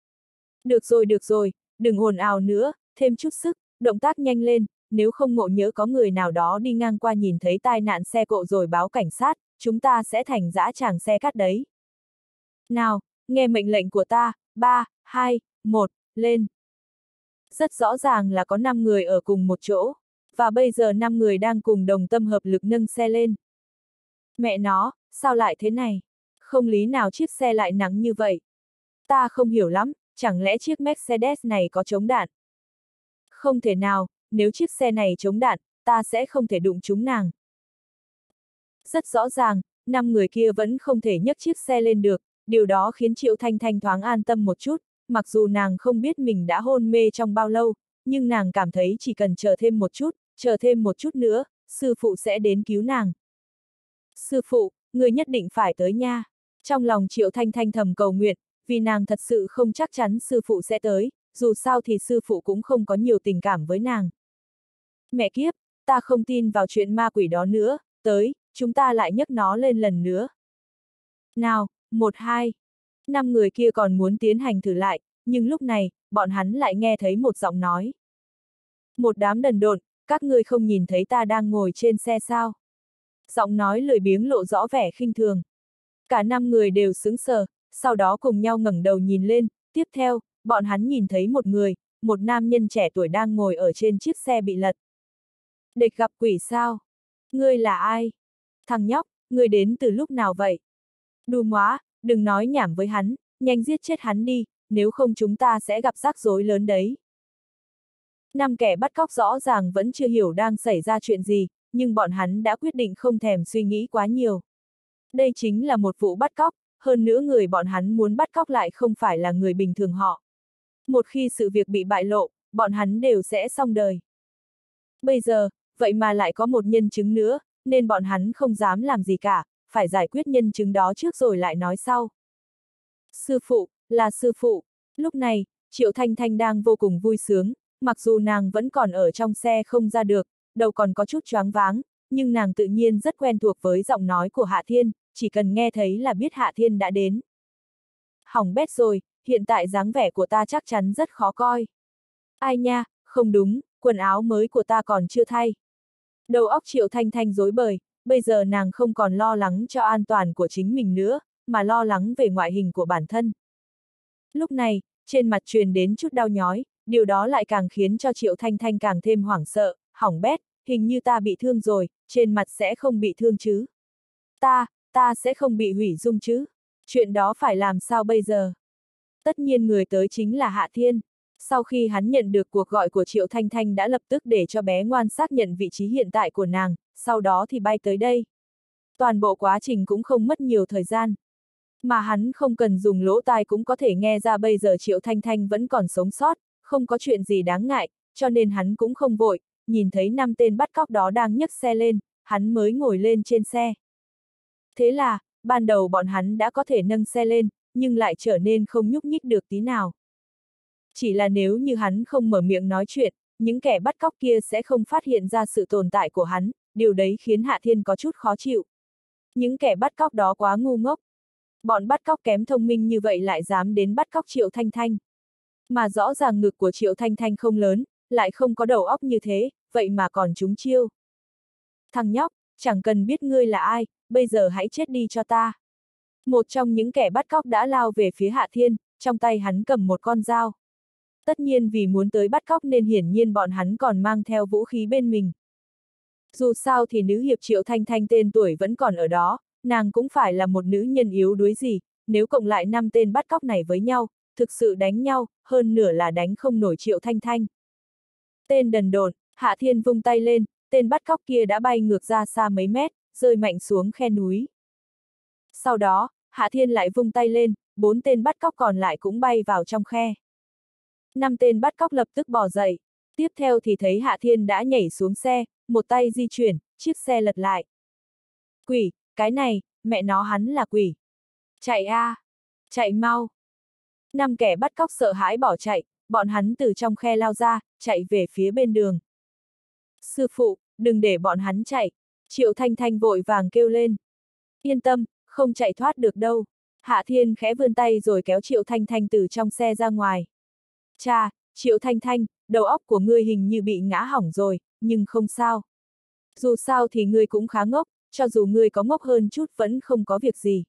Được rồi, đừng ồn ào nữa, thêm chút sức, động tác nhanh lên, nếu không ngộ nhỡ có người nào đó đi ngang qua nhìn thấy tai nạn xe cộ rồi báo cảnh sát, chúng ta sẽ thành dã tràng xe cát đấy. Nào, nghe mệnh lệnh của ta, 3, 2, 1, lên. Rất rõ ràng là có 5 người ở cùng một chỗ, và bây giờ 5 người đang cùng đồng tâm hợp lực nâng xe lên. Mẹ nó, sao lại thế này? Không lý nào chiếc xe lại nặng như vậy. Ta không hiểu lắm, chẳng lẽ chiếc Mercedes này có chống đạn? Không thể nào, nếu chiếc xe này chống đạn, ta sẽ không thể đụng trúng nàng. Rất rõ ràng, 5 người kia vẫn không thể nhấc chiếc xe lên được, điều đó khiến Triệu Thanh Thanh thoáng an tâm một chút, mặc dù nàng không biết mình đã hôn mê trong bao lâu, nhưng nàng cảm thấy chỉ cần chờ thêm một chút nữa, sư phụ sẽ đến cứu nàng. Sư phụ, người nhất định phải tới nha. Trong lòng Triệu Thanh Thanh thầm cầu nguyện, vì nàng thật sự không chắc chắn sư phụ sẽ tới, dù sao thì sư phụ cũng không có nhiều tình cảm với nàng. Mẹ kiếp, ta không tin vào chuyện ma quỷ đó nữa, tới, chúng ta lại nhấc nó lên lần nữa. Nào, 1, 2. 5 người kia còn muốn tiến hành thử lại, nhưng lúc này, bọn hắn lại nghe thấy một giọng nói. Một đám đần độn, các ngươi không nhìn thấy ta đang ngồi trên xe sao? Giọng nói lười biếng lộ rõ vẻ khinh thường. Cả 5 người đều sững sờ, sau đó cùng nhau ngẩng đầu nhìn lên, tiếp theo, bọn hắn nhìn thấy một nam nhân trẻ tuổi đang ngồi ở trên chiếc xe bị lật. Địch gặp quỷ sao? Ngươi là ai? Thằng nhóc, ngươi đến từ lúc nào vậy? Đù móa, đừng nói nhảm với hắn, nhanh giết chết hắn đi, nếu không chúng ta sẽ gặp rắc rối lớn đấy. 5 kẻ bắt cóc rõ ràng vẫn chưa hiểu đang xảy ra chuyện gì, nhưng bọn hắn đã quyết định không thèm suy nghĩ quá nhiều. Đây chính là một vụ bắt cóc, hơn nữa người bọn hắn muốn bắt cóc lại không phải là người bình thường họ. Một khi sự việc bị bại lộ, bọn hắn đều sẽ xong đời. Bây giờ, vậy mà lại có một nhân chứng nữa, nên bọn hắn không dám làm gì cả, phải giải quyết nhân chứng đó trước rồi lại nói sau. Sư phụ, là sư phụ. Lúc này, Triệu Thanh Thanh đang vô cùng vui sướng, mặc dù nàng vẫn còn ở trong xe không ra được, đầu còn có chút choáng váng, nhưng nàng tự nhiên rất quen thuộc với giọng nói của Hạ Thiên, chỉ cần nghe thấy là biết Hạ Thiên đã đến. Hỏng bét rồi, hiện tại dáng vẻ của ta chắc chắn rất khó coi. Ai nha, không đúng, quần áo mới của ta còn chưa thay. Đầu óc Triệu Thanh Thanh rối bời, bây giờ nàng không còn lo lắng cho an toàn của chính mình nữa, mà lo lắng về ngoại hình của bản thân. Lúc này, trên mặt truyền đến chút đau nhói, điều đó lại càng khiến cho Triệu Thanh Thanh càng thêm hoảng sợ, hỏng bét, hình như ta bị thương rồi, trên mặt sẽ không bị thương chứ. Ta sẽ không bị hủy dung chứ. Chuyện đó phải làm sao bây giờ? Tất nhiên người tới chính là Hạ Thiên. Sau khi hắn nhận được cuộc gọi của Triệu Thanh Thanh đã lập tức để cho bé ngoan xác nhận vị trí hiện tại của nàng, sau đó thì bay tới đây. Toàn bộ quá trình cũng không mất nhiều thời gian. Mà hắn không cần dùng lỗ tai cũng có thể nghe ra bây giờ Triệu Thanh Thanh vẫn còn sống sót, không có chuyện gì đáng ngại, cho nên hắn cũng không vội, nhìn thấy 5 tên bắt cóc đó đang nhấc xe lên, hắn mới ngồi lên trên xe. Thế là, ban đầu bọn hắn đã có thể nâng xe lên, nhưng lại trở nên không nhúc nhích được tí nào. Chỉ là nếu như hắn không mở miệng nói chuyện, những kẻ bắt cóc kia sẽ không phát hiện ra sự tồn tại của hắn, điều đấy khiến Hạ Thiên có chút khó chịu. Những kẻ bắt cóc đó quá ngu ngốc. Bọn bắt cóc kém thông minh như vậy lại dám đến bắt cóc Triệu Thanh Thanh. Mà rõ ràng ngực của Triệu Thanh Thanh không lớn, lại không có đầu óc như thế, vậy mà còn trúng chiêu. Thằng nhóc, chẳng cần biết ngươi là ai, bây giờ hãy chết đi cho ta. Một trong những kẻ bắt cóc đã lao về phía Hạ Thiên, trong tay hắn cầm một con dao. Tất nhiên vì muốn tới bắt cóc nên hiển nhiên bọn hắn còn mang theo vũ khí bên mình. Dù sao thì nữ hiệp Triệu Thanh Thanh tên tuổi vẫn còn ở đó, nàng cũng phải là một nữ nhân yếu đuối gì, nếu cộng lại 5 tên bắt cóc này với nhau, thực sự đánh nhau, hơn nửa là đánh không nổi Triệu Thanh Thanh. Tên đần độn, Hạ Thiên vung tay lên, tên bắt cóc kia đã bay ngược ra xa mấy mét, rơi mạnh xuống khe núi. Sau đó, Hạ Thiên lại vung tay lên, 4 tên bắt cóc còn lại cũng bay vào trong khe. 5 tên bắt cóc lập tức bò dậy. Tiếp theo thì thấy Hạ Thiên đã nhảy xuống xe, một tay di chuyển, chiếc xe lật lại. Quỷ, cái này, mẹ nó hắn là quỷ. Chạy a, chạy mau. 5 kẻ bắt cóc sợ hãi bỏ chạy, bọn hắn từ trong khe lao ra, chạy về phía bên đường. Sư phụ, đừng để bọn hắn chạy. Triệu Thanh Thanh vội vàng kêu lên. Yên tâm, không chạy thoát được đâu. Hạ Thiên khẽ vươn tay rồi kéo Triệu Thanh Thanh từ trong xe ra ngoài. Chà, Triệu Thanh Thanh, đầu óc của ngươi hình như bị ngã hỏng rồi, nhưng không sao. Dù sao thì ngươi cũng khá ngốc, cho dù ngươi có ngốc hơn chút vẫn không có việc gì.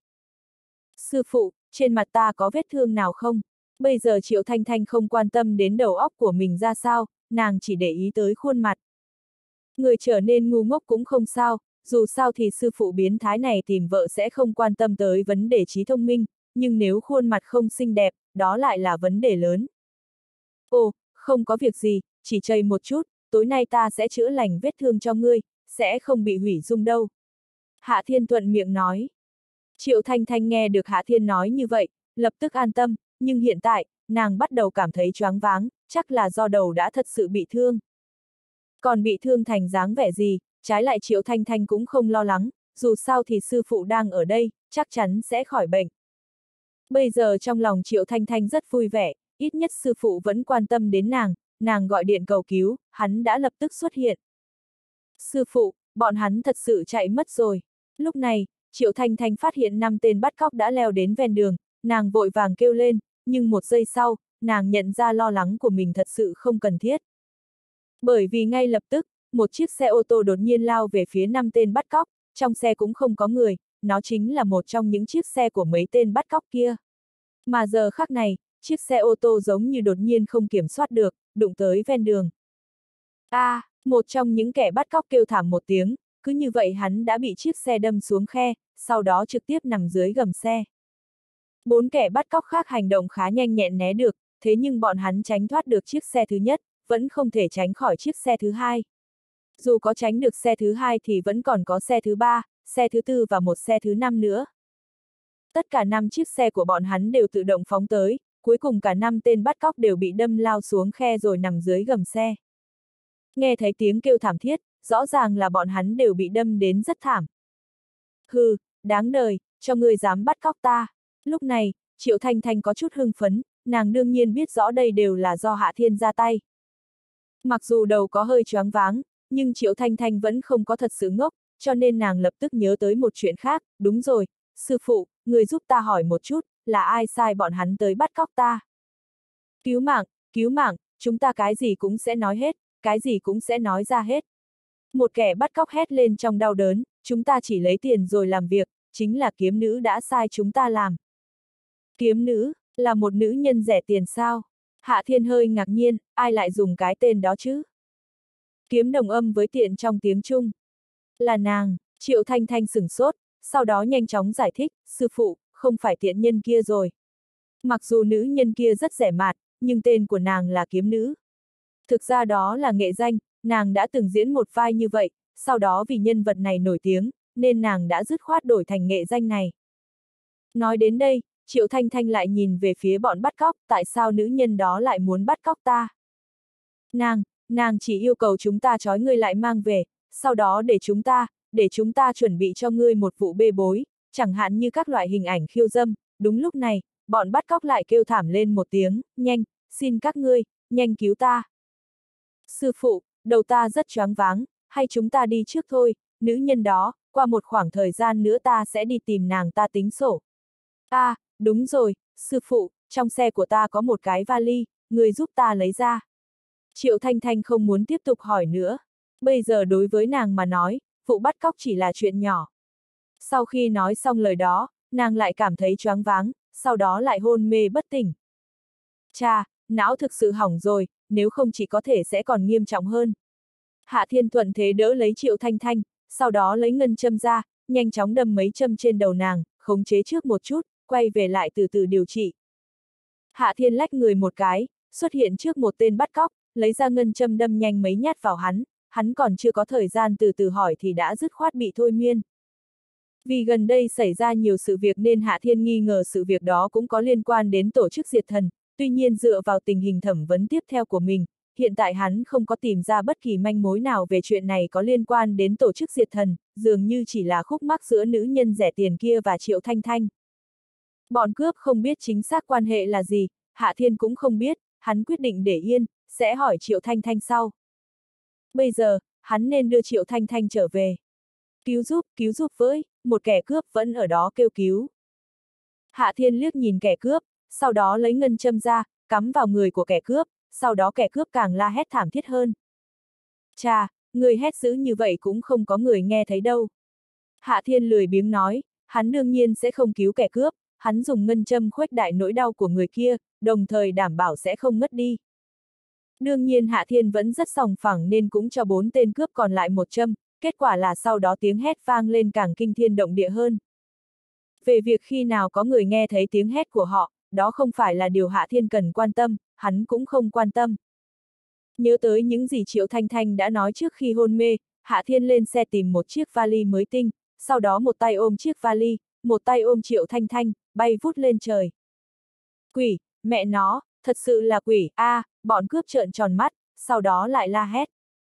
Sư phụ, trên mặt ta có vết thương nào không? Bây giờ Triệu Thanh Thanh không quan tâm đến đầu óc của mình ra sao, nàng chỉ để ý tới khuôn mặt. Người trở nên ngu ngốc cũng không sao, dù sao thì sư phụ biến thái này tìm vợ sẽ không quan tâm tới vấn đề trí thông minh, nhưng nếu khuôn mặt không xinh đẹp, đó lại là vấn đề lớn. Ồ, không có việc gì, chỉ chây một chút, tối nay ta sẽ chữa lành vết thương cho ngươi, sẽ không bị hủy dung đâu. Hạ Thiên thuận miệng nói. Triệu Thanh Thanh nghe được Hạ Thiên nói như vậy, lập tức an tâm, nhưng hiện tại, nàng bắt đầu cảm thấy choáng váng, chắc là do đầu đã thật sự bị thương. Còn bị thương thành dáng vẻ gì, trái lại Triệu Thanh Thanh cũng không lo lắng, dù sao thì sư phụ đang ở đây, chắc chắn sẽ khỏi bệnh. Bây giờ trong lòng Triệu Thanh Thanh rất vui vẻ, ít nhất sư phụ vẫn quan tâm đến nàng gọi điện cầu cứu, hắn đã lập tức xuất hiện. Sư phụ, bọn hắn thật sự chạy mất rồi. Lúc này, Triệu Thanh Thanh phát hiện 5 tên bắt cóc đã leo đến ven đường, nàng vội vàng kêu lên, nhưng một giây sau, nàng nhận ra lo lắng của mình thật sự không cần thiết. Bởi vì ngay lập tức, một chiếc xe ô tô đột nhiên lao về phía 5 tên bắt cóc, trong xe cũng không có người, nó chính là một trong những chiếc xe của mấy tên bắt cóc kia. Mà giờ khắc này, chiếc xe ô tô giống như đột nhiên không kiểm soát được, đụng tới ven đường. Một trong những kẻ bắt cóc kêu thảm một tiếng, cứ như vậy hắn đã bị chiếc xe đâm xuống khe, sau đó trực tiếp nằm dưới gầm xe. 4 kẻ bắt cóc khác hành động khá nhanh nhẹn né được, thế nhưng bọn hắn tránh thoát được chiếc xe thứ nhất, vẫn không thể tránh khỏi chiếc xe thứ hai. Dù có tránh được xe thứ hai thì vẫn còn có xe thứ ba, xe thứ tư và một xe thứ năm nữa. Tất cả 5 chiếc xe của bọn hắn đều tự động phóng tới, cuối cùng cả 5 tên bắt cóc đều bị đâm lao xuống khe rồi nằm dưới gầm xe. Nghe thấy tiếng kêu thảm thiết, rõ ràng là bọn hắn đều bị đâm đến rất thảm. Hừ, đáng đời, cho ngươi dám bắt cóc ta. Lúc này, Triệu Thanh Thanh có chút hưng phấn, nàng đương nhiên biết rõ đây đều là do Hạ Thiên ra tay. Mặc dù đầu có hơi choáng váng, nhưng Triệu Thanh Thanh vẫn không có thật sự ngốc, cho nên nàng lập tức nhớ tới một chuyện khác, đúng rồi, sư phụ, người giúp ta hỏi một chút, là ai sai bọn hắn tới bắt cóc ta? Cứu mạng, chúng ta cái gì cũng sẽ nói hết, cái gì cũng sẽ nói ra hết. Một kẻ bắt cóc hét lên trong đau đớn, chúng ta chỉ lấy tiền rồi làm việc, chính là kiếm nữ đã sai chúng ta làm. Kiếm nữ, là một nữ nhân rẻ tiền sao? Hạ Thiên hơi ngạc nhiên, ai lại dùng cái tên đó chứ? Kiếm đồng âm với tiện trong tiếng Trung. Là nàng, Triệu Thanh Thanh sửng sốt, sau đó nhanh chóng giải thích, sư phụ, không phải tiện nhân kia rồi. Mặc dù nữ nhân kia rất rẻ mạt, nhưng tên của nàng là kiếm nữ. Thực ra đó là nghệ danh, nàng đã từng diễn một vai như vậy, sau đó vì nhân vật này nổi tiếng, nên nàng đã dứt khoát đổi thành nghệ danh này. Nói đến đây, Triệu Thanh Thanh lại nhìn về phía bọn bắt cóc, tại sao nữ nhân đó lại muốn bắt cóc ta? Nàng chỉ yêu cầu chúng ta trói ngươi lại mang về, sau đó để chúng ta chuẩn bị cho ngươi một vụ bê bối, chẳng hạn như các loại hình ảnh khiêu dâm. Đúng lúc này, bọn bắt cóc lại kêu thảm lên một tiếng, nhanh, xin các ngươi, nhanh cứu ta. Sư phụ, đầu ta rất choáng váng, hay chúng ta đi trước thôi, nữ nhân đó, qua một khoảng thời gian nữa ta sẽ đi tìm nàng ta tính sổ. À, đúng rồi, sư phụ, trong xe của ta có một cái vali, người giúp ta lấy ra. Triệu Thanh Thanh không muốn tiếp tục hỏi nữa. Bây giờ đối với nàng mà nói, vụ bắt cóc chỉ là chuyện nhỏ. Sau khi nói xong lời đó, nàng lại cảm thấy choáng váng, sau đó lại hôn mê bất tỉnh. Chà, não thực sự hỏng rồi, nếu không chỉ có thể sẽ còn nghiêm trọng hơn. Hạ Thiên thuận thế đỡ lấy Triệu Thanh Thanh, sau đó lấy ngân châm ra, nhanh chóng đâm mấy châm trên đầu nàng, khống chế trước một chút, quay về lại từ từ điều trị. Hạ Thiên lách người một cái, xuất hiện trước một tên bắt cóc, lấy ra ngân châm đâm nhanh mấy nhát vào hắn còn chưa có thời gian từ từ hỏi thì đã dứt khoát bị thôi miên. Vì gần đây xảy ra nhiều sự việc nên Hạ Thiên nghi ngờ sự việc đó cũng có liên quan đến tổ chức diệt thần, tuy nhiên dựa vào tình hình thẩm vấn tiếp theo của mình, hiện tại hắn không có tìm ra bất kỳ manh mối nào về chuyện này có liên quan đến tổ chức diệt thần, dường như chỉ là khúc mắc giữa nữ nhân rẻ tiền kia và Triệu Thanh Thanh. Bọn cướp không biết chính xác quan hệ là gì, Hạ Thiên cũng không biết, hắn quyết định để yên, sẽ hỏi Triệu Thanh Thanh sau. Bây giờ, hắn nên đưa Triệu Thanh Thanh trở về. Cứu giúp với, một kẻ cướp vẫn ở đó kêu cứu. Hạ Thiên liếc nhìn kẻ cướp, sau đó lấy ngân châm ra, cắm vào người của kẻ cướp, sau đó kẻ cướp càng la hét thảm thiết hơn. Chà, người hét dữ như vậy cũng không có người nghe thấy đâu. Hạ Thiên lười biếng nói, hắn đương nhiên sẽ không cứu kẻ cướp, hắn dùng ngân châm khuếch đại nỗi đau của người kia, đồng thời đảm bảo sẽ không ngất đi. Đương nhiên Hạ Thiên vẫn rất sòng phẳng nên cũng cho 4 tên cướp còn lại một châm, kết quả là sau đó tiếng hét vang lên càng kinh thiên động địa hơn. Về việc khi nào có người nghe thấy tiếng hét của họ, đó không phải là điều Hạ Thiên cần quan tâm, hắn cũng không quan tâm. Nhớ tới những gì Triệu Thanh Thanh đã nói trước khi hôn mê, Hạ Thiên lên xe tìm một chiếc vali mới tinh, sau đó một tay ôm chiếc vali, một tay ôm Triệu Thanh Thanh, bay vút lên trời. Quỷ, mẹ nó, thật sự là quỷ, bọn cướp trợn tròn mắt, sau đó lại la hét.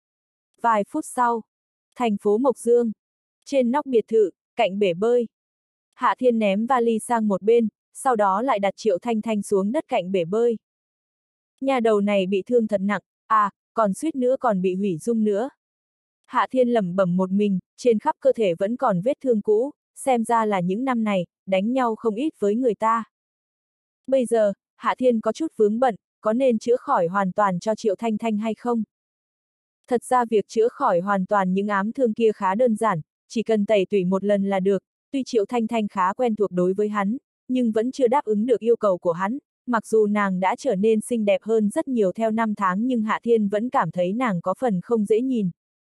Vài phút sau, thành phố Mộc Dương, trên nóc biệt thự, cạnh bể bơi. Hạ Thiên ném vali sang một bên, sau đó lại đặt Triệu Thanh Thanh xuống đất cạnh bể bơi. Nhà đầu này bị thương thật nặng, còn suýt nữa còn bị hủy dung nữa. Hạ Thiên lẩm bẩm một mình, trên khắp cơ thể vẫn còn vết thương cũ, xem ra là những năm này, đánh nhau không ít với người ta. Bây giờ, Hạ Thiên có chút vướng bận, có nên chữa khỏi hoàn toàn cho Triệu Thanh Thanh hay không? Thật ra việc chữa khỏi hoàn toàn những ám thương kia khá đơn giản, chỉ cần tẩy tủy một lần là được, tuy Triệu Thanh Thanh khá quen thuộc đối với hắn, nhưng vẫn chưa đáp ứng được yêu cầu của hắn, mặc dù nàng đã trở nên xinh đẹp hơn rất nhiều theo năm tháng nhưng Hạ Thiên vẫn cảm thấy nàng có phần không dễ nhìn.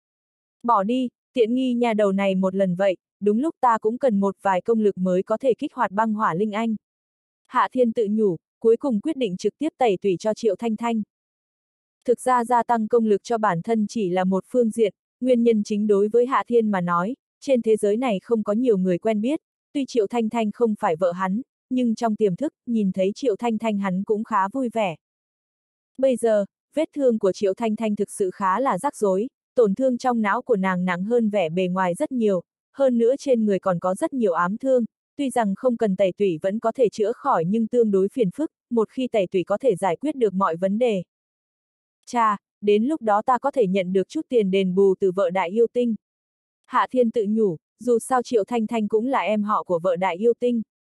Bỏ đi, tiện nghi nhà đầu này một lần vậy, đúng lúc ta cũng cần một vài công lực mới có thể kích hoạt băng hỏa linh anh. Hạ Thiên tự nhủ, cuối cùng quyết định trực tiếp tẩy tủy cho Triệu Thanh Thanh. Thực ra gia tăng công lực cho bản thân chỉ là một phương diện, nguyên nhân chính đối với Hạ Thiên mà nói, trên thế giới này không có nhiều người quen biết, tuy Triệu Thanh Thanh không phải vợ hắn, nhưng trong tiềm thức, nhìn thấy Triệu Thanh Thanh hắn cũng khá vui vẻ. Bây giờ, vết thương của Triệu Thanh Thanh thực sự khá là rắc rối, tổn thương trong não của nàng nặng hơn vẻ bề ngoài rất nhiều, hơn nữa trên người còn có rất nhiều ám thương, tuy rằng không cần tẩy tủy vẫn có thể chữa khỏi nhưng tương đối phiền phức, một khi tẩy tủy có thể giải quyết được mọi vấn đề. Chà, đến lúc đó ta có thể nhận được chút tiền đền bù từ vợ Đại Yêu Tinh. Hạ Thiên tự nhủ, dù sao Triệu Thanh Thanh cũng là em họ của vợ Đại Yêu Tinh.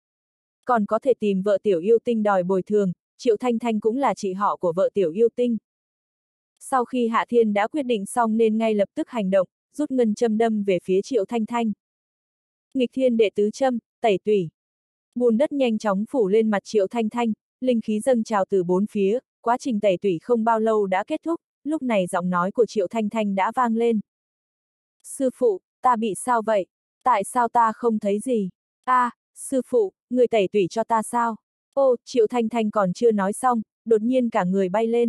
Còn có thể tìm vợ Tiểu Yêu Tinh đòi bồi thường, Triệu Thanh Thanh cũng là chị họ của vợ Tiểu Yêu Tinh. Sau khi Hạ Thiên đã quyết định xong nên ngay lập tức hành động, rút ngân châm đâm về phía Triệu Thanh Thanh. Nghịch thiên đệ tứ châm, tẩy tủy. Bùn đất nhanh chóng phủ lên mặt Triệu Thanh Thanh, linh khí dâng trào từ bốn phía, quá trình tẩy tủy không bao lâu đã kết thúc, lúc này giọng nói của Triệu Thanh Thanh đã vang lên. Sư phụ, ta bị sao vậy? Tại sao ta không thấy gì? Sư phụ, người tẩy tủy cho ta sao? Ô, Triệu Thanh Thanh còn chưa nói xong, đột nhiên cả người bay lên.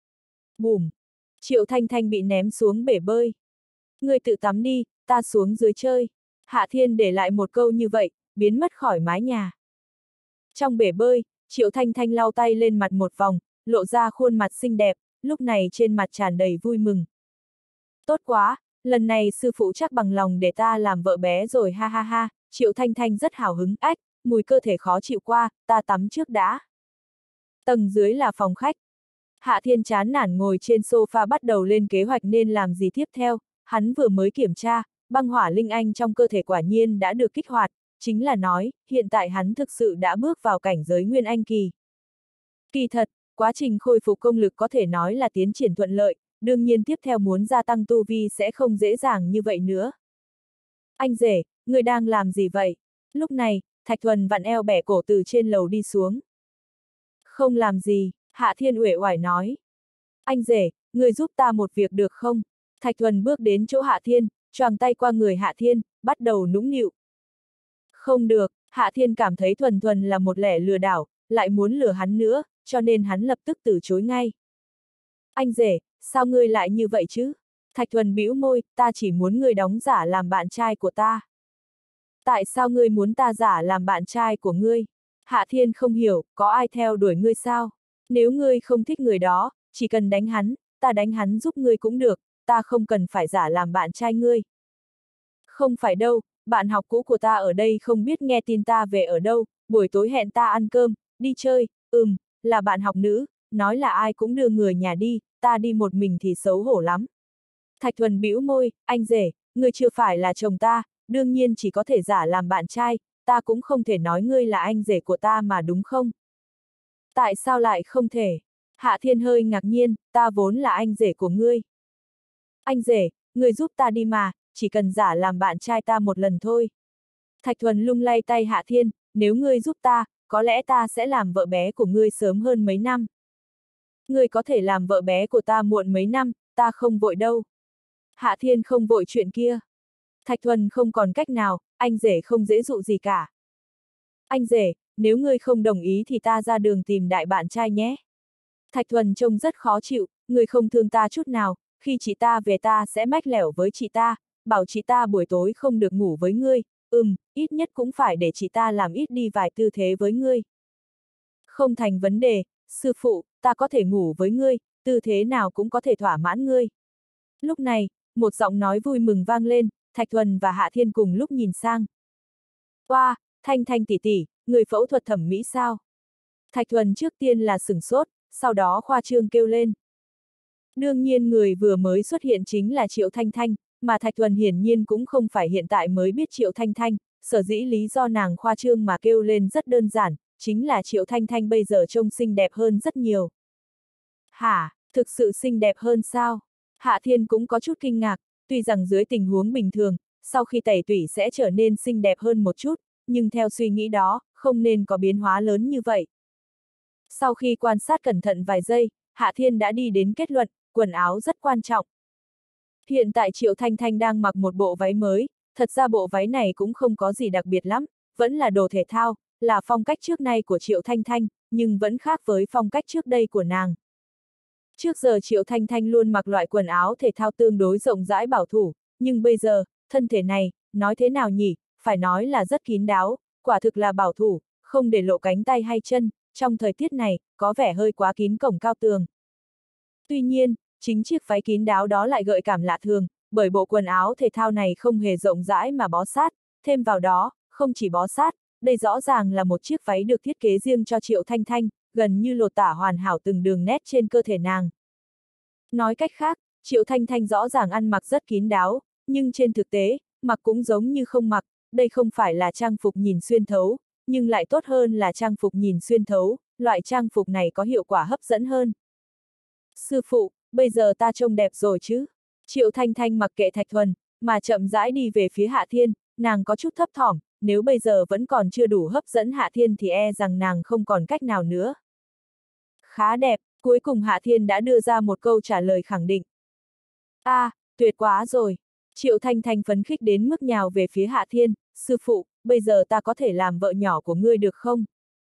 Bùm! Triệu Thanh Thanh bị ném xuống bể bơi. Người tự tắm đi, ta xuống dưới chơi. Hạ Thiên để lại một câu như vậy, biến mất khỏi mái nhà. Trong bể bơi, Triệu Thanh Thanh lau tay lên mặt một vòng, lộ ra khuôn mặt xinh đẹp, lúc này trên mặt tràn đầy vui mừng. Tốt quá, lần này sư phụ chắc bằng lòng để ta làm vợ bé rồi ha ha ha, Triệu Thanh Thanh rất hào hứng, mùi cơ thể khó chịu qua, ta tắm trước đã. Tầng dưới là phòng khách. Hạ Thiên chán nản ngồi trên sofa bắt đầu lên kế hoạch nên làm gì tiếp theo, hắn vừa mới kiểm tra, băng hỏa linh anh trong cơ thể quả nhiên đã được kích hoạt, chính là nói, hiện tại hắn thực sự đã bước vào cảnh giới Nguyên Anh kỳ. Kỳ thật, quá trình khôi phục công lực có thể nói là tiến triển thuận lợi, đương nhiên tiếp theo muốn gia tăng tu vi sẽ không dễ dàng như vậy nữa. Anh rể, người đang làm gì vậy? Lúc này, Thạch Thuần vặn eo bẻ cổ từ trên lầu đi xuống. Không làm gì, Hạ Thiên uể oải nói. Anh rể, người giúp ta một việc được không? Thạch Thuần bước đến chỗ Hạ Thiên, choàng tay qua người Hạ Thiên, bắt đầu nũng nịu. Không được, Hạ Thiên cảm thấy Thuần Thuần là một lẻ lừa đảo, lại muốn lừa hắn nữa, cho nên hắn lập tức từ chối ngay. Anh rể, sao ngươi lại như vậy chứ? Thạch Thuần bĩu môi, ta chỉ muốn ngươi đóng giả làm bạn trai của ta. Tại sao ngươi muốn ta giả làm bạn trai của ngươi? Hạ Thiên không hiểu, có ai theo đuổi ngươi sao? Nếu ngươi không thích người đó, chỉ cần đánh hắn, ta đánh hắn giúp ngươi cũng được, ta không cần phải giả làm bạn trai ngươi. Không phải đâu, bạn học cũ của ta ở đây không biết nghe tin ta về ở đâu, buổi tối hẹn ta ăn cơm, đi chơi, là bạn học nữ, nói là ai cũng đưa người nhà đi, ta đi một mình thì xấu hổ lắm. Thạch Thuần bĩu môi, anh rể, ngươi chưa phải là chồng ta, đương nhiên chỉ có thể giả làm bạn trai, ta cũng không thể nói ngươi là anh rể của ta mà đúng không? Tại sao lại không thể? Hạ Thiên hơi ngạc nhiên, ta vốn là anh rể của ngươi. Anh rể, ngươi giúp ta đi mà, chỉ cần giả làm bạn trai ta một lần thôi. Thạch Thuần lung lay tay Hạ Thiên, nếu ngươi giúp ta, có lẽ ta sẽ làm vợ bé của ngươi sớm hơn mấy năm. Ngươi có thể làm vợ bé của ta muộn mấy năm, ta không vội đâu. Hạ Thiên không vội chuyện kia. Thạch Thuần không còn cách nào, anh rể không dễ dụ gì cả. Anh rể, nếu ngươi không đồng ý thì ta ra đường tìm đại bạn trai nhé. Thạch Thuần trông rất khó chịu, ngươi không thương ta chút nào, khi chị ta về ta sẽ mách lẻo với chị ta, bảo chị ta buổi tối không được ngủ với ngươi, ít nhất cũng phải để chị ta làm ít đi vài tư thế với ngươi. Không thành vấn đề, sư phụ, ta có thể ngủ với ngươi, tư thế nào cũng có thể thỏa mãn ngươi. Lúc này, một giọng nói vui mừng vang lên, Thạch Thuần và Hạ Thiên cùng lúc nhìn sang. Oa, Thanh Thanh tỷ tỷ, người phẫu thuật thẩm mỹ sao? Thạch Thuần trước tiên là sửng sốt, sau đó khoa trương kêu lên. Đương nhiên người vừa mới xuất hiện chính là Triệu Thanh Thanh, mà Thạch Thuần hiển nhiên cũng không phải hiện tại mới biết Triệu Thanh Thanh, sở dĩ lý do nàng khoa trương mà kêu lên rất đơn giản, chính là Triệu Thanh Thanh bây giờ trông xinh đẹp hơn rất nhiều. Hả, thực sự xinh đẹp hơn sao? Hạ Thiên cũng có chút kinh ngạc, tuy rằng dưới tình huống bình thường, sau khi tẩy tủy sẽ trở nên xinh đẹp hơn một chút, nhưng theo suy nghĩ đó, không nên có biến hóa lớn như vậy. Sau khi quan sát cẩn thận vài giây, Hạ Thiên đã đi đến kết luận, quần áo rất quan trọng. Hiện tại Triệu Thanh Thanh đang mặc một bộ váy mới, thật ra bộ váy này cũng không có gì đặc biệt lắm, vẫn là đồ thể thao, là phong cách trước nay của Triệu Thanh Thanh, nhưng vẫn khác với phong cách trước đây của nàng. Trước giờ Triệu Thanh Thanh luôn mặc loại quần áo thể thao tương đối rộng rãi bảo thủ, nhưng bây giờ, thân thể này, nói thế nào nhỉ, phải nói là rất kín đáo, quả thực là bảo thủ, không để lộ cánh tay hay chân, trong thời tiết này, có vẻ hơi quá kín cổng cao tường. Tuy nhiên, chính chiếc váy kín đáo đó lại gợi cảm lạ thường, bởi bộ quần áo thể thao này không hề rộng rãi mà bó sát, thêm vào đó, không chỉ bó sát, đây rõ ràng là một chiếc váy được thiết kế riêng cho Triệu Thanh Thanh, gần như lột tả hoàn hảo từng đường nét trên cơ thể nàng. Nói cách khác, Triệu Thanh Thanh rõ ràng ăn mặc rất kín đáo, nhưng trên thực tế, mặc cũng giống như không mặc, đây không phải là trang phục nhìn xuyên thấu, nhưng lại tốt hơn là trang phục nhìn xuyên thấu, loại trang phục này có hiệu quả hấp dẫn hơn. Sư phụ, bây giờ ta trông đẹp rồi chứ? Triệu Thanh Thanh mặc kệ Thạch Thuần, mà chậm rãi đi về phía Hạ Thiên, nàng có chút thấp thỏm, nếu bây giờ vẫn còn chưa đủ hấp dẫn Hạ Thiên thì e rằng nàng không còn cách nào nữa. Khá đẹp, cuối cùng Hạ Thiên đã đưa ra một câu trả lời khẳng định. Tuyệt quá rồi. Triệu Thanh Thanh phấn khích đến mức nhào về phía Hạ Thiên, sư phụ, bây giờ ta có thể làm vợ nhỏ của ngươi được không?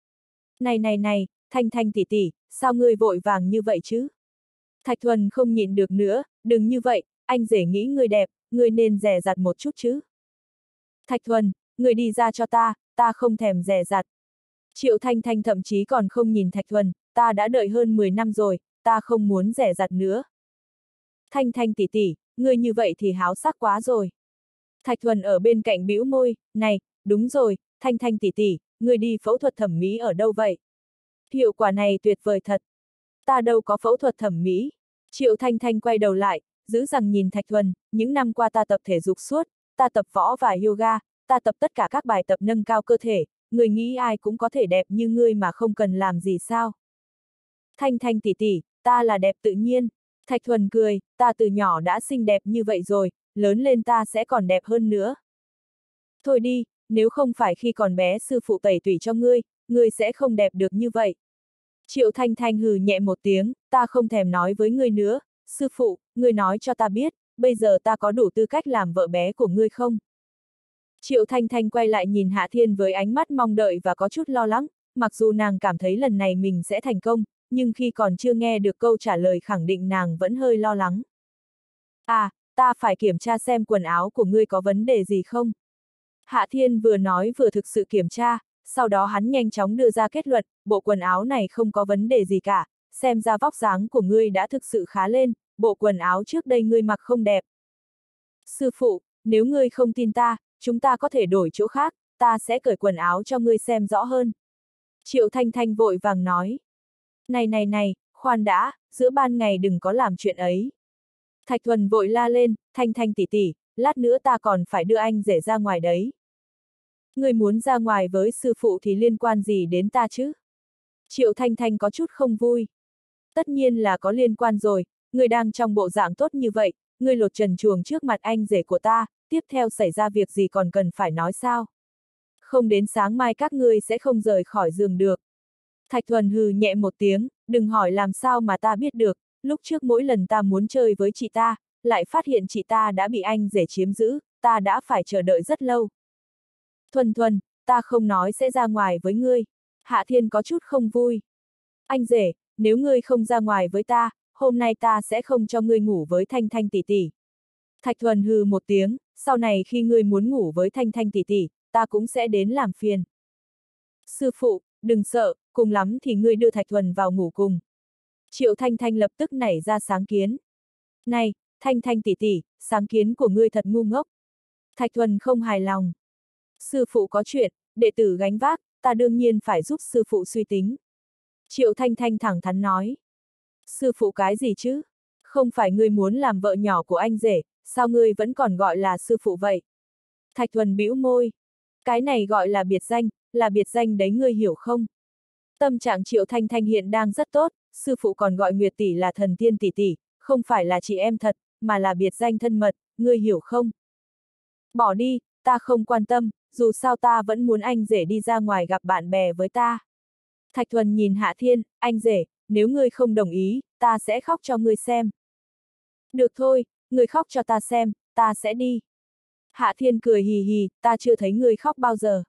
Này, Thanh Thanh tỷ tỷ, sao ngươi vội vàng như vậy chứ? Thạch Thuần không nhịn được nữa, đừng như vậy, anh rể nghĩ ngươi đẹp, ngươi nên dè dặt một chút chứ. Thạch Thuần, ngươi đi ra cho ta không thèm dè dặt. Triệu Thanh Thanh thậm chí còn không nhìn Thạch Thuần, ta đã đợi hơn 10 năm rồi, ta không muốn dè dặt nữa. Thanh Thanh tỷ tỷ, ngươi như vậy thì háo sắc quá rồi. Thạch Thuần ở bên cạnh bĩu môi, này, đúng rồi, Thanh Thanh tỷ tỷ, ngươi đi phẫu thuật thẩm mỹ ở đâu vậy? Hiệu quả này tuyệt vời thật. Ta đâu có phẫu thuật thẩm mỹ. Triệu Thanh Thanh quay đầu lại, giữ rằng nhìn Thạch Thuần, những năm qua ta tập thể dục suốt, ta tập võ và yoga, ta tập tất cả các bài tập nâng cao cơ thể, người nghĩ ai cũng có thể đẹp như ngươi mà không cần làm gì sao? Thanh Thanh tỷ tỷ, ta là đẹp tự nhiên. Thạch Thuần cười, ta từ nhỏ đã xinh đẹp như vậy rồi, lớn lên ta sẽ còn đẹp hơn nữa. Thôi đi, nếu không phải khi còn bé sư phụ tẩy tủy cho ngươi sẽ không đẹp được như vậy. Triệu Thanh Thanh hừ nhẹ một tiếng, ta không thèm nói với ngươi nữa, sư phụ, ngươi nói cho ta biết, bây giờ ta có đủ tư cách làm vợ bé của ngươi không? Triệu Thanh Thanh quay lại nhìn Hạ Thiên với ánh mắt mong đợi và có chút lo lắng, mặc dù nàng cảm thấy lần này mình sẽ thành công, nhưng khi còn chưa nghe được câu trả lời khẳng định nàng vẫn hơi lo lắng. À, ta phải kiểm tra xem quần áo của ngươi có vấn đề gì không? Hạ Thiên vừa nói vừa thực sự kiểm tra, sau đó hắn nhanh chóng đưa ra kết luận, bộ quần áo này không có vấn đề gì cả, xem ra vóc dáng của ngươi đã thực sự khá lên, bộ quần áo trước đây ngươi mặc không đẹp. Sư phụ, nếu ngươi không tin ta, chúng ta có thể đổi chỗ khác, ta sẽ cởi quần áo cho ngươi xem rõ hơn. Triệu Thanh Thanh vội vàng nói. Này, khoan đã, giữa ban ngày đừng có làm chuyện ấy. Thạch Thuần vội la lên, Thanh Thanh tỷ tỷ, lát nữa ta còn phải đưa anh rể ra ngoài đấy. Ngươi muốn ra ngoài với sư phụ thì liên quan gì đến ta chứ? Triệu Thanh Thanh có chút không vui. Tất nhiên là có liên quan rồi, ngươi đang trong bộ dạng tốt như vậy, ngươi lột trần truồng trước mặt anh rể của ta, tiếp theo xảy ra việc gì còn cần phải nói sao? Không đến sáng mai các ngươi sẽ không rời khỏi giường được. Thạch Thuần hừ nhẹ một tiếng, đừng hỏi làm sao mà ta biết được, lúc trước mỗi lần ta muốn chơi với chị ta, lại phát hiện chị ta đã bị anh rể chiếm giữ, ta đã phải chờ đợi rất lâu. Thuần, ta không nói sẽ ra ngoài với ngươi. Hạ Thiên có chút không vui. Anh rể, nếu ngươi không ra ngoài với ta, hôm nay ta sẽ không cho ngươi ngủ với Thanh Thanh tỷ tỷ. Thạch Thuần hừ một tiếng, sau này khi ngươi muốn ngủ với Thanh Thanh tỷ tỷ, ta cũng sẽ đến làm phiền. Sư phụ, đừng sợ, cùng lắm thì ngươi đưa Thạch Thuần vào ngủ cùng. Triệu Thanh Thanh lập tức nảy ra sáng kiến. Này, Thanh Thanh tỷ tỷ, sáng kiến của ngươi thật ngu ngốc. Thạch Thuần không hài lòng. Sư phụ có chuyện, đệ tử gánh vác, ta đương nhiên phải giúp sư phụ suy tính. Triệu Thanh Thanh thẳng thắn nói. Sư phụ cái gì chứ? Không phải ngươi muốn làm vợ nhỏ của anh rể, sao ngươi vẫn còn gọi là sư phụ vậy? Thạch Thuần bĩu môi. Cái này gọi là biệt danh đấy ngươi hiểu không? Tâm trạng Triệu Thanh Thanh hiện đang rất tốt, sư phụ còn gọi Nguyệt tỷ là thần tiên tỷ tỷ, không phải là chị em thật, mà là biệt danh thân mật, ngươi hiểu không? Bỏ đi, ta không quan tâm, dù sao ta vẫn muốn anh rể đi ra ngoài gặp bạn bè với ta. Thạch Thuần nhìn Hạ Thiên, anh rể, nếu ngươi không đồng ý, ta sẽ khóc cho ngươi xem. Được thôi, ngươi khóc cho ta xem, ta sẽ đi. Hạ Thiên cười hì hì, ta chưa thấy ngươi khóc bao giờ.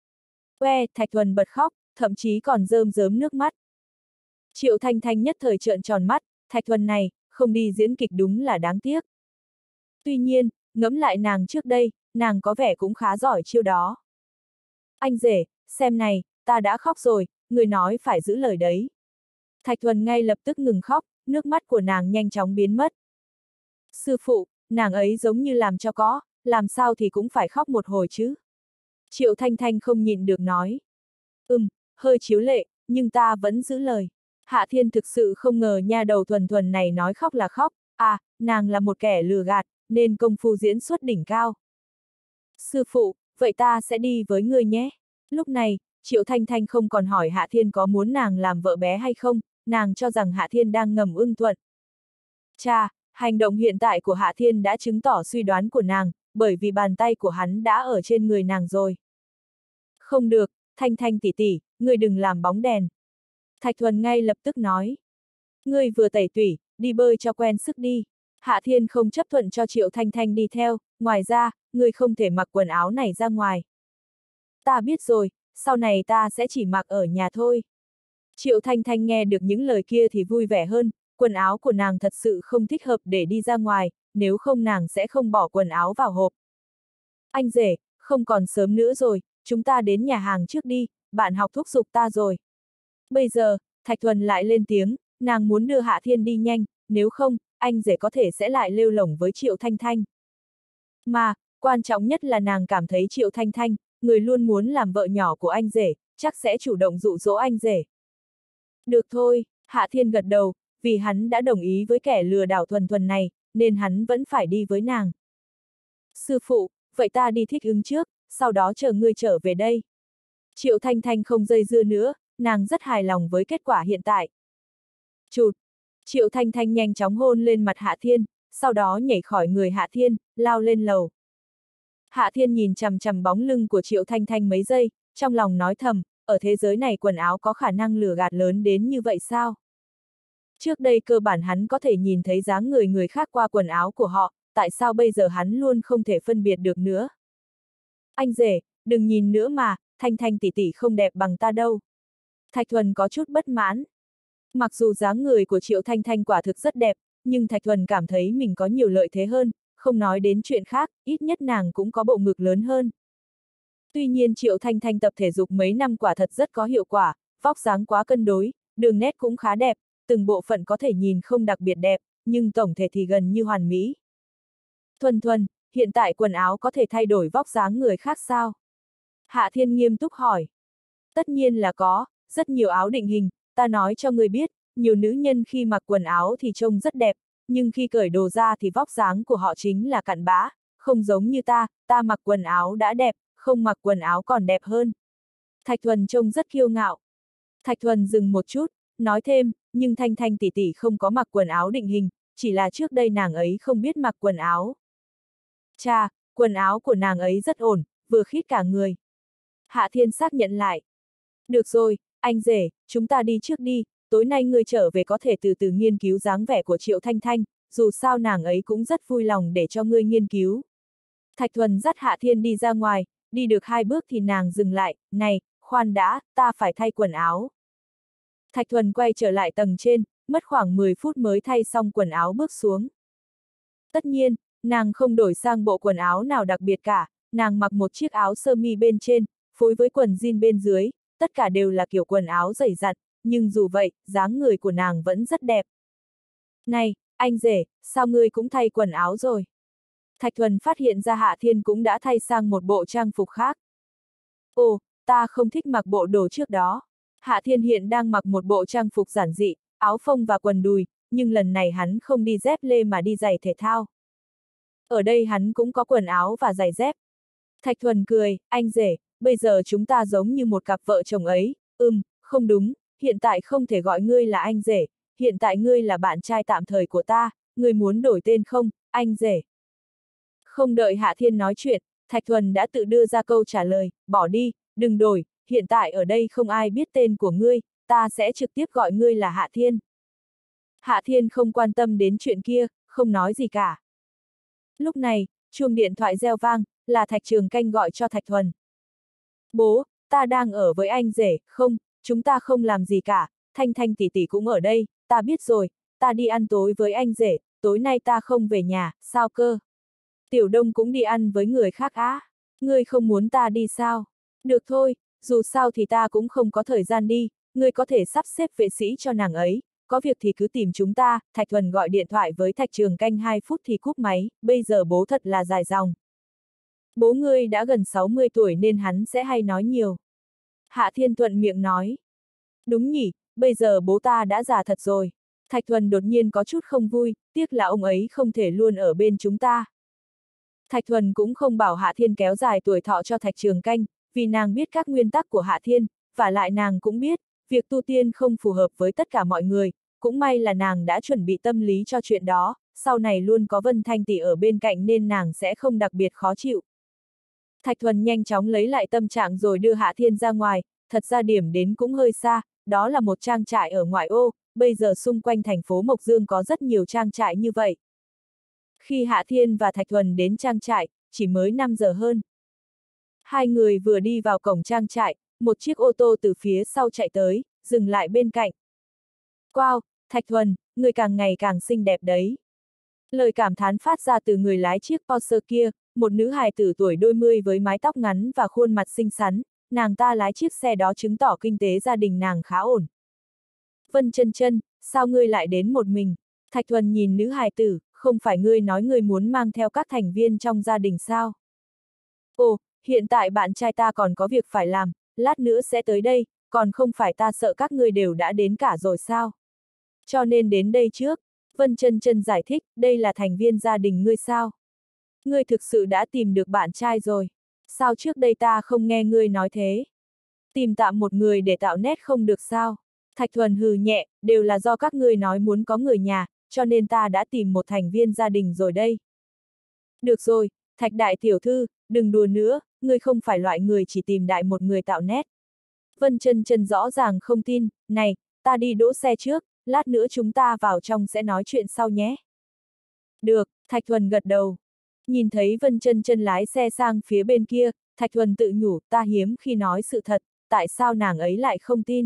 Thạch Thuần bật khóc, thậm chí còn rơm rớm nước mắt. Triệu Thanh Thanh nhất thời trợn tròn mắt, Thạch Thuần này, không đi diễn kịch đúng là đáng tiếc. Tuy nhiên, ngẫm lại nàng trước đây, nàng có vẻ cũng khá giỏi chiêu đó. Anh rể, xem này, ta đã khóc rồi, người nói phải giữ lời đấy. Thạch Thuần ngay lập tức ngừng khóc, nước mắt của nàng nhanh chóng biến mất. Sư phụ, nàng ấy giống như làm cho có, làm sao thì cũng phải khóc một hồi chứ. Triệu Thanh Thanh không nhịn được nói. Hơi chiếu lệ, nhưng ta vẫn giữ lời. Hạ Thiên thực sự không ngờ nha đầu Thuần này nói khóc là khóc, à, nàng là một kẻ lừa gạt, nên công phu diễn xuất đỉnh cao. Sư phụ, vậy ta sẽ đi với ngươi nhé. Lúc này, Triệu Thanh Thanh không còn hỏi Hạ Thiên có muốn nàng làm vợ bé hay không, nàng cho rằng Hạ Thiên đang ngầm ưng thuận. Chà, hành động hiện tại của Hạ Thiên đã chứng tỏ suy đoán của nàng, bởi vì bàn tay của hắn đã ở trên người nàng rồi. Không được, Thanh Thanh tỷ tỷ, ngươi đừng làm bóng đèn. Thạch Thuần ngay lập tức nói. Ngươi vừa tẩy tủy, đi bơi cho quen sức đi. Hạ Thiên không chấp thuận cho Triệu Thanh Thanh đi theo, ngoài ra, ngươi không thể mặc quần áo này ra ngoài. Ta biết rồi, sau này ta sẽ chỉ mặc ở nhà thôi. Triệu Thanh Thanh nghe được những lời kia thì vui vẻ hơn, quần áo của nàng thật sự không thích hợp để đi ra ngoài, nếu không nàng sẽ không bỏ quần áo vào hộp. Anh rể, không còn sớm nữa rồi, chúng ta đến nhà hàng trước đi, bạn học thúc giục ta rồi. Bây giờ, Thạch Thuần lại lên tiếng, nàng muốn đưa Hạ Thiên đi nhanh, nếu không, anh rể có thể sẽ lại lêu lổng với Triệu Thanh Thanh. Mà, quan trọng nhất là nàng cảm thấy Triệu Thanh Thanh, người luôn muốn làm vợ nhỏ của anh rể, chắc sẽ chủ động dụ dỗ anh rể. Được thôi, Hạ Thiên gật đầu, vì hắn đã đồng ý với kẻ lừa đảo Thuần này, nên hắn vẫn phải đi với nàng. Sư phụ, vậy ta đi thích ứng trước, sau đó chờ ngươi trở về đây. Triệu Thanh Thanh không dây dưa nữa, nàng rất hài lòng với kết quả hiện tại. Chụt! Triệu Thanh Thanh nhanh chóng hôn lên mặt Hạ Thiên, sau đó nhảy khỏi người Hạ Thiên, lao lên lầu. Hạ Thiên nhìn chằm chằm bóng lưng của Triệu Thanh Thanh mấy giây, trong lòng nói thầm, ở thế giới này quần áo có khả năng lừa gạt lớn đến như vậy sao? Trước đây cơ bản hắn có thể nhìn thấy dáng người người khác qua quần áo của họ, tại sao bây giờ hắn luôn không thể phân biệt được nữa? Anh rể, đừng nhìn nữa mà, Thanh Thanh tỷ tỷ không đẹp bằng ta đâu. Thạch Thuần có chút bất mãn. Mặc dù dáng người của Triệu Thanh Thanh quả thực rất đẹp, nhưng Thạch Thuần cảm thấy mình có nhiều lợi thế hơn, không nói đến chuyện khác, ít nhất nàng cũng có bộ ngực lớn hơn. Tuy nhiên Triệu Thanh Thanh tập thể dục mấy năm quả thật rất có hiệu quả, vóc dáng quá cân đối, đường nét cũng khá đẹp, từng bộ phận có thể nhìn không đặc biệt đẹp, nhưng tổng thể thì gần như hoàn mỹ. Thuần Thuần, hiện tại quần áo có thể thay đổi vóc dáng người khác sao? Hạ Thiên nghiêm túc hỏi. Tất nhiên là có, rất nhiều áo định hình, ta nói cho người biết, nhiều nữ nhân khi mặc quần áo thì trông rất đẹp, nhưng khi cởi đồ ra thì vóc dáng của họ chính là cặn bã, không giống như ta mặc quần áo đã đẹp, không mặc quần áo còn đẹp hơn. Thạch Thuần trông rất kiêu ngạo. Thạch Thuần dừng một chút, nói thêm, nhưng Thanh Thanh tỷ tỷ không có mặc quần áo định hình, chỉ là trước đây nàng ấy không biết mặc quần áo. Chà, quần áo của nàng ấy rất ổn, vừa khít cả người. Hạ Thiên xác nhận lại. Được rồi, anh rể, chúng ta đi trước đi, tối nay ngươi trở về có thể từ từ nghiên cứu dáng vẻ của Triệu Thanh Thanh, dù sao nàng ấy cũng rất vui lòng để cho ngươi nghiên cứu. Thạch Thuần dắt Hạ Thiên đi ra ngoài, đi được 2 bước thì nàng dừng lại, này, khoan đã, ta phải thay quần áo. Thạch Thuần quay trở lại tầng trên, mất khoảng 10 phút mới thay xong quần áo bước xuống. Tất nhiên, nàng không đổi sang bộ quần áo nào đặc biệt cả, nàng mặc một chiếc áo sơ mi bên trên, phối với quần jean bên dưới, tất cả đều là kiểu quần áo dày dặn, nhưng dù vậy, dáng người của nàng vẫn rất đẹp. Này, anh rể, sao ngươi cũng thay quần áo rồi? Thạch Thuần phát hiện ra Hạ Thiên cũng đã thay sang một bộ trang phục khác. Ồ, ta không thích mặc bộ đồ trước đó. Hạ Thiên hiện đang mặc một bộ trang phục giản dị, áo phông và quần đùi, nhưng lần này hắn không đi dép lê mà đi giày thể thao. Ở đây hắn cũng có quần áo và giày dép. Thạch Thuần cười, anh rể, bây giờ chúng ta giống như một cặp vợ chồng ấy, không đúng, hiện tại không thể gọi ngươi là anh rể, hiện tại ngươi là bạn trai tạm thời của ta, ngươi muốn đổi tên không, anh rể. Không đợi Hạ Thiên nói chuyện, Thạch Thuần đã tự đưa ra câu trả lời, bỏ đi, đừng đổi, hiện tại ở đây không ai biết tên của ngươi, ta sẽ trực tiếp gọi ngươi là Hạ Thiên. Hạ Thiên không quan tâm đến chuyện kia, không nói gì cả. Lúc này, chuông điện thoại reo vang, là Thạch Trường Canh gọi cho Thạch Thuần. Bố, ta đang ở với anh rể, không, chúng ta không làm gì cả, Thanh Thanh tỷ tỷ cũng ở đây, ta biết rồi, ta đi ăn tối với anh rể, tối nay ta không về nhà, sao cơ? Tiểu Đông cũng đi ăn với người khác á, ngươi không muốn ta đi sao? Được thôi, dù sao thì ta cũng không có thời gian đi, ngươi có thể sắp xếp vệ sĩ cho nàng ấy, có việc thì cứ tìm chúng ta. Thạch Thuần gọi điện thoại với Thạch Trường Canh 2 phút thì cúp máy, bây giờ bố thật là dài dòng. Bố ngươi đã gần 60 tuổi nên hắn sẽ hay nói nhiều. Hạ Thiên thuận miệng nói. Đúng nhỉ, bây giờ bố ta đã già thật rồi. Thạch Thuần đột nhiên có chút không vui, tiếc là ông ấy không thể luôn ở bên chúng ta. Thạch Thuần cũng không bảo Hạ Thiên kéo dài tuổi thọ cho Thạch Trường Canh, vì nàng biết các nguyên tắc của Hạ Thiên, và lại nàng cũng biết, việc tu tiên không phù hợp với tất cả mọi người, cũng may là nàng đã chuẩn bị tâm lý cho chuyện đó, sau này luôn có Vân Thanh tỷ ở bên cạnh nên nàng sẽ không đặc biệt khó chịu. Thạch Thuần nhanh chóng lấy lại tâm trạng rồi đưa Hạ Thiên ra ngoài, thật ra điểm đến cũng hơi xa, đó là một trang trại ở ngoại ô, bây giờ xung quanh thành phố Mộc Dương có rất nhiều trang trại như vậy. Khi Hạ Thiên và Thạch Thuần đến trang trại, chỉ mới 5 giờ hơn. Hai người vừa đi vào cổng trang trại, một chiếc ô tô từ phía sau chạy tới, dừng lại bên cạnh. Wow, Thạch Thuần, người càng ngày càng xinh đẹp đấy. Lời cảm thán phát ra từ người lái chiếc Porsche kia, một nữ hài tử tuổi đôi mươi với mái tóc ngắn và khuôn mặt xinh xắn, nàng ta lái chiếc xe đó chứng tỏ kinh tế gia đình nàng khá ổn. Vân Chân Chân, sao ngươi lại đến một mình? Thạch Thuần nhìn nữ hài tử, không phải ngươi nói ngươi muốn mang theo các thành viên trong gia đình sao? Ồ, hiện tại bạn trai ta còn có việc phải làm, lát nữa sẽ tới đây, còn không phải ta sợ các ngươi đều đã đến cả rồi sao? Cho nên đến đây trước. Vân Chân Chân giải thích, đây là thành viên gia đình ngươi sao? Ngươi thực sự đã tìm được bạn trai rồi. Sao trước đây ta không nghe ngươi nói thế? Tìm tạm một người để tạo nét không được sao? Thạch Thuần hừ nhẹ, đều là do các ngươi nói muốn có người nhà, cho nên ta đã tìm một thành viên gia đình rồi đây. Được rồi, Thạch đại tiểu thư, đừng đùa nữa, ngươi không phải loại người chỉ tìm đại một người tạo nét. Vân Chân Chân rõ ràng không tin, này, ta đi đỗ xe trước, lát nữa chúng ta vào trong sẽ nói chuyện sau nhé. Được, Thạch Thuần gật đầu. Nhìn thấy Vân Chân Chân lái xe sang phía bên kia, Thạch Thuần tự nhủ, ta hiếm khi nói sự thật, tại sao nàng ấy lại không tin?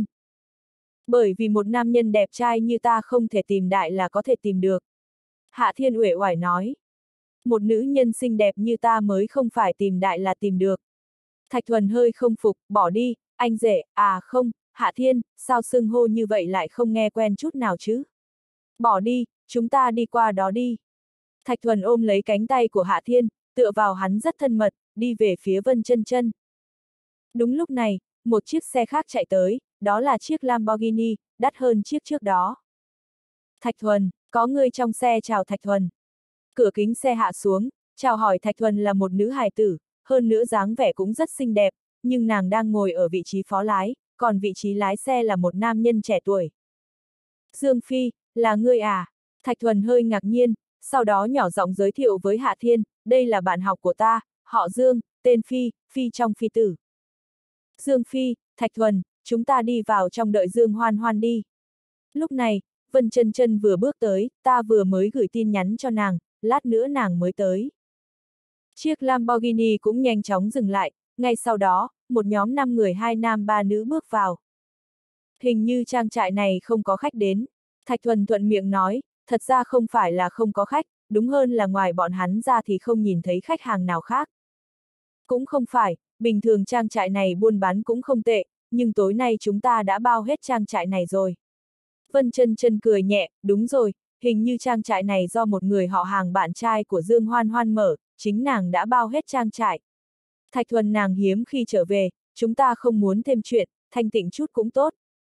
Bởi vì một nam nhân đẹp trai như ta không thể tìm đại là có thể tìm được. Hạ Thiên uể oải nói. Một nữ nhân xinh đẹp như ta mới không phải tìm đại là tìm được. Thạch Thuần hơi không phục, bỏ đi, anh rể, à không, Hạ Thiên, sao xưng hô như vậy lại không nghe quen chút nào chứ? Bỏ đi, chúng ta đi qua đó đi. Thạch Thuần ôm lấy cánh tay của Hạ Thiên, tựa vào hắn rất thân mật, đi về phía Vân Chân Chân. Đúng lúc này, một chiếc xe khác chạy tới, đó là chiếc Lamborghini, đắt hơn chiếc trước đó. Thạch Thuần, có người trong xe chào Thạch Thuần. Cửa kính xe hạ xuống, chào hỏi Thạch Thuần là một nữ hài tử, hơn nữa dáng vẻ cũng rất xinh đẹp, nhưng nàng đang ngồi ở vị trí phó lái, còn vị trí lái xe là một nam nhân trẻ tuổi. Dương Phi, là ngươi à? Thạch Thuần hơi ngạc nhiên, sau đó nhỏ giọng giới thiệu với Hạ Thiên, đây là bạn học của ta, họ Dương, tên Phi, Phi trong Phi tử. Dương Phi, Thạch Thuần, chúng ta đi vào trong đợi Dương Hoan Hoan đi. Lúc này, Vân Chân Chân vừa bước tới, ta vừa mới gửi tin nhắn cho nàng, lát nữa nàng mới tới. Chiếc Lamborghini cũng nhanh chóng dừng lại, ngay sau đó, một nhóm 5 người 2 nam 3 nữ bước vào. Hình như trang trại này không có khách đến. Thạch Thuần thuận miệng nói, thật ra không phải là không có khách, đúng hơn là ngoài bọn hắn ra thì không nhìn thấy khách hàng nào khác. Cũng không phải, bình thường trang trại này buôn bán cũng không tệ, nhưng tối nay chúng ta đã bao hết trang trại này rồi. Vân Chân Chân cười nhẹ, đúng rồi, hình như trang trại này do một người họ hàng bạn trai của Dương Hoan Hoan mở, chính nàng đã bao hết trang trại. Thạch Thuần nàng hiếm khi trở về, chúng ta không muốn thêm chuyện, thanh tịnh chút cũng tốt.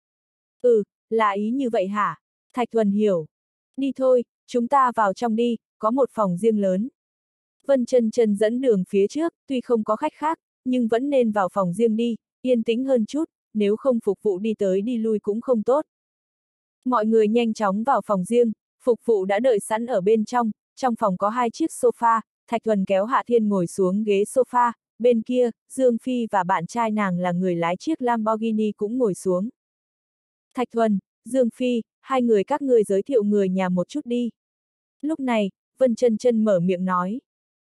Ừ, là ý như vậy hả? Thạch Thuần hiểu. Đi thôi, chúng ta vào trong đi, có một phòng riêng lớn. Vân Chân Chân dẫn đường phía trước, tuy không có khách khác, nhưng vẫn nên vào phòng riêng đi, yên tĩnh hơn chút, nếu không phục vụ đi tới đi lui cũng không tốt. Mọi người nhanh chóng vào phòng riêng, phục vụ đã đợi sẵn ở bên trong phòng có 2 chiếc sofa, Thạch Thuần kéo Hạ Thiên ngồi xuống ghế sofa, bên kia, Dương Phi và bạn trai nàng là người lái chiếc Lamborghini cũng ngồi xuống. Thạch Thuần, Dương Phi, hai người các ngươi giới thiệu người nhà một chút đi. Lúc này, Vân Chân Chân mở miệng nói.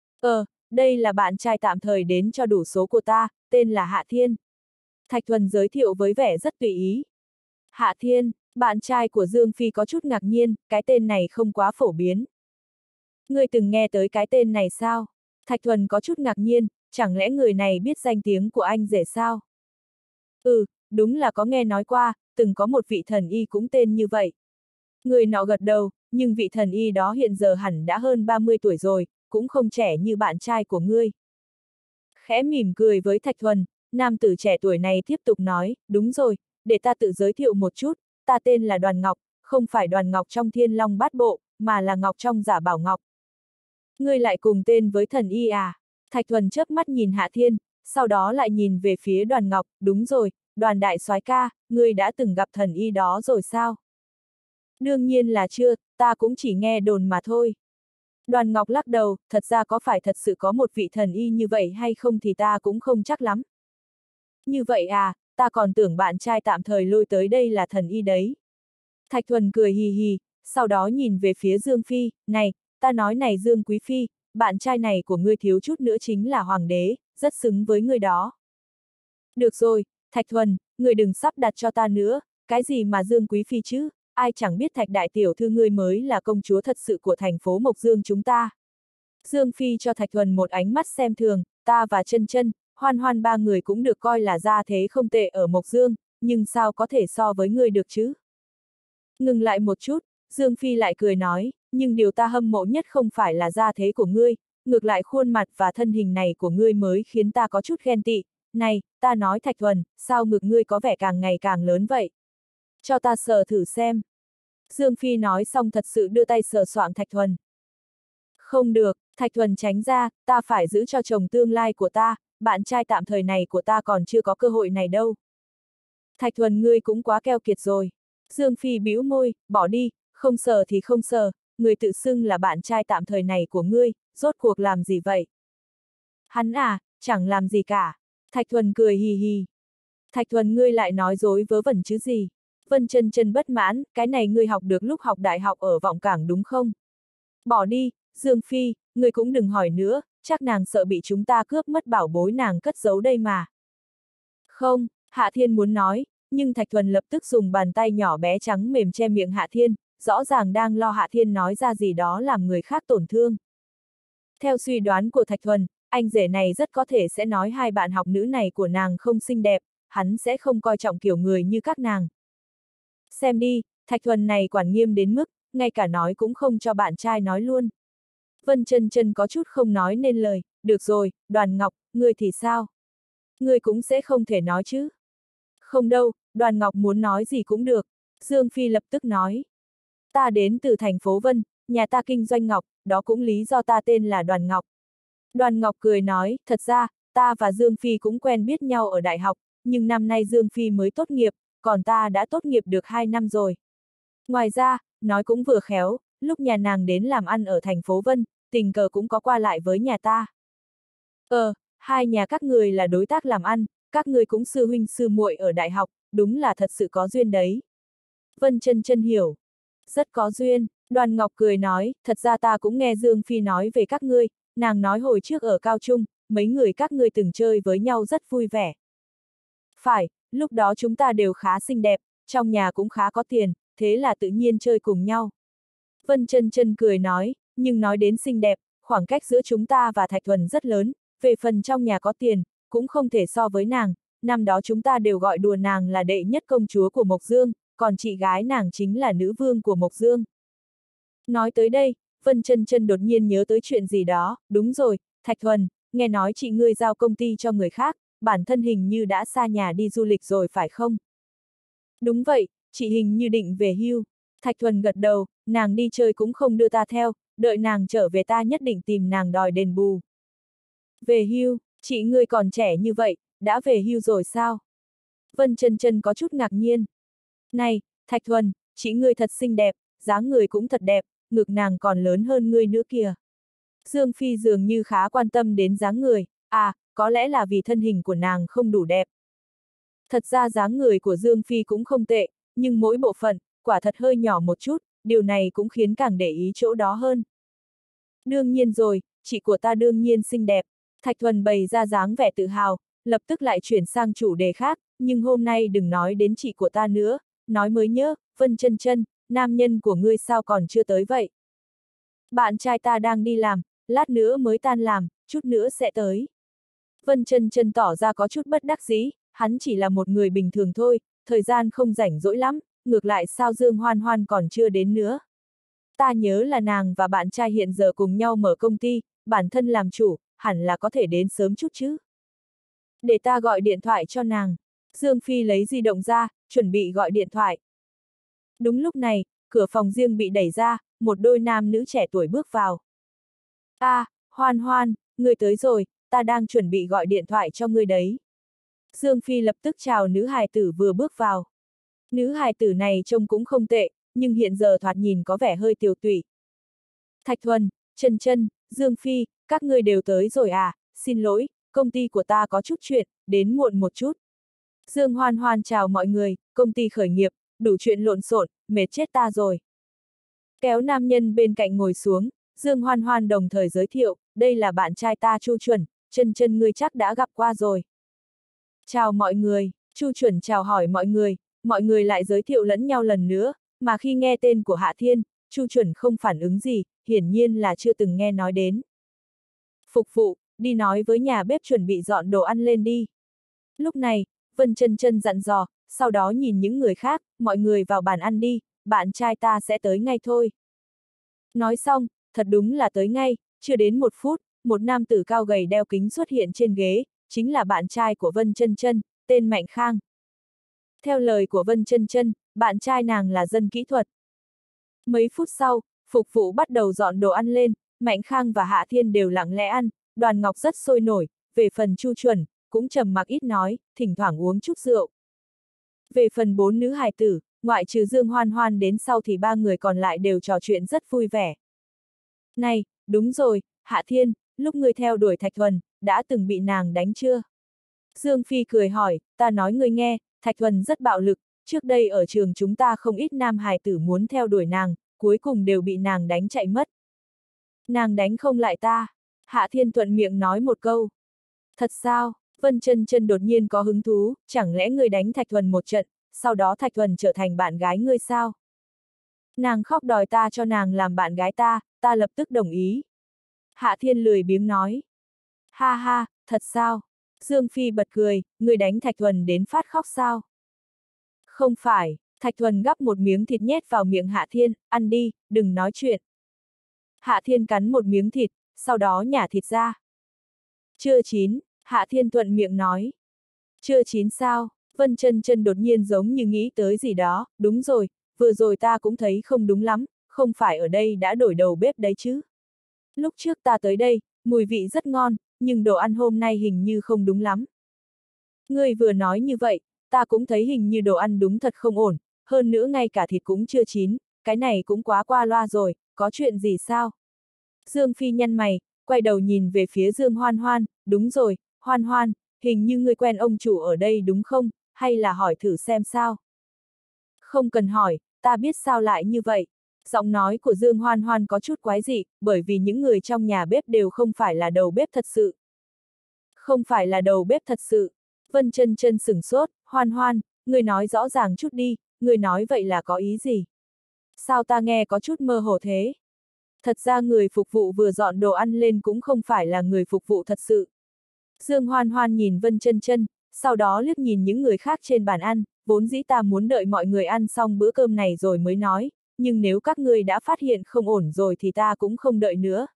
Đây là bạn trai tạm thời đến cho đủ số của ta, tên là Hạ Thiên. Thạch Thuần giới thiệu với vẻ rất tùy ý. Hạ Thiên, bạn trai của Dương Phi có chút ngạc nhiên, cái tên này không quá phổ biến. Ngươi từng nghe tới cái tên này sao? Thạch Thuần có chút ngạc nhiên, chẳng lẽ người này biết danh tiếng của anh rể sao? Đúng là có nghe nói qua, từng có một vị thần y cũng tên như vậy. Người nọ gật đầu, nhưng vị thần y đó hiện giờ hẳn đã hơn 30 tuổi rồi, cũng không trẻ như bạn trai của ngươi. Khẽ mỉm cười với Thạch Thuần, nam tử trẻ tuổi này tiếp tục nói, đúng rồi, để ta tự giới thiệu một chút, ta tên là Đoàn Ngọc, không phải Đoàn Ngọc trong Thiên Long Bát Bộ, mà là Ngọc trong Giả Bảo Ngọc. Ngươi lại cùng tên với thần y à? Thạch Thuần chớp mắt nhìn Hạ Thiên, sau đó lại nhìn về phía Đoàn Ngọc, đúng rồi, Đoàn đại soái ca, ngươi đã từng gặp thần y đó rồi sao? Đương nhiên là chưa, ta cũng chỉ nghe đồn mà thôi. Đoàn Ngọc lắc đầu, thật ra có phải thật sự có một vị thần y như vậy hay không thì ta cũng không chắc lắm. Như vậy à, ta còn tưởng bạn trai tạm thời lôi tới đây là thần y đấy. Thạch Thuần cười hì hì, sau đó nhìn về phía Dương Phi, này, ta nói này Dương Quý Phi, bạn trai này của ngươi thiếu chút nữa chính là hoàng đế, rất xứng với ngươi đó. Được rồi, Thạch Thuần, ngươi đừng sắp đặt cho ta nữa, cái gì mà Dương Quý Phi chứ, ai chẳng biết Thạch đại tiểu thư ngươi mới là công chúa thật sự của thành phố Mộc Dương chúng ta. Dương Phi cho Thạch Thuần một ánh mắt xem thường, ta và Chân Chân, Hoan Hoan ba người cũng được coi là gia thế không tệ ở Mộc Dương, nhưng sao có thể so với ngươi được chứ? Ngừng lại một chút, Dương Phi lại cười nói, nhưng điều ta hâm mộ nhất không phải là gia thế của ngươi, ngược lại khuôn mặt và thân hình này của ngươi mới khiến ta có chút ghen tị. Này, ta nói Thạch Thuần, sao ngực ngươi có vẻ càng ngày càng lớn vậy? Cho ta sờ thử xem. Dương Phi nói xong thật sự đưa tay sờ soạng Thạch Thuần. Không được, Thạch Thuần tránh ra, ta phải giữ cho chồng tương lai của ta, bạn trai tạm thời này của ta còn chưa có cơ hội này đâu. Thạch Thuần ngươi cũng quá keo kiệt rồi. Dương Phi bĩu môi, bỏ đi, không sờ thì không sờ, người tự xưng là bạn trai tạm thời này của ngươi, rốt cuộc làm gì vậy? Hắn à, chẳng làm gì cả. Thạch Thuần cười hì hì. Thạch Thuần ngươi lại nói dối vớ vẩn chứ gì? Vân Chân Chân bất mãn, cái này ngươi học được lúc học đại học ở Vọng Cảng đúng không? Bỏ đi, Dương Phi, ngươi cũng đừng hỏi nữa, chắc nàng sợ bị chúng ta cướp mất bảo bối nàng cất giấu đây mà. Không, Hạ Thiên muốn nói, nhưng Thạch Thuần lập tức dùng bàn tay nhỏ bé trắng mềm che miệng Hạ Thiên, rõ ràng đang lo Hạ Thiên nói ra gì đó làm người khác tổn thương. Theo suy đoán của Thạch Thuần, anh rể này rất có thể sẽ nói hai bạn học nữ này của nàng không xinh đẹp, hắn sẽ không coi trọng kiểu người như các nàng. Xem đi, Thạch Thuần này quản nghiêm đến mức, ngay cả nói cũng không cho bạn trai nói luôn. Vân Chân Chân có chút không nói nên lời, được rồi, Đoàn Ngọc, ngươi thì sao? Ngươi cũng sẽ không thể nói chứ? Không đâu, Đoàn Ngọc muốn nói gì cũng được. Dương Phi lập tức nói. Ta đến từ thành phố Vân, nhà ta kinh doanh ngọc, đó cũng lý do ta tên là Đoàn Ngọc. Đoàn Ngọc cười nói, thật ra, ta và Dương Phi cũng quen biết nhau ở đại học, nhưng năm nay Dương Phi mới tốt nghiệp, còn ta đã tốt nghiệp được 2 năm rồi. Ngoài ra, nói cũng vừa khéo, lúc nhà nàng đến làm ăn ở thành phố Vân, tình cờ cũng có qua lại với nhà ta. Hai nhà các người là đối tác làm ăn, các người cũng sư huynh sư muội ở đại học, đúng là thật sự có duyên đấy. Vân Chân Chân hiểu. Rất có duyên, Đoàn Ngọc cười nói, thật ra ta cũng nghe Dương Phi nói về các ngươi, nàng nói hồi trước ở cao trung, mấy người các ngươi từng chơi với nhau rất vui vẻ. Phải, lúc đó chúng ta đều khá xinh đẹp, trong nhà cũng khá có tiền, thế là tự nhiên chơi cùng nhau. Vân Chân Chân cười nói, nhưng nói đến xinh đẹp, khoảng cách giữa chúng ta và Thạch Thuần rất lớn, về phần trong nhà có tiền, cũng không thể so với nàng, năm đó chúng ta đều gọi đùa nàng là đệ nhất công chúa của Mộc Dương, còn chị gái nàng chính là nữ vương của Mộc Dương. Nói tới đây, Vân Chân Chân đột nhiên nhớ tới chuyện gì đó, đúng rồi, Thạch Thuần, nghe nói chị ngươi giao công ty cho người khác, bản thân hình như đã xa nhà đi du lịch rồi phải không? Đúng vậy, chị hình như định về hưu. Thạch Thuần gật đầu, nàng đi chơi cũng không đưa ta theo, đợi nàng trở về ta nhất định tìm nàng đòi đền bù. Về hưu, chị ngươi còn trẻ như vậy, đã về hưu rồi sao? Vân Chân Chân có chút ngạc nhiên. Này, Thạch Thuần, chị ngươi thật xinh đẹp, dáng người cũng thật đẹp, ngực nàng còn lớn hơn ngươi nữa kìa. Dương Phi dường như khá quan tâm đến dáng người, có lẽ là vì thân hình của nàng không đủ đẹp. Thật ra dáng người của Dương Phi cũng không tệ, nhưng mỗi bộ phận, quả thật hơi nhỏ một chút, điều này cũng khiến càng để ý chỗ đó hơn. Đương nhiên rồi, chị của ta đương nhiên xinh đẹp. Thạch Thuần bày ra dáng vẻ tự hào, lập tức lại chuyển sang chủ đề khác, nhưng hôm nay đừng nói đến chị của ta nữa, nói mới nhớ, Vân Chân Chân, nam nhân của ngươi sao còn chưa tới vậy? Bạn trai ta đang đi làm, lát nữa mới tan làm, chút nữa sẽ tới. Vân Chân Chân tỏ ra có chút bất đắc dĩ, hắn chỉ là một người bình thường thôi, thời gian không rảnh rỗi lắm, ngược lại sao Dương Hoan Hoan còn chưa đến nữa. Ta nhớ là nàng và bạn trai hiện giờ cùng nhau mở công ty, bản thân làm chủ, hẳn là có thể đến sớm chút chứ. Để ta gọi điện thoại cho nàng. Dương Phi lấy di động ra, chuẩn bị gọi điện thoại. Đúng lúc này, cửa phòng riêng bị đẩy ra, một đôi nam nữ trẻ tuổi bước vào. Hoan Hoan, ngươi tới rồi, ta đang chuẩn bị gọi điện thoại cho ngươi đấy. Dương Phi lập tức chào nữ hài tử vừa bước vào. Nữ hài tử này trông cũng không tệ, nhưng hiện giờ thoạt nhìn có vẻ hơi tiều tụy. Thạch Thuần, Chân Chân, Dương Phi, các ngươi đều tới rồi à, xin lỗi, công ty của ta có chút chuyện, đến muộn một chút. Dương Hoan Hoan chào mọi người, công ty khởi nghiệp, đủ chuyện lộn xộn, mệt chết ta rồi. Kéo nam nhân bên cạnh ngồi xuống, Dương Hoan Hoan đồng thời giới thiệu, đây là bạn trai ta Chu Chuẩn, Chân Chân ngươi chắc đã gặp qua rồi. Chào mọi người, Chu Chuẩn chào hỏi mọi người lại giới thiệu lẫn nhau lần nữa, mà khi nghe tên của Hạ Thiên, Chu Chuẩn không phản ứng gì, hiển nhiên là chưa từng nghe nói đến. Phục vụ, đi nói với nhà bếp chuẩn bị dọn đồ ăn lên đi. Lúc này, Vân Chân Chân dặn dò, sau đó nhìn những người khác, mọi người vào bàn ăn đi, bạn trai ta sẽ tới ngay thôi. Nói xong, thật đúng là tới ngay, chưa đến 1 phút, một nam tử cao gầy đeo kính xuất hiện trên ghế, chính là bạn trai của Vân Chân Chân, tên Mạnh Khang. Theo lời của Vân Chân Chân, bạn trai nàng là dân kỹ thuật. Mấy phút sau, phục vụ bắt đầu dọn đồ ăn lên, Mạnh Khang và Hạ Thiên đều lặng lẽ ăn, Đoàn Ngọc rất sôi nổi, về phần Chu Chuẩn, cũng trầm mặc ít nói, thỉnh thoảng uống chút rượu. Về phần 4 nữ hài tử, ngoại trừ Dương Hoan Hoan đến sau thì 3 người còn lại đều trò chuyện rất vui vẻ. Này, đúng rồi, Hạ Thiên, lúc ngươi theo đuổi Thạch Thuần, đã từng bị nàng đánh chưa? Dương Phi cười hỏi, ta nói ngươi nghe, Thạch Thuần rất bạo lực, trước đây ở trường chúng ta không ít nam hài tử muốn theo đuổi nàng, cuối cùng đều bị nàng đánh chạy mất. Nàng đánh không lại ta. Hạ Thiên thuận miệng nói một câu. Thật sao? Vân Chân Chân đột nhiên có hứng thú, chẳng lẽ ngươi đánh Thạch Thuần một trận, sau đó Thạch Thuần trở thành bạn gái ngươi sao? Nàng khóc đòi ta cho nàng làm bạn gái ta lập tức đồng ý. Hạ Thiên lười biếng nói. Ha ha, thật sao? Dương Phi bật cười, ngươi đánh Thạch Thuần đến phát khóc sao? Không phải, Thạch Thuần gắp một miếng thịt nhét vào miệng Hạ Thiên, ăn đi, đừng nói chuyện. Hạ Thiên cắn một miếng thịt, sau đó nhả thịt ra. Chưa chín, Hạ Thiên thuận miệng nói. Chưa chín sao? Vân Chân Chân đột nhiên giống như nghĩ tới gì đó, đúng rồi, vừa rồi ta cũng thấy không đúng lắm, không phải ở đây đã đổi đầu bếp đấy chứ. Lúc trước ta tới đây, mùi vị rất ngon, nhưng đồ ăn hôm nay hình như không đúng lắm. Ngươi vừa nói như vậy, ta cũng thấy hình như đồ ăn đúng thật không ổn, hơn nữa ngay cả thịt cũng chưa chín, cái này cũng quá qua loa rồi, có chuyện gì sao? Dương Phi nhăn mày, quay đầu nhìn về phía Dương Hoan Hoan, đúng rồi, Hoan Hoan, hình như ngươi quen ông chủ ở đây đúng không, hay là hỏi thử xem sao? Không cần hỏi, ta biết sao lại như vậy. Giọng nói của Dương Hoan Hoan có chút quái dị, bởi vì những người trong nhà bếp đều không phải là đầu bếp thật sự. Không phải là đầu bếp thật sự. Vân Chân Chân sửng sốt, Hoan Hoan, ngươi nói rõ ràng chút đi, ngươi nói vậy là có ý gì? Sao ta nghe có chút mơ hồ thế? Thật ra người phục vụ vừa dọn đồ ăn lên cũng không phải là người phục vụ thật sự. Dương Hoan Hoan nhìn Vân Chân Chân, sau đó liếc nhìn những người khác trên bàn ăn, vốn dĩ ta muốn đợi mọi người ăn xong bữa cơm này rồi mới nói, nhưng nếu các ngươi đã phát hiện không ổn rồi thì ta cũng không đợi nữa.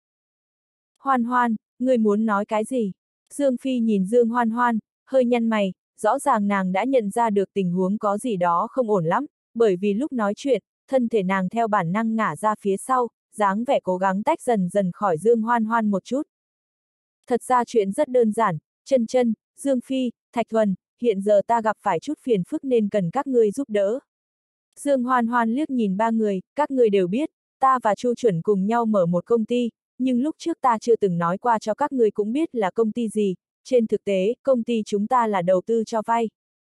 Hoan Hoan, ngươi muốn nói cái gì? Dương Phi nhìn Dương Hoan Hoan, hơi nhăn mày, rõ ràng nàng đã nhận ra được tình huống có gì đó không ổn lắm, bởi vì lúc nói chuyện, thân thể nàng theo bản năng ngả ra phía sau, dáng vẻ cố gắng tách dần dần khỏi Dương Hoan Hoan một chút. Thật ra chuyện rất đơn giản, Chân Chân, Dương Phi, Thạch Thuần, hiện giờ ta gặp phải chút phiền phức nên cần các ngươi giúp đỡ. Dương Hoan Hoan liếc nhìn ba người, các ngươi đều biết, ta và Chu Chuẩn cùng nhau mở một công ty, nhưng lúc trước ta chưa từng nói qua cho các ngươi cũng biết là công ty gì, trên thực tế, công ty chúng ta là đầu tư cho vay.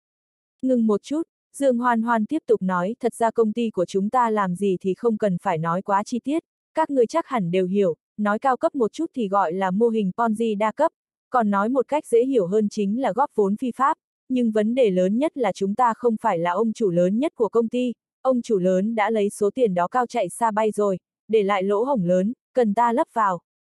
Ngừng một chút, Dương Hoan Hoan tiếp tục nói, thật ra công ty của chúng ta làm gì thì không cần phải nói quá chi tiết, các ngươi chắc hẳn đều hiểu, nói cao cấp một chút thì gọi là mô hình Ponzi đa cấp, còn nói một cách dễ hiểu hơn chính là góp vốn phi pháp, nhưng vấn đề lớn nhất là chúng ta không phải là ông chủ lớn nhất của công ty, ông chủ lớn đã lấy số tiền đó cao chạy xa bay rồi, để lại lỗ hổng lớn, cần ta lấp vào.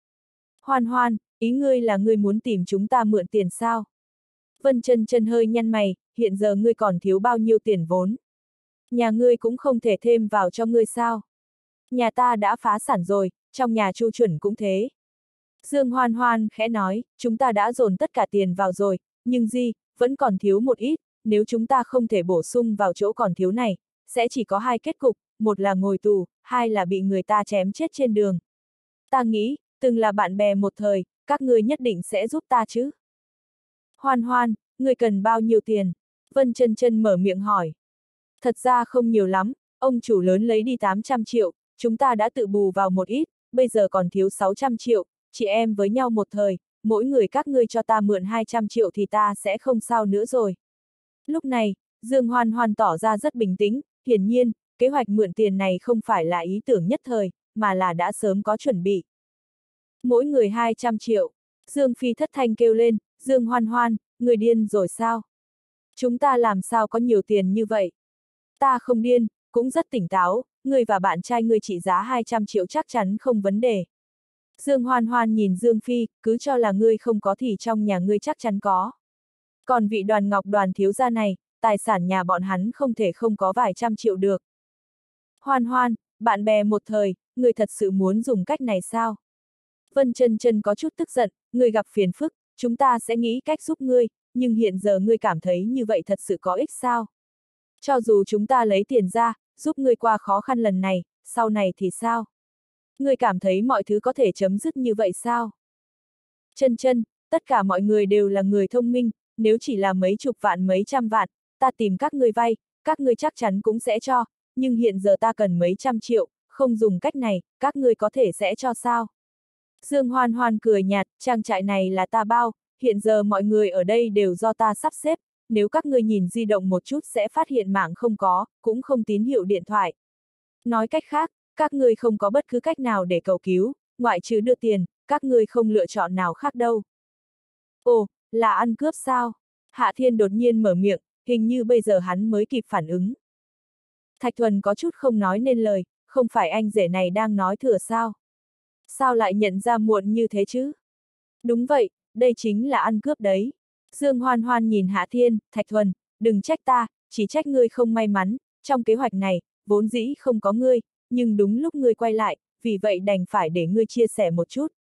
Hoan Hoan, ý ngươi là ngươi muốn tìm chúng ta mượn tiền sao? Vân Chân Chân hơi nhăn mày, hiện giờ ngươi còn thiếu bao nhiêu tiền vốn? Nhà ngươi cũng không thể thêm vào cho ngươi sao? Nhà ta đã phá sản rồi, trong nhà Chu Chuẩn cũng thế. Dương Hoan Hoan khẽ nói, chúng ta đã dồn tất cả tiền vào rồi, nhưng vẫn còn thiếu một ít, nếu chúng ta không thể bổ sung vào chỗ còn thiếu này, sẽ chỉ có hai kết cục, một là ngồi tù, hai là bị người ta chém chết trên đường. Ta nghĩ, từng là bạn bè một thời, các ngươi nhất định sẽ giúp ta chứ? Hoan Hoan, ngươi cần bao nhiêu tiền? Vân Chân Chân mở miệng hỏi. Thật ra không nhiều lắm, ông chủ lớn lấy đi 800 triệu, chúng ta đã tự bù vào một ít, bây giờ còn thiếu 600 triệu, chị em với nhau một thời, mỗi người các ngươi cho ta mượn 200 triệu thì ta sẽ không sao nữa rồi. Lúc này, Dương Hoan Hoan tỏ ra rất bình tĩnh, hiển nhiên, kế hoạch mượn tiền này không phải là ý tưởng nhất thời, mà là đã sớm có chuẩn bị. Mỗi người 200 triệu, Dương Phi thất thanh kêu lên, Dương Hoan Hoan, người điên rồi sao? Chúng ta làm sao có nhiều tiền như vậy? Ta không điên, cũng rất tỉnh táo, ngươi và bạn trai ngươi trị giá 200 triệu chắc chắn không vấn đề. Dương Hoan Hoan nhìn Dương Phi, cứ cho là ngươi không có thì trong nhà ngươi chắc chắn có. Còn vị Đoàn Ngọc Đoàn thiếu gia này, tài sản nhà bọn hắn không thể không có vài trăm triệu được. Hoan Hoan, bạn bè một thời, ngươi thật sự muốn dùng cách này sao? Vân Chân Chân có chút tức giận, ngươi gặp phiền phức, chúng ta sẽ nghĩ cách giúp ngươi, nhưng hiện giờ ngươi cảm thấy như vậy thật sự có ích sao? Cho dù chúng ta lấy tiền ra, giúp ngươi qua khó khăn lần này, sau này thì sao? Ngươi cảm thấy mọi thứ có thể chấm dứt như vậy sao? Chân chân, tất cả mọi người đều là người thông minh, nếu chỉ là mấy chục vạn mấy trăm vạn, ta tìm các ngươi vay, các ngươi chắc chắn cũng sẽ cho, nhưng hiện giờ ta cần mấy trăm triệu, không dùng cách này, các ngươi có thể sẽ cho sao? Dương Hoan Hoan cười nhạt, trang trại này là ta bao, hiện giờ mọi người ở đây đều do ta sắp xếp, nếu các ngươi nhìn di động một chút sẽ phát hiện mạng không có, cũng không tín hiệu điện thoại. Nói cách khác, các ngươi không có bất cứ cách nào để cầu cứu, ngoại trừ đưa tiền, các ngươi không lựa chọn nào khác đâu. Ồ, là ăn cướp sao? Hạ Thiên đột nhiên mở miệng, hình như bây giờ hắn mới kịp phản ứng. Thạch Thuần có chút không nói nên lời, không phải anh rể này đang nói thừa sao? Sao lại nhận ra muộn như thế chứ? Đúng vậy, đây chính là ăn cướp đấy. Dương Hoan Hoan nhìn Hạ Thiên, Thạch Thuần, đừng trách ta, chỉ trách ngươi không may mắn, trong kế hoạch này, vốn dĩ không có ngươi, nhưng đúng lúc ngươi quay lại, vì vậy đành phải để ngươi chia sẻ một chút.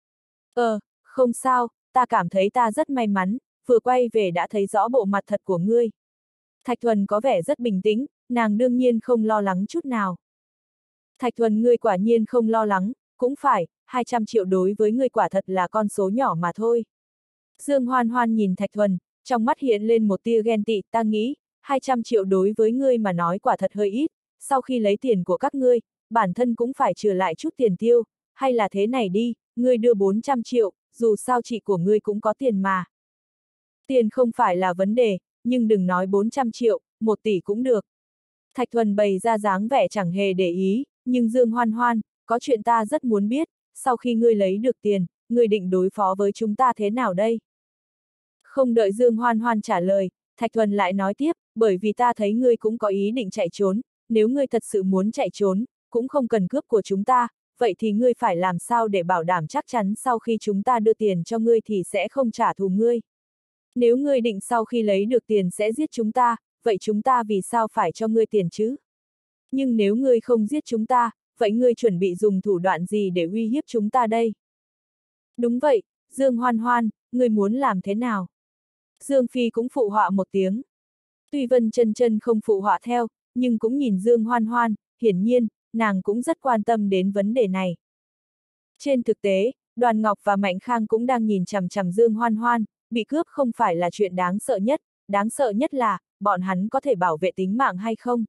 Không sao, ta cảm thấy ta rất may mắn, vừa quay về đã thấy rõ bộ mặt thật của ngươi. Thạch Thuần có vẻ rất bình tĩnh, nàng đương nhiên không lo lắng chút nào. Thạch Thuần ngươi quả nhiên không lo lắng, cũng phải, 200 triệu đối với ngươi quả thật là con số nhỏ mà thôi. Dương Hoan Hoan nhìn Thạch Thuần, trong mắt hiện lên một tia ghen tị, ta nghĩ, 200 triệu đối với ngươi mà nói quả thật hơi ít, sau khi lấy tiền của các ngươi, bản thân cũng phải trừ lại chút tiền tiêu, hay là thế này đi, ngươi đưa 400 triệu, dù sao chị của ngươi cũng có tiền mà. Tiền không phải là vấn đề, nhưng đừng nói 400 triệu, 1 tỷ cũng được. Thạch Thuần bày ra dáng vẻ chẳng hề để ý, nhưng Dương Hoan Hoan, có chuyện ta rất muốn biết, sau khi ngươi lấy được tiền, ngươi định đối phó với chúng ta thế nào đây? Không đợi Dương Hoan Hoan trả lời, Thạch Thuần lại nói tiếp, bởi vì ta thấy ngươi cũng có ý định chạy trốn, nếu ngươi thật sự muốn chạy trốn, cũng không cần cướp của chúng ta, vậy thì ngươi phải làm sao để bảo đảm chắc chắn sau khi chúng ta đưa tiền cho ngươi thì sẽ không trả thù ngươi. Nếu ngươi định sau khi lấy được tiền sẽ giết chúng ta, vậy chúng ta vì sao phải cho ngươi tiền chứ? Nhưng nếu ngươi không giết chúng ta, vậy ngươi chuẩn bị dùng thủ đoạn gì để uy hiếp chúng ta đây? Đúng vậy, Dương Hoan Hoan, ngươi muốn làm thế nào? Dương Phi cũng phụ họa một tiếng. Tuy Vân Chân Chân không phụ họa theo, nhưng cũng nhìn Dương Hoan Hoan, hiển nhiên, nàng cũng rất quan tâm đến vấn đề này. Trên thực tế, Đoàn Ngọc và Mạnh Khang cũng đang nhìn chằm chằm Dương Hoan Hoan, bị cướp không phải là chuyện đáng sợ nhất là, bọn hắn có thể bảo vệ tính mạng hay không?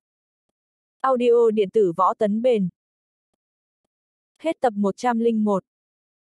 Audio điện tử Võ Tấn Bền. Hết tập 101